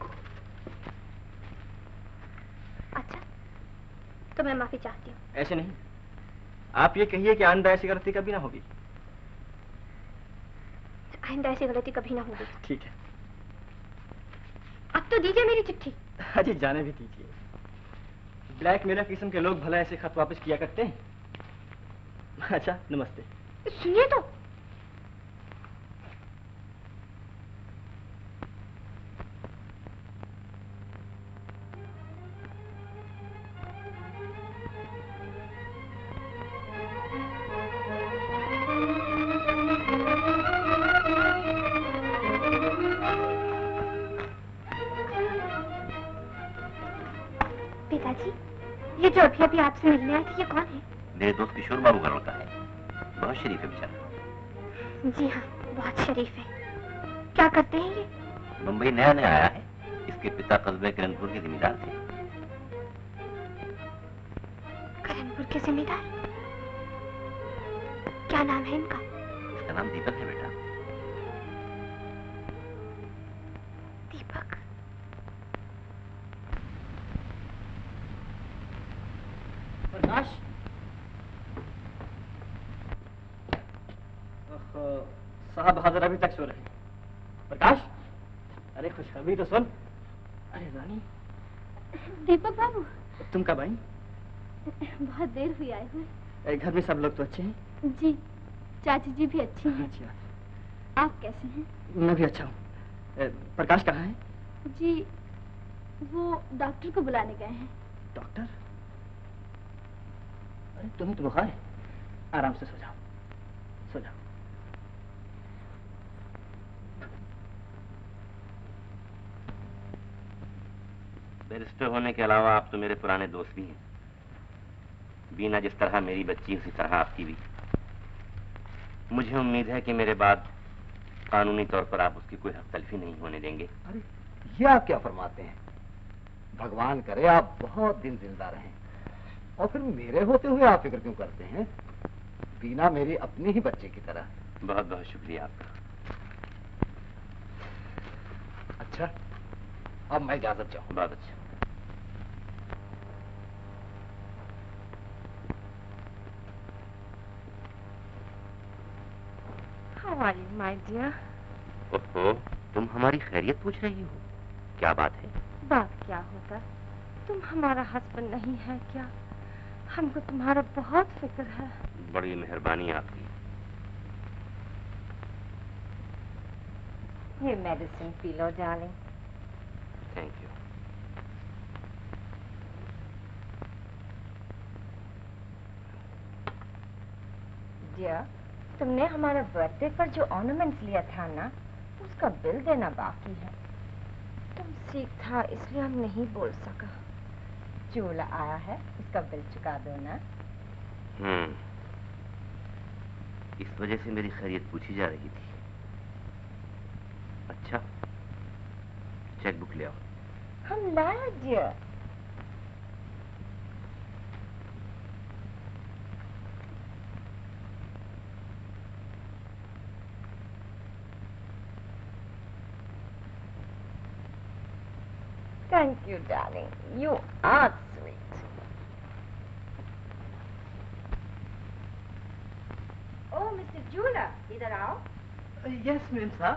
अच्छा, तो मैं माफी चाहती हूँ। ऐसे नहीं, आप ये कहिए कि आइंदा ऐसी गलती कभी ना होगी। आइंदा ऐसी गलती कभी ना होगी। ठीक है। अब तो दीजिए मेरी चिट्ठी। अजी जाने भी दीजिए। ब्लैकमेलर किस्म के लोग भला ऐसे खत वापस किया करते हैं? अच्छा, नमस्ते। सुनिए तो। पिताजी, ये जो अभी अभी आपसे मिलने आए थे, ये कौन है? मेरे दोस्त किशोर बाबू का लड़का है, बहुत शरीफ है बेचारा। जी हाँ, बहुत शरीफ है। क्या करते हैं ये? मुंबई नया नया आया है। इसके पिता कस्बे किरणपुर के जमींदार थे। किरणपुर के जमींदार? क्या नाम है इनका? इसका नाम दीपक है बेटा। दीपक? प्रकाश, साहब हाजिर अभी तक सो रहे हैं। प्रकाश, अरे खुशखबरी तो सुन। अरे रानी। दीपक बाबू, तुम कब आई? बहुत देर हुई आए हुए। घर में सब लोग तो अच्छे हैं? जी, चाची जी भी अच्छी हैं। अच्छा। आप कैसे हैं? मैं भी अच्छा हूँ। प्रकाश कहाँ है? जी, वो डॉक्टर को बुलाने गए हैं। डॉक्टर? अरे तुम्हें तो बुखार है। आराम से सो जाओ, सो जाओ। बैरिस्टर होने के अलावा आप तो मेरे पुराने दोस्त भी हैं। बीना जिस तरह मेरी बच्ची, उसी तरह आपकी भी। मुझे उम्मीद है कि मेरे बाद कानूनी तौर पर आप उसकी कोई हक तलफी नहीं होने देंगे। अरे ये आप क्या फरमाते हैं? भगवान करे आप बहुत दिन जिंदा रहें। और फिर मेरे होते हुए आप फिक्र क्यों करते हैं? बीना मेरी अपनी ही बच्चे की तरह। बहुत बहुत शुक्रिया आपका। अच्छा, अब मैं इजाजत चाहूँ। बहुत अच्छा। How are you, my dear? ओहो, तुम हमारी खैरियत पूछ रही हो? क्या बात है? बात क्या होगा? तुम हमारा हस्बैंड नहीं है क्या? हमको तुम्हारा बहुत फिक्र है। बड़ी मेहरबानी आपकी। ये मेडिसिन पी लो डार्लिंग। Thank you. डियर, तुमने हमारे बर्थडे पर जो ऑर्नामेंट्स लिया था ना, उसका बिल देना बाकी है। तुम सीख था इसलिए हम नहीं बोल सका। चूल्हा आया है, उसका बिल चुका दो ना। इस वजह से मेरी खैरियत पूछी जा रही थी। अच्छा, चेक बुक ले आओ। हम लाए dear. Thank you, darling. You are sweet. जूला, इधर आओ। यस मैम साहब।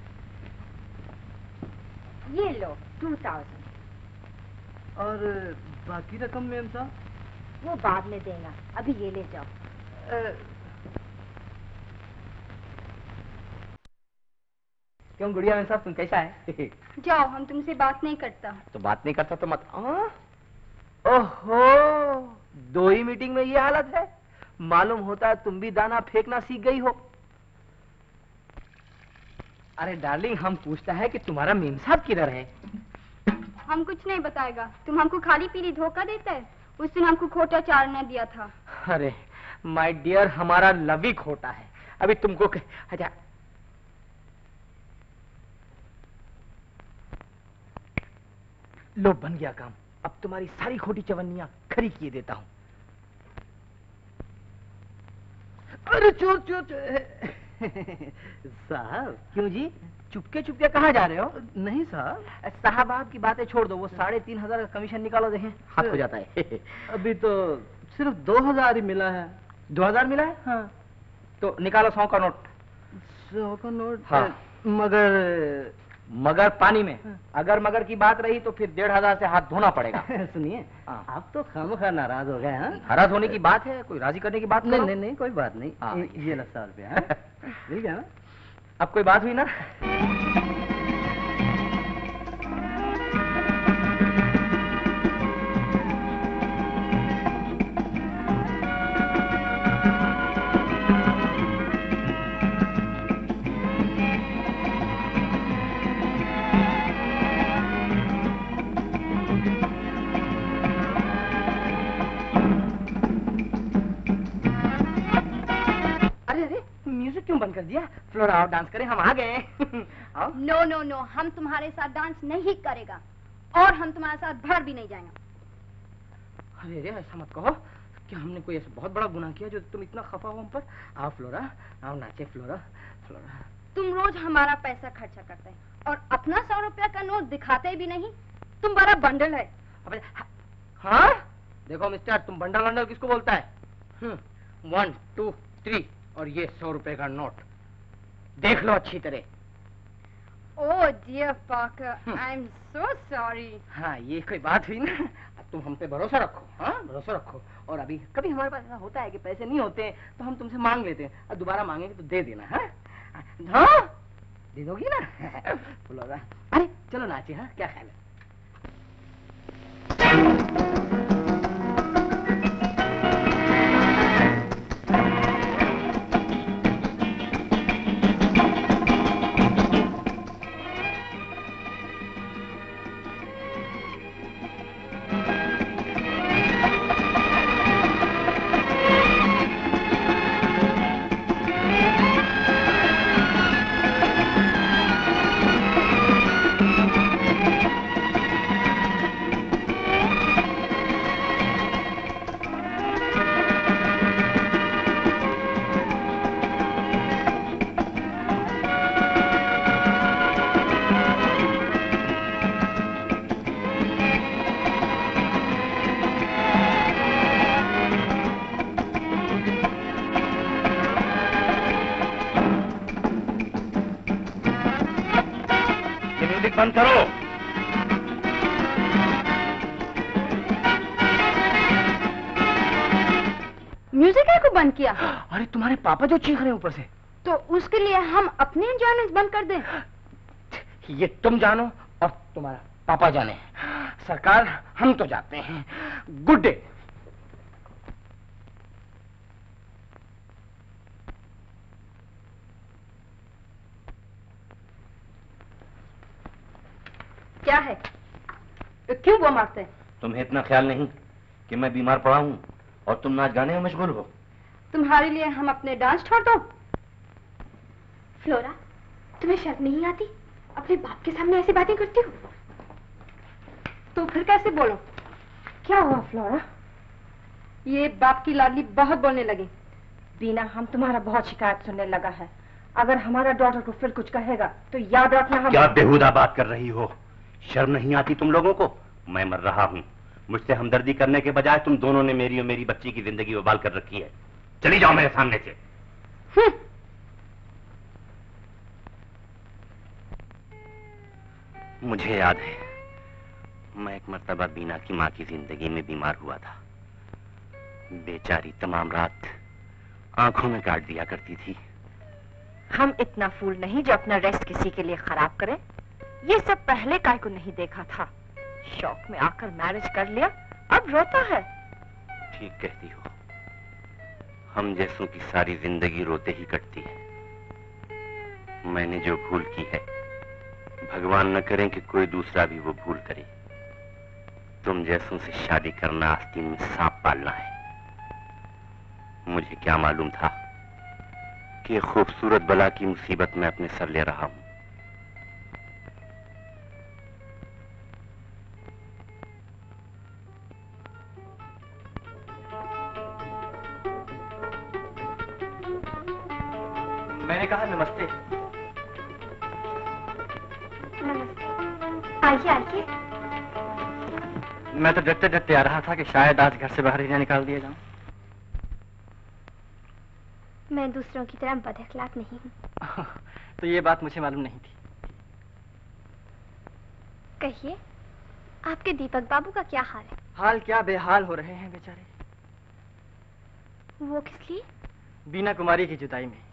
ये लो 2000। और बाकी रकम मैम साहब? वो बाद में देना, अभी ये ले जाओ। क्यों गुड़िया मैम साहब, तुम कैसा है? जाओ, हम तुमसे बात नहीं करता। तो बात नहीं करता तो मत। ओहो, 2 ही मीटिंग में ये हालत है। मालूम होता है तुम भी दाना फेंकना सीख गई हो। अरे डार्लिंग, हम पूछता है कि तुम्हारा मेम साहब किधर है? हम कुछ नहीं बताएगा। तुम हमको खाली पीली धोखा देता है। उस दिन हमको खोटा चारना दिया था। अरे माय डियर, हमारा लव ही खोटा है। अभी तुमको अच्छा, लो बन गया काम। अब तुम्हारी सारी खोटी चवन्नियां खरी किए देता हूं। अरे चोर चोर साहब। क्यों जी, चुपके चुपके कहाँ जा रहे हो? नहीं साहब। साहब आपकी बातें छोड़ दो, वो 3,500 का कमीशन निकालो, देखें हाथ हो जाता है। अभी तो सिर्फ 2,000 ही मिला है। 2,000 मिला है? हाँ। तो निकालो 100 का नोट। 100 का नोट? हाँ। मगर पानी में। हाँ। अगर मगर की बात रही तो फिर 1,500 से हाथ धोना पड़ेगा। सुनिए, आप तो खामखा नाराज हो गए हैं। नाराज होने की बात है, कोई राजी करने की बात नहीं। नहीं, कोई बात नहीं। ये लो 100 रुपया मिल गया ना? अब कोई बात हुई ना? क्यों बंद कर दिया? फ्लोरा आओ डांस करें, हम आ गए। आओ। नो नो नो, हम तुम्हारे साथ डांस नहीं करेगा और हम तुम्हारे साथ बाहर भी नहीं जाएंगे। अरे अरे, ऐसा मत कहो। क्या हमने कोई ऐसा बहुत बड़ा गुनाह किया जो तुम इतना खफा हो हम पर? आओ फ्लोरा, आओ नाचे फ्लोरा। फ्लोरा, तुम रोज हमारा पैसा खर्चा करते हैं और अपना 100 रुपया का नोट दिखाते भी नहीं। तुम बड़ा बंडल है। हाँ देखो मिस्टर, तुम बंडल बंडल किसको बोलता है? 1 2 3 और ये 100 रुपए का नोट देख लो अच्छी तरह। Oh dear Parker, I am so sorry. हाँ, ये कोई बात हुई ना? अब तुम हम पे भरोसा रखो। हाँ, भरोसा रखो। और अभी कभी हमारे पास ऐसा होता है कि पैसे नहीं होते तो हम तुमसे मांग लेते हैं, और दोबारा मांगेंगे तो दे देना। हाँ हाँ, दे दोगी ना? बोलो। अरे चलो नाचे। हाँ, क्या ख्याल है? बंद करो। म्यूजिक है को बंद किया? अरे तुम्हारे पापा जो चीख रहे हैं ऊपर से। तो उसके लिए हम अपने एंजॉयमेंट बंद कर दें? ये तुम जानो और तुम्हारा पापा जाने। सरकार, हम तो जाते हैं। Good day. क्या है? क्यों वो मारते हैं? तुम्हें इतना ख्याल नहीं कि मैं बीमार पड़ा हूं और तुम नाच गाने में मशगूल हो? तुम्हारे लिए हम अपने डांस छोड़ दो? फ्लोरा, तुम्हें शर्म नहीं आती? अपने बाप के सामने ऐसी बातें करती हो? तो फिर कैसे बोलो? क्या हुआ फ्लोरा? ये बाप की लाडली बहुत बोलने लगी। बीना, हम तुम्हारा बहुत शिकायत सुनने लगा है। अगर हमारा डॉटर को फिर कुछ कहेगा तो याद रखना हम... क्या बेहुदा बात कर रही हो? शर्म नहीं आती तुम लोगों को? मैं मर रहा हूँ, मुझसे हमदर्दी करने के बजाय तुम दोनों ने मेरी और मेरी बच्ची की जिंदगी उबाल कर रखी है। चली जाओ मेरे सामने से। मुझे याद है, मैं एक मर्तबा बीना की माँ की जिंदगी में बीमार हुआ था। बेचारी तमाम रात आंखों में काट दिया करती थी। हम इतना फूल नहीं जो अपना रेस्ट किसी के लिए खराब करें। ये सब पहले काय को नहीं देखा था। शौक में आकर मैरिज कर लिया, अब रोता है। ठीक कहती हो, हम जैसों की सारी जिंदगी रोते ही कटती है। मैंने जो भूल की है, भगवान न करें कि कोई दूसरा भी वो भूल करे। तुम जैसों से शादी करना आस्तीन में सांप पालना है। मुझे क्या मालूम था कि खूबसूरत बला की मुसीबत में अपने सर ले रहा हूं। मैंने कहा नमस्ते। नमस्ते, आइए आइए। मैं तो डरते डरते आ रहा था कि शायद आज घर से बाहर ही ना निकाल दिया जाऊं। मैं दूसरों की तरह बदअखलाक नहीं हूँ। तो ये बात मुझे मालूम नहीं थी। कहिए, आपके दीपक बाबू का क्या हाल है? हाल क्या, बेहाल हो रहे हैं बेचारे। वो किस लिए? बीना कुमारी की जुदाई में।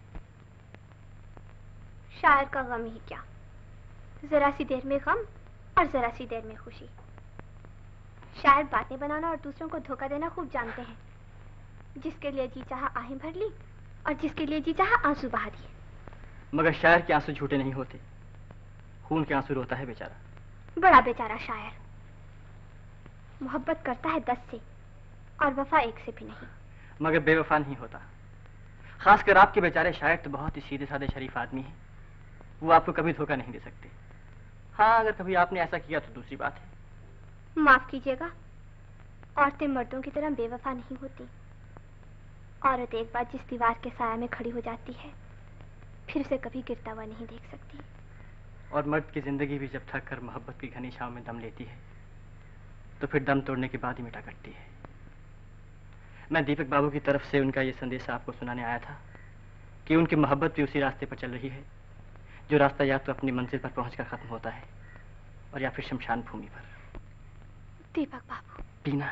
शायर का गम ही क्या, जरा सी देर में गम और जरा सी देर में खुशी। शायर बातें बनाना और दूसरों को धोखा देना खूब जानते हैं। जिसके लिए जी चाहा आहें भर ली और जिसके लिए जी चाहा आंसू बहा दिए। मगर शायर के आंसू झूठे नहीं होते, खून के आंसू रोता है बेचारा। बड़ा बेचारा शायर। मोहब्बत करता है 10 से और वफा 1 से भी नहीं। मगर बेवफा नहीं होता। खासकर आपके बेचारे शायर तो बहुत ही सीधे साधे शरीफ आदमी हैं। वो आपको कभी धोखा नहीं दे सकते। हाँ, अगर कभी आपने ऐसा किया तो दूसरी बात है। माफ कीजिएगा, औरतें मर्दों की तरह बेवफा नहीं होती। औरत एक बार जिस दीवार के साया में खड़ी हो जाती है, फिर उसे कभी गिरता हुआ नहीं देख सकती। और मर्द की जिंदगी भी जब थक कर मोहब्बत की घनी छांव में दम लेती है, तो फिर दम तोड़ने के बाद ही मिटा करती है। मैं दीपक बाबू की तरफ से उनका ये संदेश आपको सुनाने आया था कि उनकी मोहब्बत भी उसी रास्ते पर चल रही है, जो रास्ता या तो अपनी मंजिल पर पहुंचकर खत्म होता है और या फिर शमशान भूमि पर। दीपक बाबू। बीना।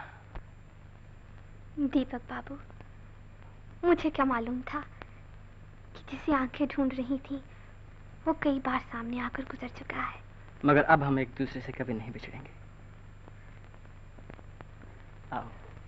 दीपक बाबू, मुझे क्या मालूम था कि जिसे आंखें ढूंढ रही थी वो कई बार सामने आकर गुजर चुका है। मगर अब हम एक दूसरे से कभी नहीं बिछड़ेंगे। आओ।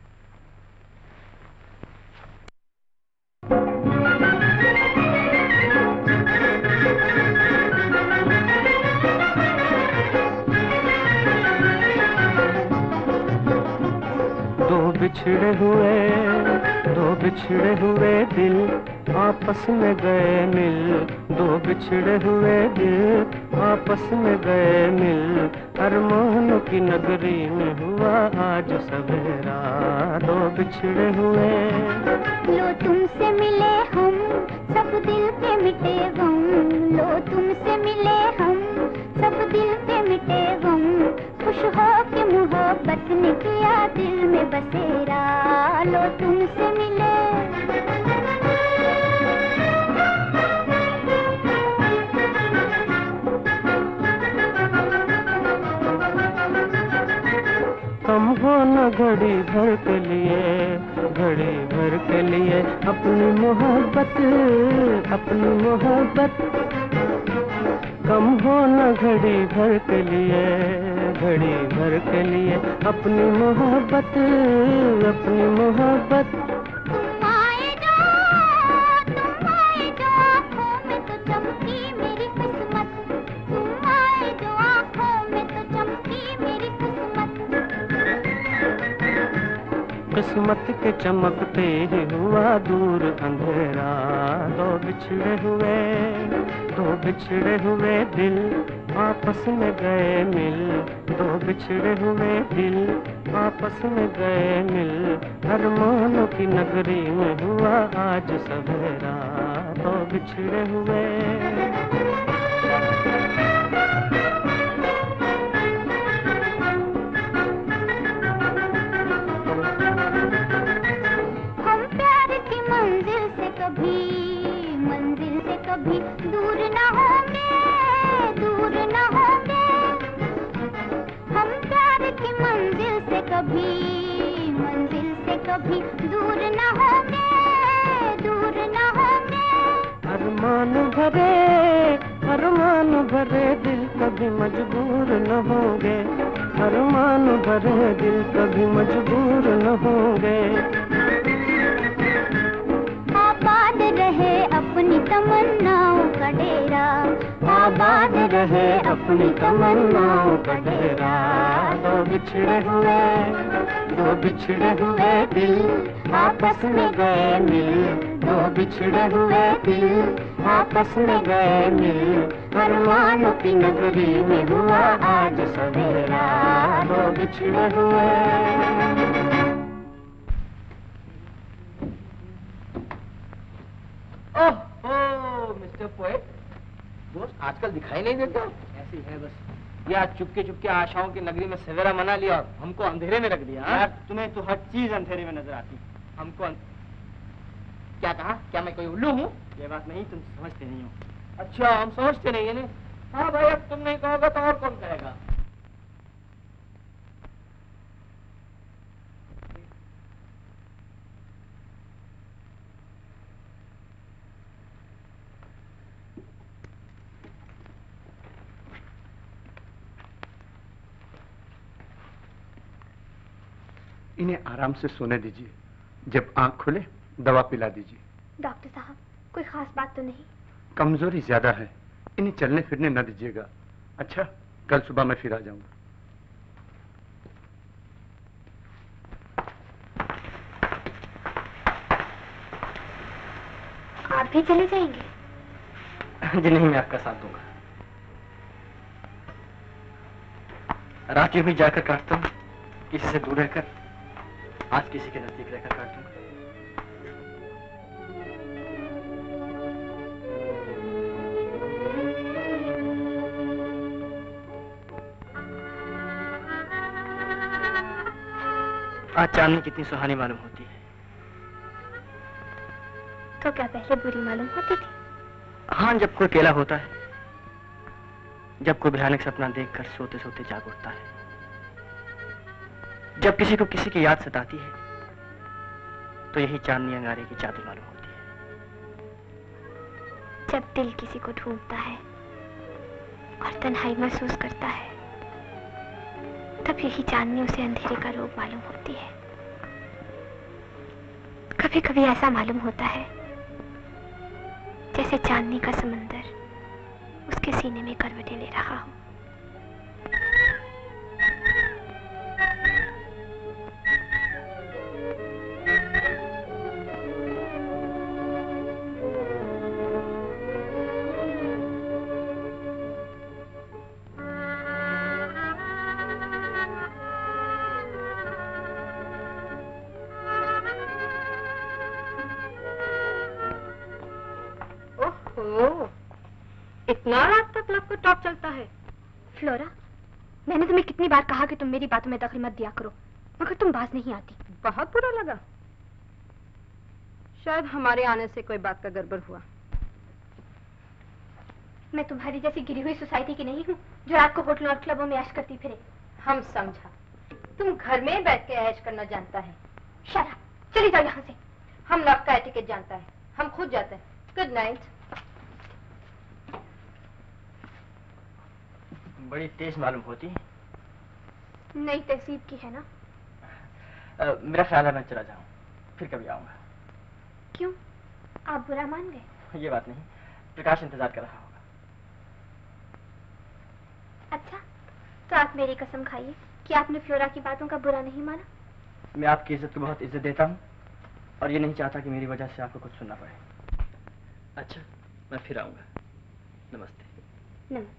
दो बिछड़े हुए दिल आपस में गए मिल। दो बिछड़े हुए दिल आपस में गए मिल। अरमानों की नगरी में हुआ आज सवेरा। दो बिछड़े हुए। लो तुमसे मिले हम, सब दिल पे मिटे गम। लो तुमसे मिले हम, सब दिल पे मिटे गम। खुश हो के मोहब्बत ने किया दिल में बसेरा। लो तुमसे मिले। कम हो न घड़ी भर के लिए, घड़ी भर के लिए अपनी मोहब्बत, अपनी मोहब्बत। कम हो न घड़ी भर के लिए, घड़ी भर के लिए अपनी मोहब्बत, अपनी मोहब्बत। तुम आए जो आँखों में तो चमकी मेरी किस्मत। तुम आए जो आँखों में तो चमकी मेरी किस्मत। किस्मत के चमकते ही हुआ दूर अंधेरा। दो बिछड़े हुए, दो बिछड़े हुए दिल आपस में गए मिल। दो बिछड़े हुए दिल आपस में गए मिल। अरमानों की नगरी में हुआ आज सवेरा। दो बिछड़े हुए। मंजिल से कभी दूर न होंगे, दूर न होंगे। कभी मंजिल से कभी दूर न होंगे, दूर न होंगे। अरमान भरे दिल कभी मजबूर न होंगे, अरमान भरे दिल कभी मजबूर न होंगे। आबाद रहे अपनी तमन्नाओं का डेरा, आबाद रहे अपनी तमन्नाओं का डेरा। दो बिछड़े हुए दिल आपस में गए मिल, दो बिछड़े हुए दिल आपस में गए मिल। अरमानों की नगरी में हुआ आज सवेरा, दो बिछड़े हुए। ओह मिस्टर पोएट, दोस्त आजकल दिखाई नहीं देते हो। ऐसे ही है बस, ये आज चुपके चुपके आशाओं की नगरी में सवेरा मना लिया और हमको अंधेरे में रख दिया। यार तुम्हें तो हर चीज अंधेरे में नजर आती। हमको क्या कहा? क्या मैं कोई उल्लू हूँ? ये बात नहीं, तुम समझते नहीं हो। अच्छा, हम समझते नहीं है ना? हाँ भाई, अब तुम नहीं कहोगे तो और कौन कहेगा? इन्हें आराम से सोने दीजिए, जब आंख खुले दवा पिला दीजिए। डॉक्टर साहब, कोई खास बात तो नहीं? कमजोरी ज्यादा है, इन्हें चलने फिरने न दीजिएगा। अच्छा, कल सुबह मैं फिर आ जाऊंगा। आप भी चले जाएंगे? जी नहीं, मैं आपका साथ दूंगा। रात में भी जाकर काटता हूँ, किसी से दूर रहकर, आज किसी के नजदीक रहकर काटूंगा। आज चांदनी कितनी सुहानी मालूम होती है। तो क्या पहले बुरी मालूम होती थी? हाँ, जब कोई अकेला होता है, जब कोई भयानक सपना देखकर सोते सोते जाग उठता है, जब किसी को किसी की याद सताती है, तो यही चांदनी अंगारे की चादर मालूम होती है। जब दिल किसी को ढूंढता है और तन्हाई महसूस करता है, तब यही चांदनी उसे अंधेरे का रोग मालूम होती है। कभी कभी ऐसा मालूम होता है जैसे चांदनी का समंदर उसके सीने में करवटें ले रहा हो। इतना रात तक लैपटॉप चलता है? फ्लोरा, मैंने तुम्हें कितनी बार कहा कि तुम मेरी बातों में दखल मत दिया करो, मगर तुम बात नहीं आती। बहुत बुरा लगा। शायद हमारे आने से कोई बात का गड़बड़ हुआ। मैं तुम्हारी जैसी गिरी हुई सोसाइटी की नहीं हूँ जो रात को होटलों और क्लबों में ऐश करती फिरे। हम समझा, तुम घर में बैठ के ऐश करना जानता है। शराब, चली जाओ यहाँ से। हम लव का एटिकेट जानता है, हम खुद जाते हैं। Good night. बड़ी तेज मालूम होती है। नई तहसीब की है ना? मेरा ख्याल है मैं चला जाऊं, फिर कभी आऊंगा। क्यों, आप बुरा मान गए? ये बात नहीं, प्रकाश इंतजार कर रहा होगा। अच्छा, तो आप मेरी कसम खाइए कि आपने फ्लोरा की बातों का बुरा नहीं माना। मैं आपकी इज्जत को बहुत इज्जत देता हूँ और ये नहीं चाहता कि मेरी वजह से आपको कुछ सुनना पड़े। अच्छा, मैं फिर आऊंगा। नमस्ते। नमस्ते।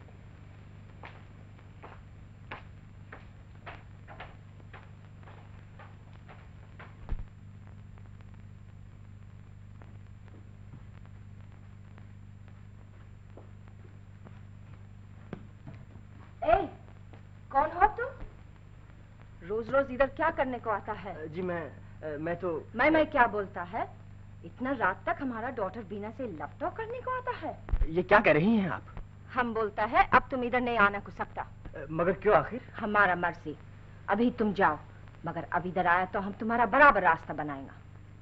कौन हो तुम? रोज रोज इधर क्या करने को आता है? जी मैं तो मैं क्या बोलता है? इतना रात तक हमारा डॉटर बीना से लैपटॉप करने को आता है? ये क्या कह रही हैं आप? हम बोलता है अब तुम इधर नहीं आना को सकता। मगर क्यों आखिर? हमारा मर्जी। अभी तुम जाओ, मगर अब इधर आया तो हम तुम्हारा बराबर रास्ता बनाएंगे।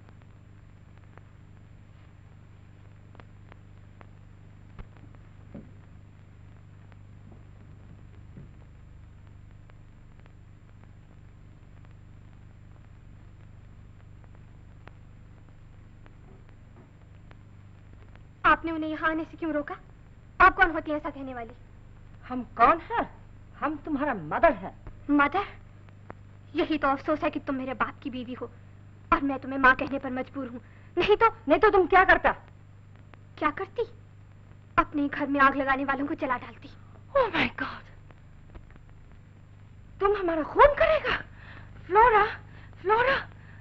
आपने उन्हें यहाँ आने से क्यों रोका? आप कौन होती है ऐसा कहने वाली? हम कौन है? हम तुम्हारा मदर है। मदर? यही तो अफसोस है कि तुम मेरे बाप की बीवी हो और मैं तुम्हें माँ कहने पर मजबूर हूँ। नहीं तो तुम क्या करता? क्या करती? अपने घर में आग लगाने वालों को जला डालती। Oh my God! तुम हमारा खून करेगा? Flora, Flora,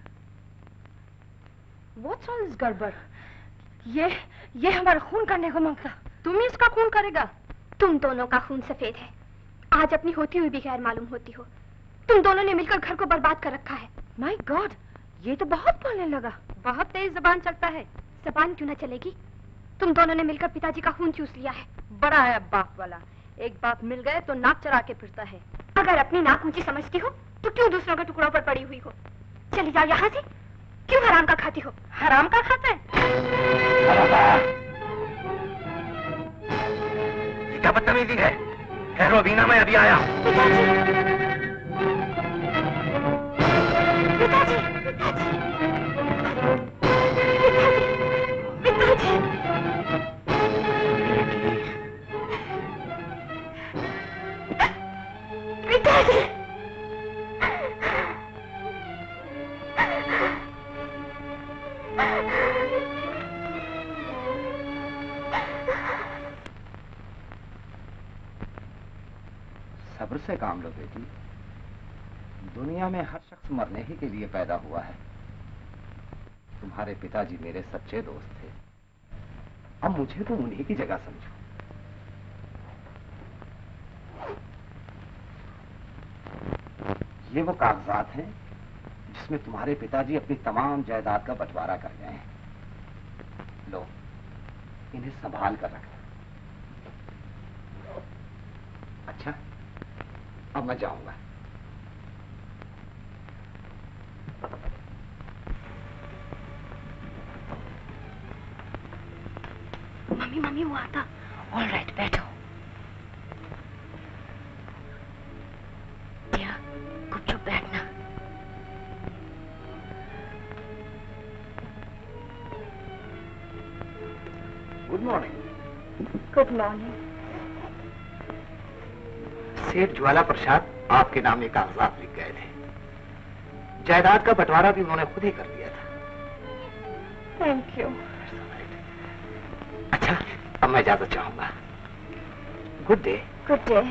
what's all this गड़बड़? ये हमारा खून करने को मांगता। तुम ही इसका खून करेगा? तुम दोनों का खून सफेद है। आज अपनी होती हुई भी गैर मालूम होती हो। तुम दोनों ने मिलकर घर को बर्बाद कर रखा है। माय गॉड, ये तो बहुत बोलने लगा। बहुत तेज जबान चलता है। जबान क्यों ना चलेगी? तुम दोनों ने मिलकर पिताजी का खून चूस लिया है। बड़ा है बाप वाला। एक बाप मिल गए तो नाक चढ़ा के फिरता है। अगर अपनी नाक ऊंची समझती हो तो क्यों दूसरों के टुकड़ों पर पड़ी हुई हो? चली जाओ यहाँ से। क्यों हराम का खाती हो? हराम का खाता है? क्या बदतमीजी है? ठहरो बीना, मैं अभी आया। पिताजी, पिताजी, पिताजी, पिताजी, पिताजी। सब्र से काम लो बेटी। दुनिया में हर शख्स मरने ही के लिए पैदा हुआ है। तुम्हारे पिताजी मेरे सच्चे दोस्त थे। अब मुझे तो उन्हीं की जगह समझो। ये वो कागजात हैं जिसमें तुम्हारे पिताजी अपनी तमाम जायदाद का बंटवारा कर गए हैं। लो, इन्हें संभाल कर रखना। अच्छा, अब मैं जाऊंगा। मम्मी वो आता। ऑल राइट, बैठो। चुप बैठना। Good morning. Good morning. Seth Jwala प्रसाद आपके नाम ये कागजात लिख गए थे। जायदाद का बंटवारा भी उन्होंने खुद ही कर दिया था। Thank you. अच्छा, अब मैं इजाजत चाहूंगा। Good day. Good day.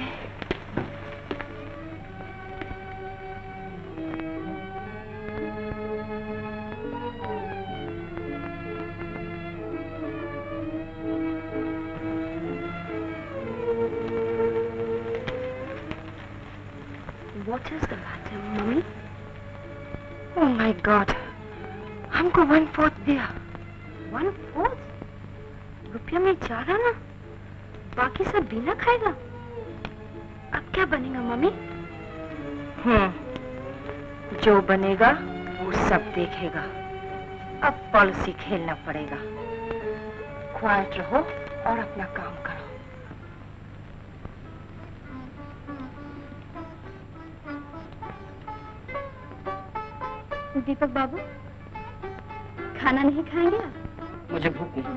What is the matter, mummy? Oh my God! हमको 1/4 दिया। 1/4? रुपया में जा रहा ना, बाकी सब बिना खाएगा। अब क्या बनेगा मम्मी? जो बनेगा वो सब देखेगा। अब पॉलिसी खेलना पड़ेगा। क्वाइट रहो और अपना काम करो। दीपक बाबू, खाना नहीं खाएंगे आप? मुझे भूख नहीं।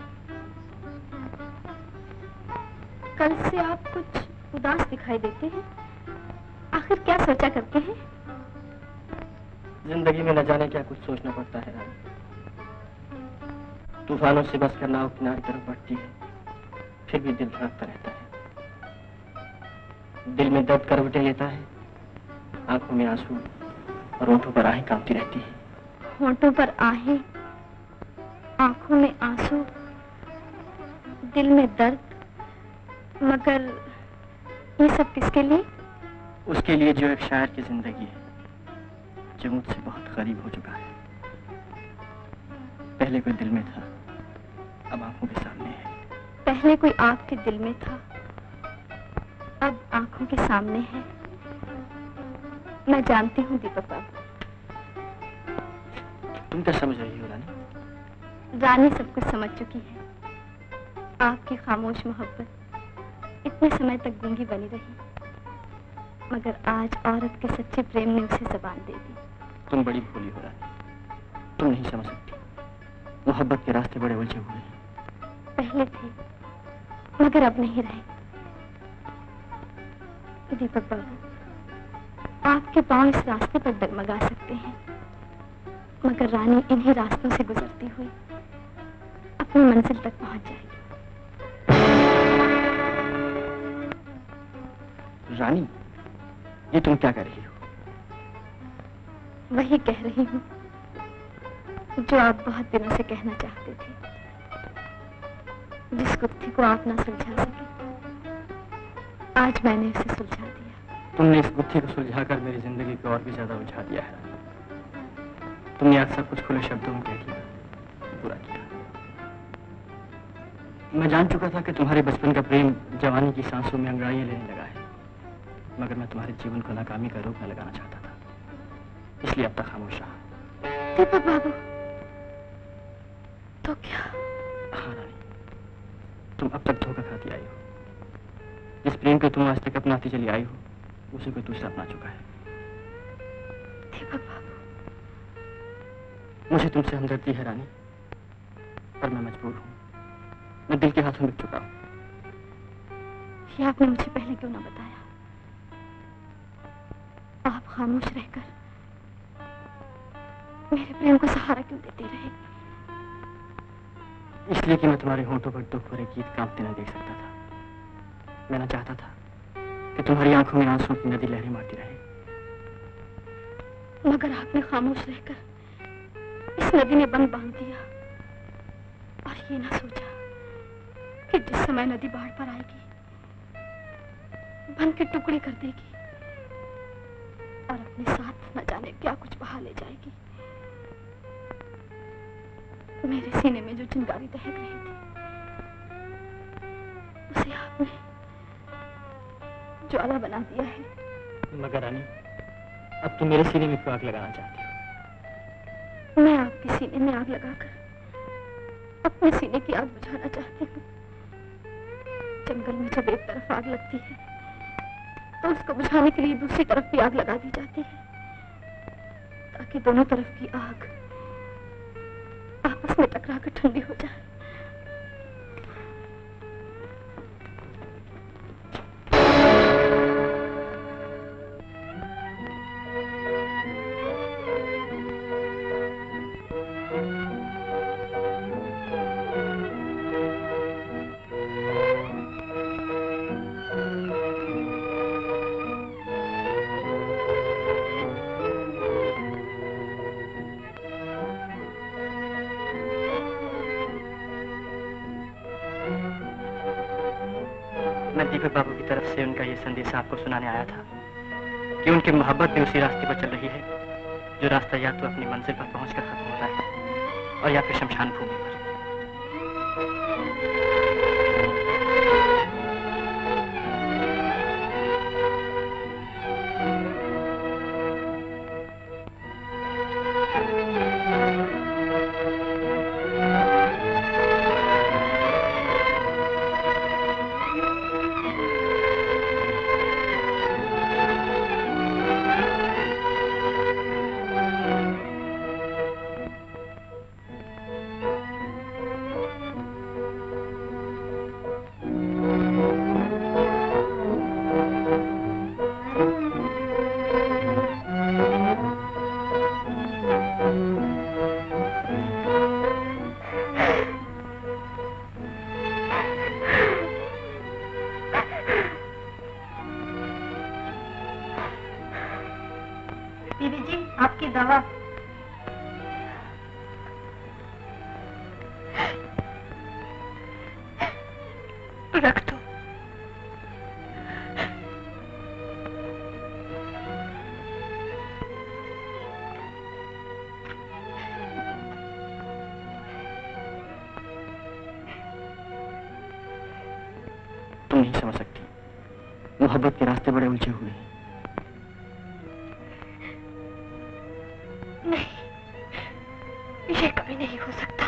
कल से आप कुछ उदास दिखाई देते हैं। आखिर क्या सोचा करते हैं? जिंदगी में न जाने क्या कुछ सोचना पड़ता है रानी। तूफानों से बस कर नाव किनारे तरफ बढ़ती है, फिर भी दिल धड़कता रहता है। दिल में दर्द करवटें लेता है, आंखों में आंसू और होंठों पर आहें कांपती रहती है। होंठों पर आहें, आंखों में आंसू, दिल में दर्द। मगर ये सब किसके लिए? उसके लिए जो एक शायर की जिंदगी है, जो मुझसे बहुत करीब हो चुका है। पहले कोई दिल में था, अब आंखों के सामने है। पहले कोई आपके दिल में था, अब आंखों के सामने है। मैं जानती हूँ दीपक बाबू। तुम क्या समझ रही हो रानी? रानी सब कुछ समझ चुकी है। आपकी खामोश मोहब्बत इतने समय तक गूंगी बनी रही, मगर आज औरत के सच्चे प्रेम ने उसे जबान दे दी। तुम bड़ी भोली हो रानी, तुम नहीं समझ सकती। मोहब्बत के रास्ते बड़े उलझे हुए हैं। पहले थे, मगर अब नहीं रहे। दीपक बाबू, आपके पांव इस रास्ते पर डगमगा सकते हैं, मगर रानी इन्हीं रास्तों से गुजरती हुई अपनी मंजिल तक पहुंच जाएगी। रानी, ये तुम क्या कह रही हो? वही कह रही हूँ जो आप बहुत दिनों से कहना चाहते थे। जिस गुत्थी को आप ना सुलझा सके, आज मैंने उसे सुलझा दिया। तुमने इस गुत्थी को सुलझाकर मेरी जिंदगी को और भी ज्यादा उलझा दिया है। तुमने आज सब कुछ खुले शब्दों में कह दिया, बुरा किया। मैं जान चुका था कि तुम्हारे बचपन का प्रेम जवानी की सांसों में अंगड़ाइयां लेने लगा है, मगर मैं तुम्हारे जीवन को नाकामी का रोक न लगाना चाहता था, इसलिए अब तक खामोश रहा। दीपक बाबू, तो क्या? हाँ रानी, तुम अब तक धोखा खाती आई हो। जिस प्रेम को तुम आज तक अपनाती चली आई हो, उसे कोई दूसरा अपना चुका है। दीपक बाबू, मुझे तुमसे हमदर्दी है रानी, पर मैं मजबूर हूँ। मैं दिल के हाथों बिक चुका हूँ। ये आपने मुझे पहले क्यों ना बताया? आप खामोश रहकर मेरे प्रेम को सहारा क्यों देते रहे? इसलिए कि मैं तुम्हारे होठों पर दुख भरे गीत कांपते न देख सकता था। मैं न चाहता था कि तुम्हारी आंखों में आंसू की नदी लहरें मारती रहे। मगर आपने खामोश रहकर इस नदी ने बंद बांध दिया, और ये ना सोचा कि जिस समय नदी बाढ़ पर आएगी, बंद के टुकड़े कर देगी और अपने साथ न जाने क्या कुछ बहा ले जाएगी। मेरे सीने में जो चिंगारी दहक रही थी, उसे आपने ज्वाला बना दिया है। मगर रानी, अब तुम मेरे सीने में क्यों आग लगाना चाहती हो? मैं आपके सीने में आग लगाकर अपने सीने की आग बुझाना चाहती हूँ। जंगल में जब एक तरफ आग लगती है, तो उसको बुझाने के लिए दूसरी तरफ भी आग लगा दी जाती है, ताकि दोनों तरफ की आग आपस में टकराकर ठंडी हो जाए। दीपक बाबू की तरफ से उनका ये संदेश आपको सुनाने आया था कि उनकी मोहब्बत भी उसी रास्ते पर चल रही है, जो रास्ता या तो अपनी मंजिल पर पहुंचकर खत्म होता है और या फिर शमशान भूमि पर। मोहब्बत के रास्ते बड़े उलझे हुए हैं। कभी नहीं हो सकता।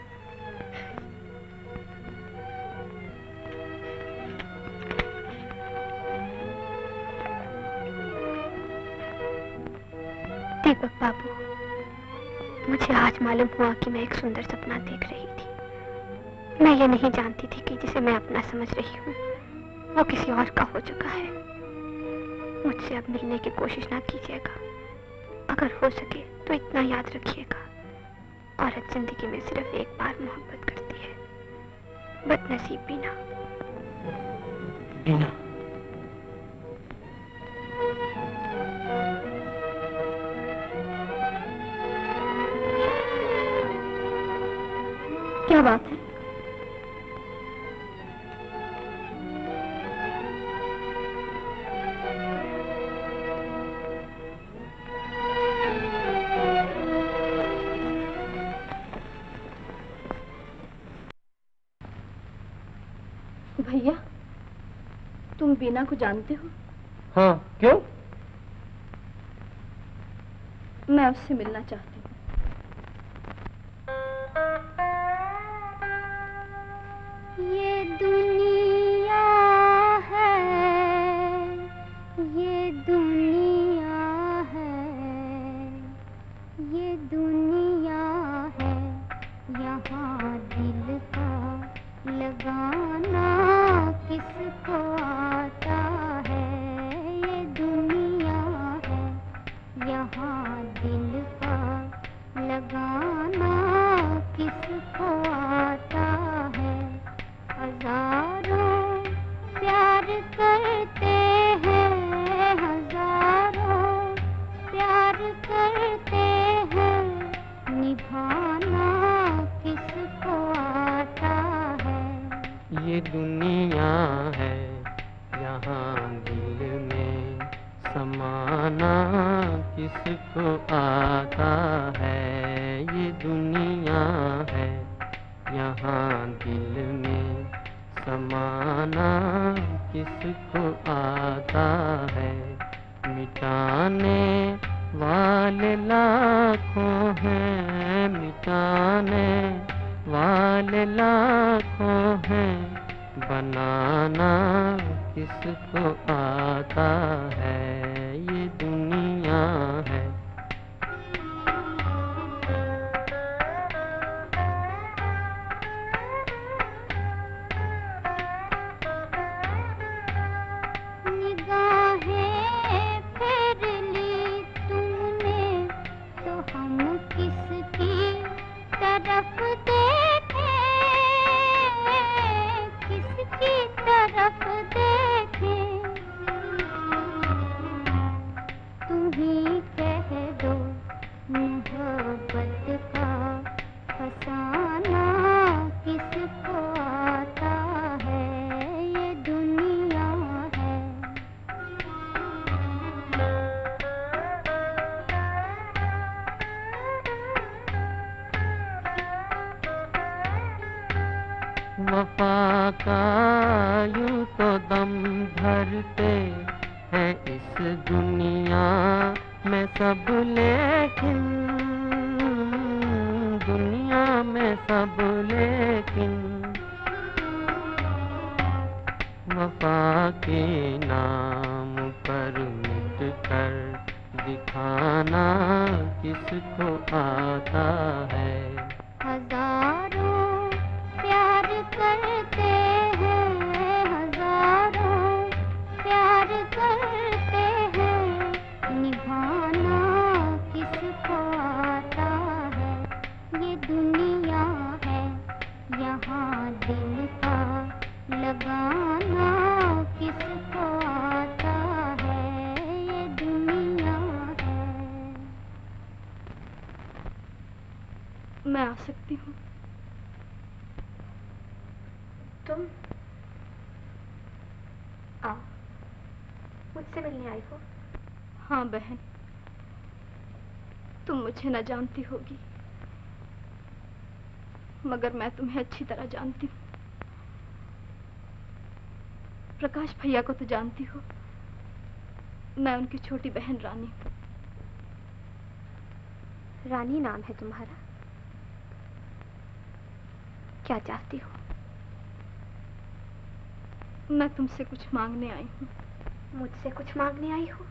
दीपक बाबू, मुझे आज मालूम हुआ कि मैं एक सुंदर सपना देख रही थी। मैं ये नहीं जानती थी कि जिसे मैं अपना समझ रही हूँ वो किसी और का हो चुका है। मुझसे अब मिलने की कोशिश ना कीजिएगा। अगर हो सके तो इतना याद रखिएगा, औरत जिंदगी में सिर्फ एक बार मोहब्बत करती है, बदनसीब बीना। बीना, क्या बात है? भैया, तुम बीना को जानते हो? हाँ, क्यों? मैं उससे मिलना चाहती हूँ। ये दुनिया है, ये दुनिया है, ये दुनिया है, यहाँ दिल का लगाना किसको आता है। ये दुनिया है, यहाँ दिल का लगाना किसको आता है। हजारों प्यार करते हैं, हजारों प्यार करते हैं, निभाना किसको आता है। ये दुनिया है, यहाँ दिल में समाना किसको आता है। ये दुनिया है, यहाँ दिल में समाना किसको आता है। मिटाने वाले लाखों हैं, मिटाने वाले लाखों हैं, बनाना किसको आता है। ये दुनिया है। निगाहें फेर ली तूने तो हम किसकी तरफ देखें, किसकी तरफ देखें। तुम ही कह दो मोहब्बत का फसाना किसको आता है। ये दुनिया है। वफा का यूं तो दम भरते हैं इस दुनिया में सब, लेकिन दुनिया में सब लेकिन वफा के नाम पर मिट कर दिखाना किसको आता है। हजारों प्यार करते हैं, हजारों प्यार करते हैं, निभाना किसको आता है। ये दुनिया है, यहाँ दिल का लगाना किसको आता है। ये दुनिया है। मैं आ सकती हूँ? तुम आओ, मुझसे मिलने आई हो? हाँ बहन, तुम मुझे न जानती होगी, मगर मैं तुम्हें अच्छी तरह जानती हूँ। प्रकाश भैया को तो जानती हो, मैं उनकी छोटी बहन रानी हूँ। रानी नाम है तुम्हारा? क्या चाहती हो? मैं तुमसे कुछ मांगने आई हूँ। मुझसे कुछ मांगने आई हो?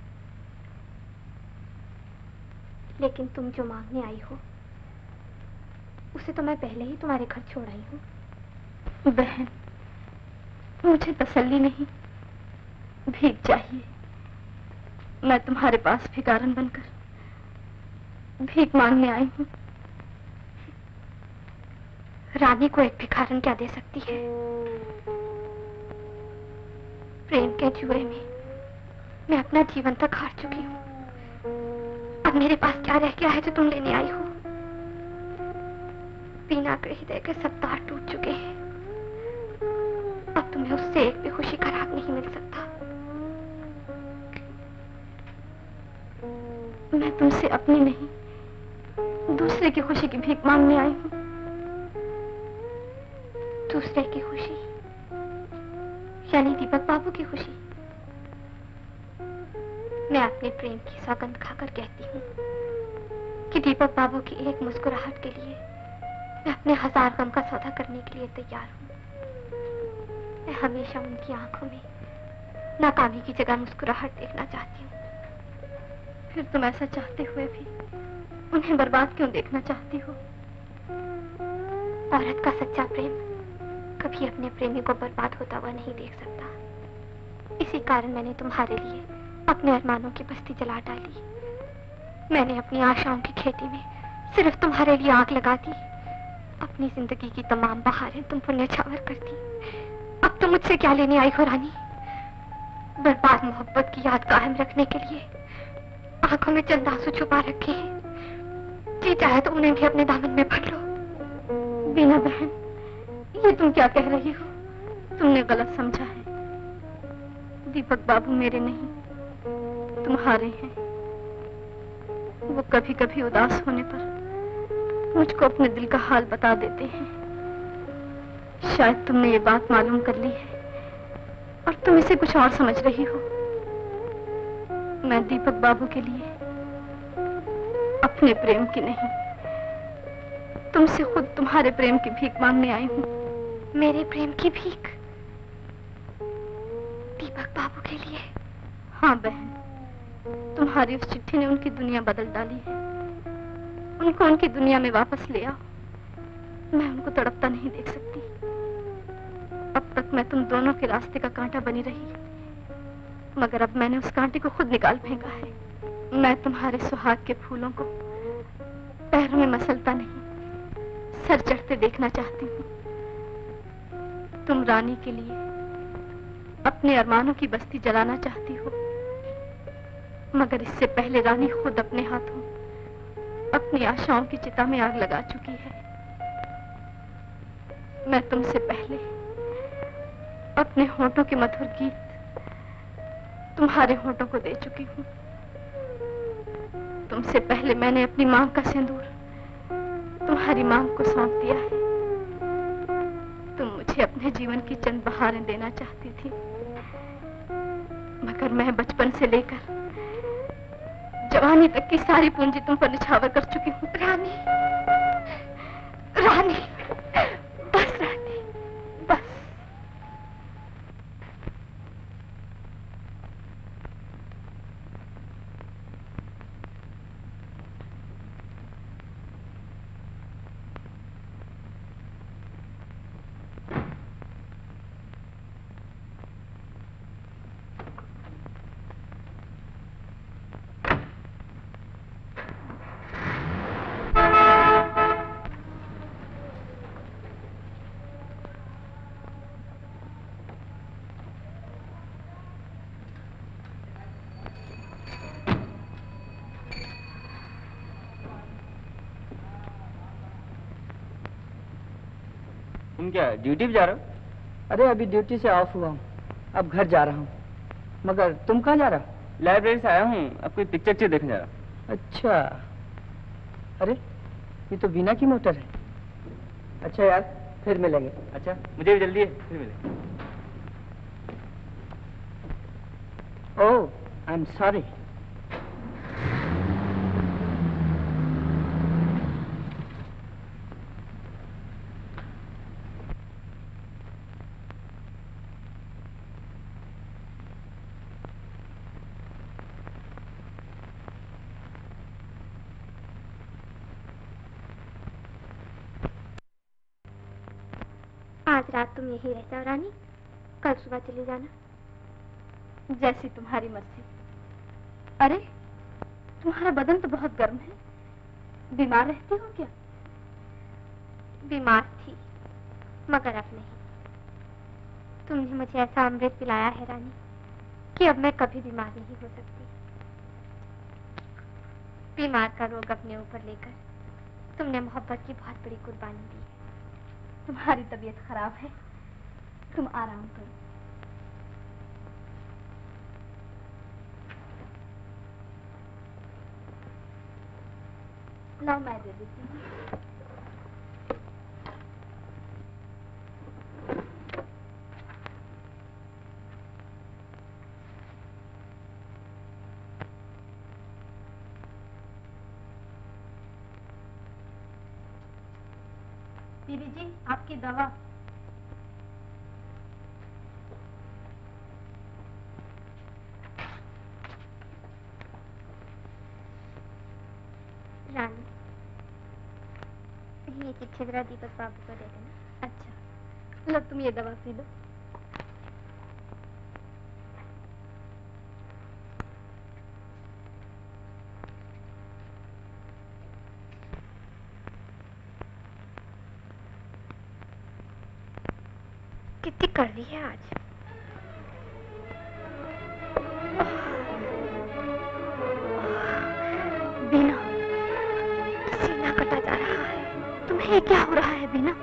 लेकिन तुम जो मांगने आई हो उसे तो मैं पहले ही तुम्हारे घर छोड़ आई हूँ। बहन, मुझे तसल्ली नहीं, भीख चाहिए। मैं तुम्हारे पास भिखारन बनकर भीख मांगने आई हूँ। रानी को एक भिखारन क्या दे सकती है? प्रेम के जुए में मैं अपना जीवन तक हार चुकी हूँ। अब मेरे पास क्या रह गया है जो तुम लेने आई हो? बीना के हृदय के सब तार टूट चुके हैं। अब तुम्हें उससे एक भी खुशी का राग नहीं मिल सकता। मैं तुमसे अपनी नहीं, दूसरे की खुशी की भीख मांगने आई हूँ। दूसरे की खुशी यानी दीपक बाबू की खुशी। मैं अपने प्रेम की सौगंध खाकर कहती हूँ कि दीपक बाबू की एक मुस्कुराहट के लिए मैं अपने 1000 गम का सौदा करने के लिए तैयार हूँ। मैं हमेशा उनकी आंखों में नाकामी की जगह मुस्कुराहट देखना चाहती हूँ। फिर तुम ऐसा चाहते हुए भी उन्हें बर्बाद क्यों देखना चाहती हो? औरत का सच्चा प्रेम कभी अपने प्रेमी को बर्बाद होता हुआ नहीं देख सकता। इसी कारण मैंने तुम्हारे लिए अपने अरमानों की बस्ती जला डाली। मैंने अपनी आशाओं की खेती में सिर्फ तुम्हारे लिए आग लगा दी। अपनी जिंदगी की तमाम बहारें तुम पर न्यौछावर कर दी। अब तुम मुझसे क्या लेने आई हो रानी? बर्बाद मोहब्बत की याद कायम रखने के लिए आंखों में चंद आंसू छुपा रखे हैं। जी चाहे तो उन्हें भी अपने दामन में भर लो। बीना बहन, ये तुम क्या कह रही हो? तुमने गलत समझा है। दीपक बाबू मेरे नहीं, तुम्हारे हैं। वो कभी कभी उदास होने पर मुझको अपने दिल का हाल बता देते हैं। शायद तुमने ये बात मालूम कर ली है और तुम इसे कुछ और समझ रही हो। मैं दीपक बाबू के लिए अपने प्रेम की नहीं, तुमसे खुद तुम्हारे प्रेम की भीख मांगने आई हूँ। मेरे प्रेम की भीख? दीपक बाबू के लिए? हाँ बहन, तुम्हारी उस चिट्ठी ने उनकी दुनिया बदल डाली है। उनको उनकी दुनिया में वापस ले आओ। मैं उनको तड़पता नहीं देख सकती। अब तक मैं तुम दोनों के रास्ते का कांटा बनी रही, मगर अब मैंने उस कांटे को खुद निकाल फेंका है। मैं तुम्हारे सुहाग के फूलों को पैरों में मसलता नहीं, सर चढ़ते देखना चाहती हूँ। तुम रानी के लिए अपने अरमानों की बस्ती जलाना चाहती हो, मगर इससे पहले रानी खुद अपने हाथों अपनी आशाओं की चिता में आग लगा चुकी है। मैं तुमसे पहले अपने होंठों के मधुर गीत तुम्हारे होंठों को दे चुकी हूँ। तुमसे पहले मैंने अपनी मांग का सिंदूर तुम्हारी मांग को सौंप दिया है। तुम मुझे अपने जीवन की चंद बहारें देना चाहती थी, मगर मैं बचपन से लेकर जवानी तक की सारी पूंजी तुम पर निछावर कर चुकी हूँ। रानी, रानी, बस रानी, बस। तुम क्या ड्यूटी पे जा रहे हो? अरे अभी ड्यूटी से ऑफ हुआ हूँ, अब घर जा रहा हूँ। मगर तुम कहाँ जा रहा हो? लाइब्रेरी से आया हूँ, अब कोई पिक्चर देखने जा रहा हूँ। अच्छा, अरे ये तो बीना की मोटर है। अच्छा यार, फिर मिलेंगे। अच्छा, मुझे भी जल्दी है, फिर मिलेंगे। Oh, I am sorry. आज रात तुम यहीं रह जाओ रानी, कल सुबह चली जाना। जैसी तुम्हारी मर्जी। अरे तुम्हारा बदन तो बहुत गर्म है, बीमार रहती हो क्या? बीमार थी मगर अब नहीं। तुमने मुझे ऐसा अमृत पिलाया है रानी कि अब मैं कभी बीमार नहीं हो सकती। बीमार का रोग अपने ऊपर लेकर तुमने मोहब्बत की बहुत बड़ी कुर्बानी दी है। तुम्हारी तबीयत खराब है, तुम आराम करो। लो मैं दे देती हूँ। बीबी जी आपकी दवा। रानी ये चिट्ठी जरा दीपक बाबू को दे देना। अच्छा लो तुम ये दवा पी लो। कितनी कड़वी है आज। बीना, सीना कटा जा रहा है। तुम्हें क्या हो रहा है बीना?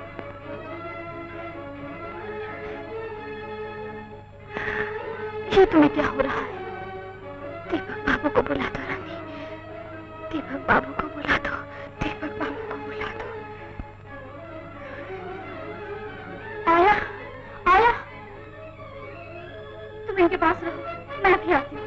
ये तुम्हें क्या हो रहा है? दीपक बाबू को बुला दो रानी, दीपक बाबू को बुला दो, दीपक बाबू को बुला दो। आया आया, तुम इनके पास रहो, मैं अभी आती हूँ।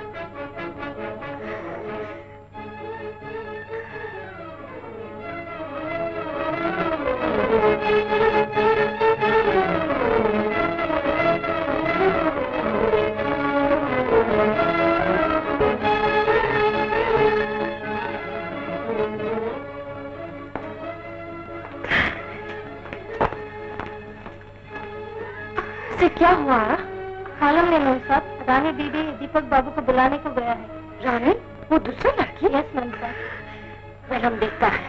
क्या हुआ? मालूम नहीं मेम साहब, रानी दीदी दीपक बाबू को बुलाने को गया है। रानी? वो दूसरा लड़की? यस मेम साहब। वेल हम देखता है।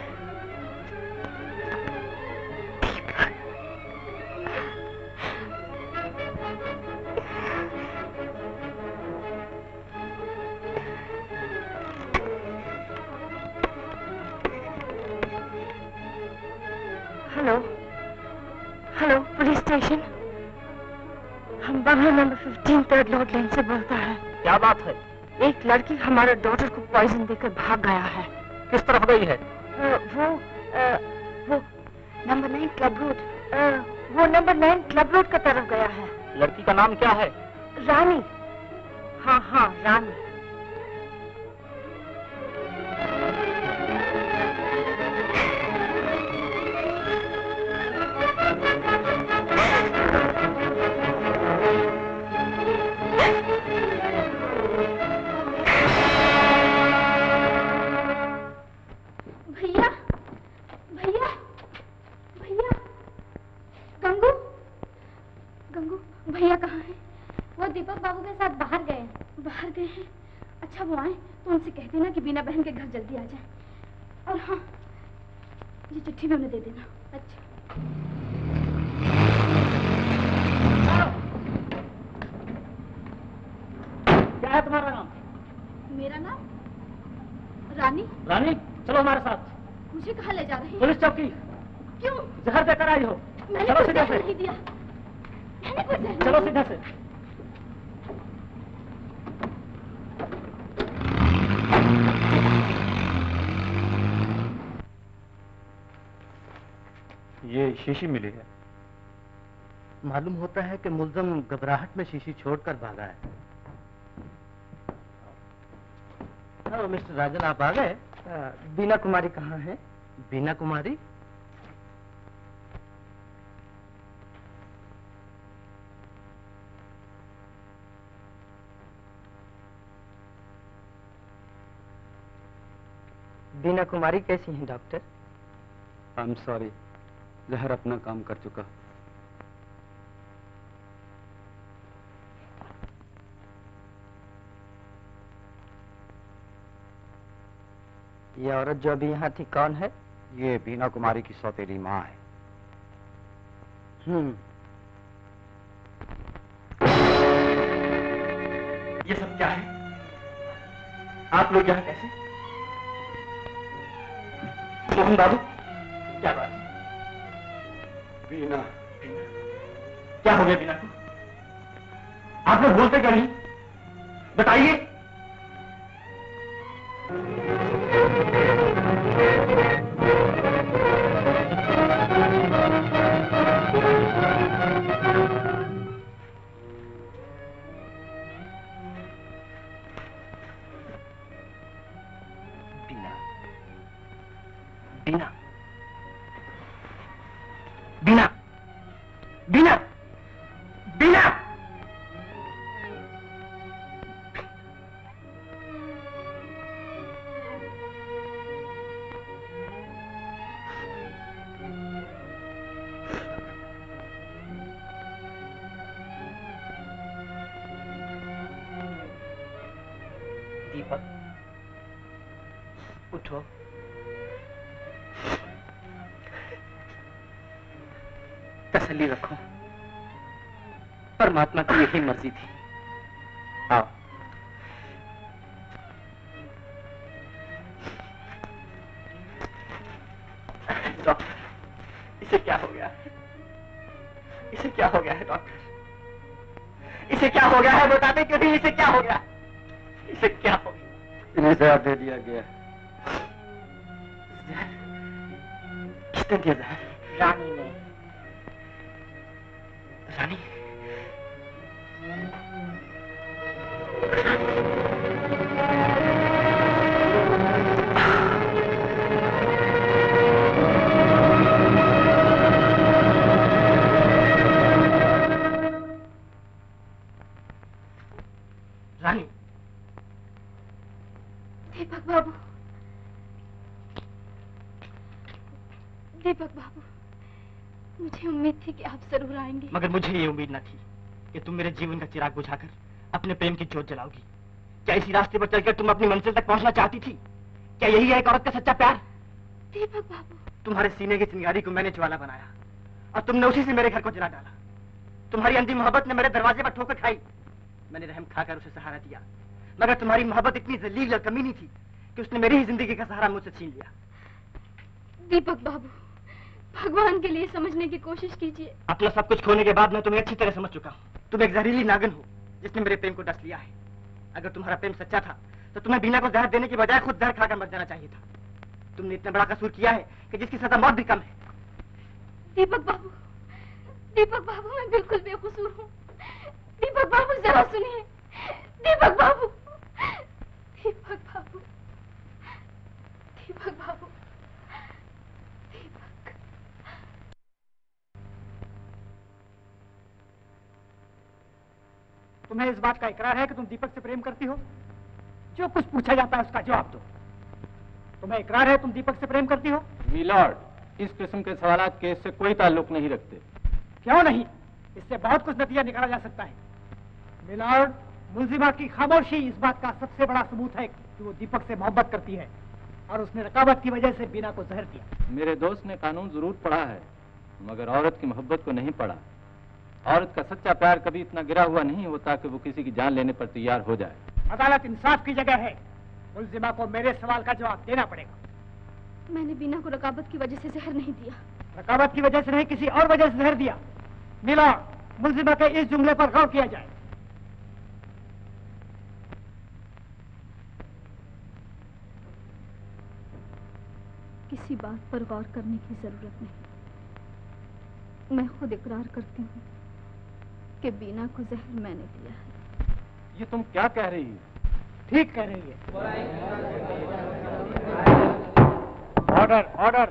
Hello hello, police station. हम बंगला नंबर 15 3rd लॉर्ड लेन से बोलता है। क्या बात है? एक लड़की हमारे डॉटर को पॉइजन देकर भाग गया है। किस तरफ गई है? वो नंबर 9 क्लब रोड, वो नंबर 9 क्लब रोड का तरफ गया है। लड़की का नाम क्या है? रानी। हाँ हाँ रानी। भैया कहाँ हैं? वो दीपक बाबू के साथ बाहर गए हैं। बाहर गए हैं? अच्छा वो आए तो उनसे कह देना कि बीना बहन के घर जल्दी आ जाए। और हाँ, ये चिट्ठी भी उन्हें दे देना। अच्छा। क्या है तुम्हारा नाम? मेरा नाम रानी। रानी, चलो हमारे साथ। मुझे कहाँ ले जा रहे हैं? पुलिस चौकी। क्यों? जहर देकर आई हो। मैंने चलो कुछ सीधे से। नहीं दिया। मैंने कुछ नहीं चलो दिया। सीधे से। ये शीशी मिली है। मालूम होता है कि मुल्जम घबराहट में शीशी छोड़कर भागा है। हाँ, मिस्टर राजन आप आ गए? बीना कुमारी कहाँ है? बीना कुमारी? बीना कुमारी कैसी हैं डॉक्टर? आई एम सॉरी, जहर अपना काम कर चुका। ये औरत जो अभी यहाँ थी कौन है? ये बीना कुमारी की सौतेली माँ है। ये सब क्या है? आप लोग यहाँ कैसे? मोहन बाबू, क्या बात है? बीना, क्या हो गया बीना को? आप लोग बोलते क्या नहीं? बताइए। बीना, बीना, बीना, बीना, दीपक, उठो। तसल्ली रखो, परमात्मा की यही मर्जी थी। आओ। डॉक्टर, इसे क्या हो गया? इसे क्या हो गया है डॉक्टर? इसे क्या हो गया है? बताते क्यों नहीं? इसे क्या हो गया? इसे क्या हो गया? इन्हें जहर दे दिया गया। किसने दिया जहर? रानी ने। रानी? रानी? दीपक बाबू, दीपक बाबू, मुझे उम्मीद थी कि आप जरूर आएंगे। मगर मुझे ये उम्मीद न थी कि तुम मेरे जीवन का चिराग बुझाकर अपने प्रेम की जोत जलाओगी। क्या इसी रास्ते पर चलकर तुम अपनी मंजिल तक पहुंचना चाहती थी? क्या यही है एक औरत का सच्चा प्यार? दीपक बाबू, तुम्हारे सीने की चिंगारी को मैंने ज्वाला बनाया और तुमने उसी से मेरे घर को जला डाला। तुम्हारी अंधी मोहब्बत ने मेरे दरवाजे पर ठोकर खाई। मैंने रहम खाकर उसे सहारा दिया, मगर तुम्हारी मोहब्बत इतनी जलील और कमीनी थी कि उसने मेरी ही जिंदगी का सहारा मुझसे छीन लिया। दीपक बाबू, भगवान के लिए समझने की कोशिश कीजिए। अपना सब कुछ खोने के बाद मैं तुम्हें अच्छी तरह समझ चुका हूँ। तुम एक जहरीली नागिन हो जिसने मेरे प्रेम को डस लिया है। अगर तुम्हारा प्रेम सच्चा था तो तुम्हें बीना को जहर देने की बजाय खुद जहर खाकर मर जाना चाहिए था। तुमने इतना बड़ा कसूर किया है कि जिसकी सजा मौत भी कम है। दीपक बाबू, दीपक बाबू, मैं बिल्कुल बेकसूर हूँ। दीपक बाबू जरा सुनिए। दीपक बाबू, दीपक बाबू, दीपक बाबू, दीपक। तुम्हें इस बात का इकरार है कि तुम दीपक से प्रेम करती हो? जो कुछ पूछा जाता है उसका जवाब दो। तुम्हें इकरार है तुम दीपक से प्रेम करती हो? मिलॉर्ड, इस किस्म के सवालात केस से कोई ताल्लुक नहीं रखते। क्यों नहीं? इससे बहुत कुछ नतीजा निकाला जा सकता है। मिलॉर्ड, मुलजिमा की खामोशी इस बात का सबसे बड़ा सबूत है कि वो दीपक से मोहब्बत करती है और उसने रकाबत की वजह से बीना को जहर दिया। मेरे दोस्त ने कानून जरूर पढ़ा है, मगर औरत की मोहब्बत को नहीं पढ़ा। औरत का सच्चा प्यार कभी इतना गिरा हुआ नहीं होता कि वो किसी की जान लेने पर तैयार हो जाए। अदालत इंसाफ की जगह है। मुलजिमा को मेरे सवाल का जवाब देना पड़ेगा। मैंने बीना को रकाबत की वजह से जहर नहीं दिया। रकाबत की वजह से नहीं, किसी और वजह से जहर दिया। मिलॉर्ड, मुलजिमा के इस जुमले पर गौर किया जाए। किसी बात पर गौर करने की जरूरत नहीं। मैं खुद इकरार करती हूँ कि बीना को जहर मैंने दिया है। ये तुम क्या कह रही हो? ठीक कह रही है। Order, order.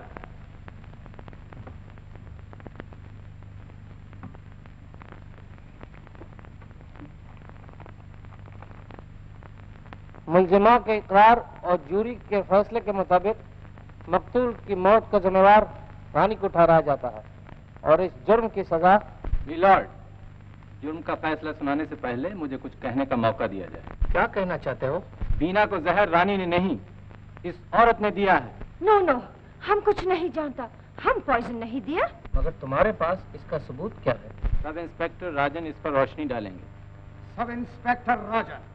मुलजिमा के इकरार और जूरी के फैसले के मुताबिक मकतूल की मौत का जिम्मेवार रानी को ठहराया जाता है और इस जुर्म की सजा। मिलॉर्ड, जुर्म का फैसला सुनाने से पहले मुझे कुछ कहने का मौका दिया जाए। क्या कहना चाहते हो? बीना को जहर रानी ने नहीं इस औरत ने दिया है। नो नो, हम कुछ नहीं जानता, हम पॉइजन नहीं दिया। मगर तुम्हारे पास इसका सबूत क्या है? सब इंस्पेक्टर राजन इस पर रोशनी डालेंगे। सब इंस्पेक्टर राजन।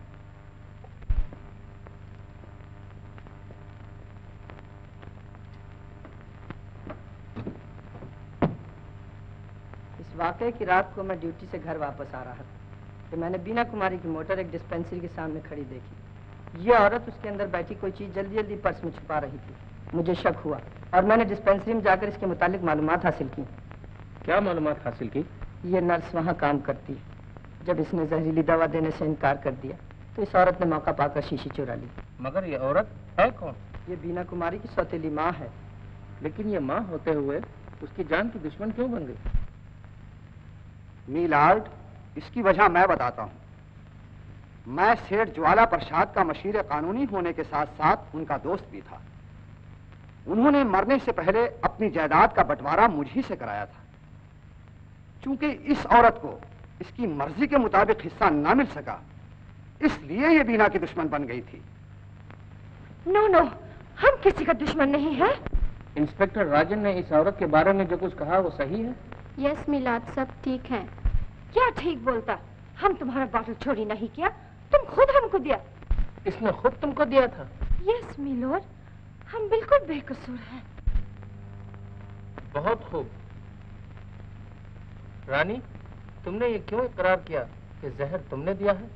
इस वाकये की रात को मैं ड्यूटी से घर वापस आ रहा था कि मैंने बीना कुमारी की मोटर एक डिस्पेंसरी के सामने खड़ी देखी। ये औरत उसके अंदर बैठी कोई चीज जल्दी जल्दी पर्स में छुपा रही थी। मुझे शक हुआ और मैंने डिस्पेंसरी में जाकर इसके मुतालिक मालूमात हासिल की। क्या मालूमात हासिल की? ये नर्स वहाँ काम करती है। जब इसने जहरीली दवा देने से इनकार कर दिया तो इस औरत ने मौका पाकर शीशी चुरा ली। मगर ये औरत है कौन? ये बीना कुमारी की सौतेली माँ है। लेकिन ये माँ होते हुए उसकी जान की दुश्मन क्यों बन गई? मीलार्ड, इसकी वजह मैं बताता हूँ। मैं सेठ ज्वाला प्रसाद का मशीर कानूनी होने के साथ साथ उनका दोस्त भी था। उन्होंने मरने से पहले अपनी जायदाद का बंटवारा मुझी से कराया था। चूंकि इस औरत को इसकी मर्जी के मुताबिक हिस्सा ना मिल सका, इसलिए ये बीना की दुश्मन बन गई थी। नो नो, हम किसी का दुश्मन नहीं है। इंस्पेक्टर राजन ने इस औरत के बारे में जो कुछ कहा वो सही है? यस मिलाद, सब ठीक है। क्या ठीक बोलता? हम तुम्हारा बॉटल चोरी नहीं किया, तुम खुद हमको दिया। इसने खुद तुमको दिया था? यस मिलोर, हम बिल्कुल बेकसूर हैं। बहुत खूब। रानी, तुमने ये क्यों इकरार किया कि जहर तुमने दिया है?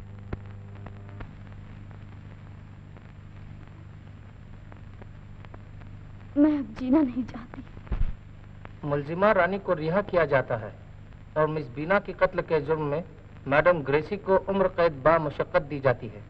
मैं अब जीना नहीं चाहती। मुलजिमा रानी को रिहा किया जाता है और मिस बीना के कत्ल के जुर्म में मैडम ग्रेसी को उम्र कैद बा मुशक्कत दी जाती है।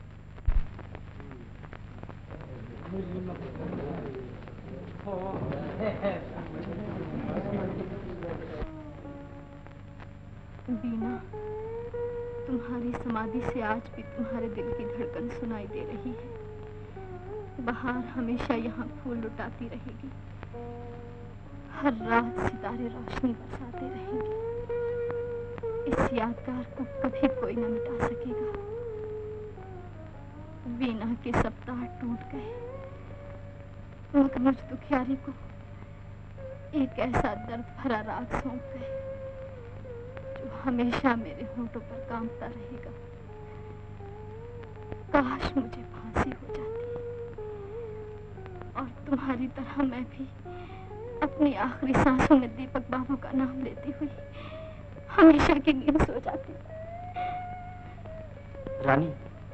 बीना, तुम्हारी समाधि से आज भी तुम्हारे दिल की धड़कन सुनाई दे रही है। बहार हमेशा यहाँ फूल लुटाती रहेगी, हर रात सितारे रोशनी बरसाते रहेंगे। इस यादगार को कभी कोई न मिटा सकेगा। बीना के सप्ताह टूट गए, मगर मुझ दुखियारी को एक ऐसा दर्द भरा राग सौंप गए जो हमेशा मेरे होंठों पर कांपता रहेगा। काश मुझे फांसी हो जाती और तुम्हारी तरह मैं भी अपनी आखिरी सांसों में दीपक बाबू का नाम लेती हुई हमेशा की नींद सो जाती। रानी,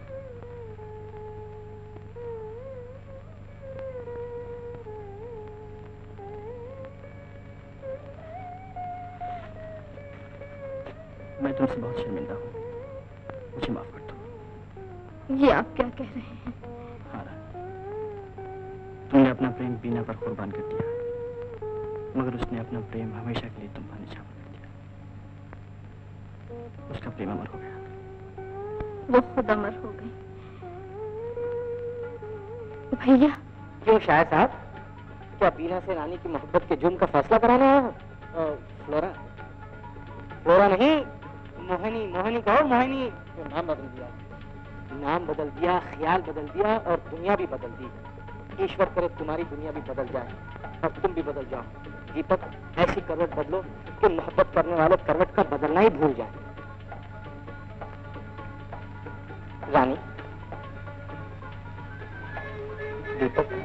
मैं तुमसे बहुत शर्मिंदा हूँ, मुझे माफ कर दो। ये आप क्या कह रहे हैं? हाँ रानी, तुमने अपना प्रेम बीना पर कुर्बान कर दिया, मगर उसने अपना प्रेम हमेशा के लिए तुम पर निछावर कर दिया। उसका प्रेम अमर हो गया। वो खुद अमर हो गई। भैया। क्यों शायद साहब, क्या बीना से रानी की मोहब्बत के जुर्म का फैसला कराना है? फ्लोरा, फ्लोरा नहीं, मोहिनी, मोहिनी कहो, मोहिनी। तो नाम बदल दिया, नाम बदल दिया, ख्याल बदल दिया और दुनिया भी बदल दी। ईश्वर करे तुम्हारी दुनिया भी बदल जाए और तुम भी बदल जाओ। दीपक, ऐसी करवट बदलो कि मोहब्बत करने वाले करवट का बदलना ही भूल जाए। रानी, दीपक,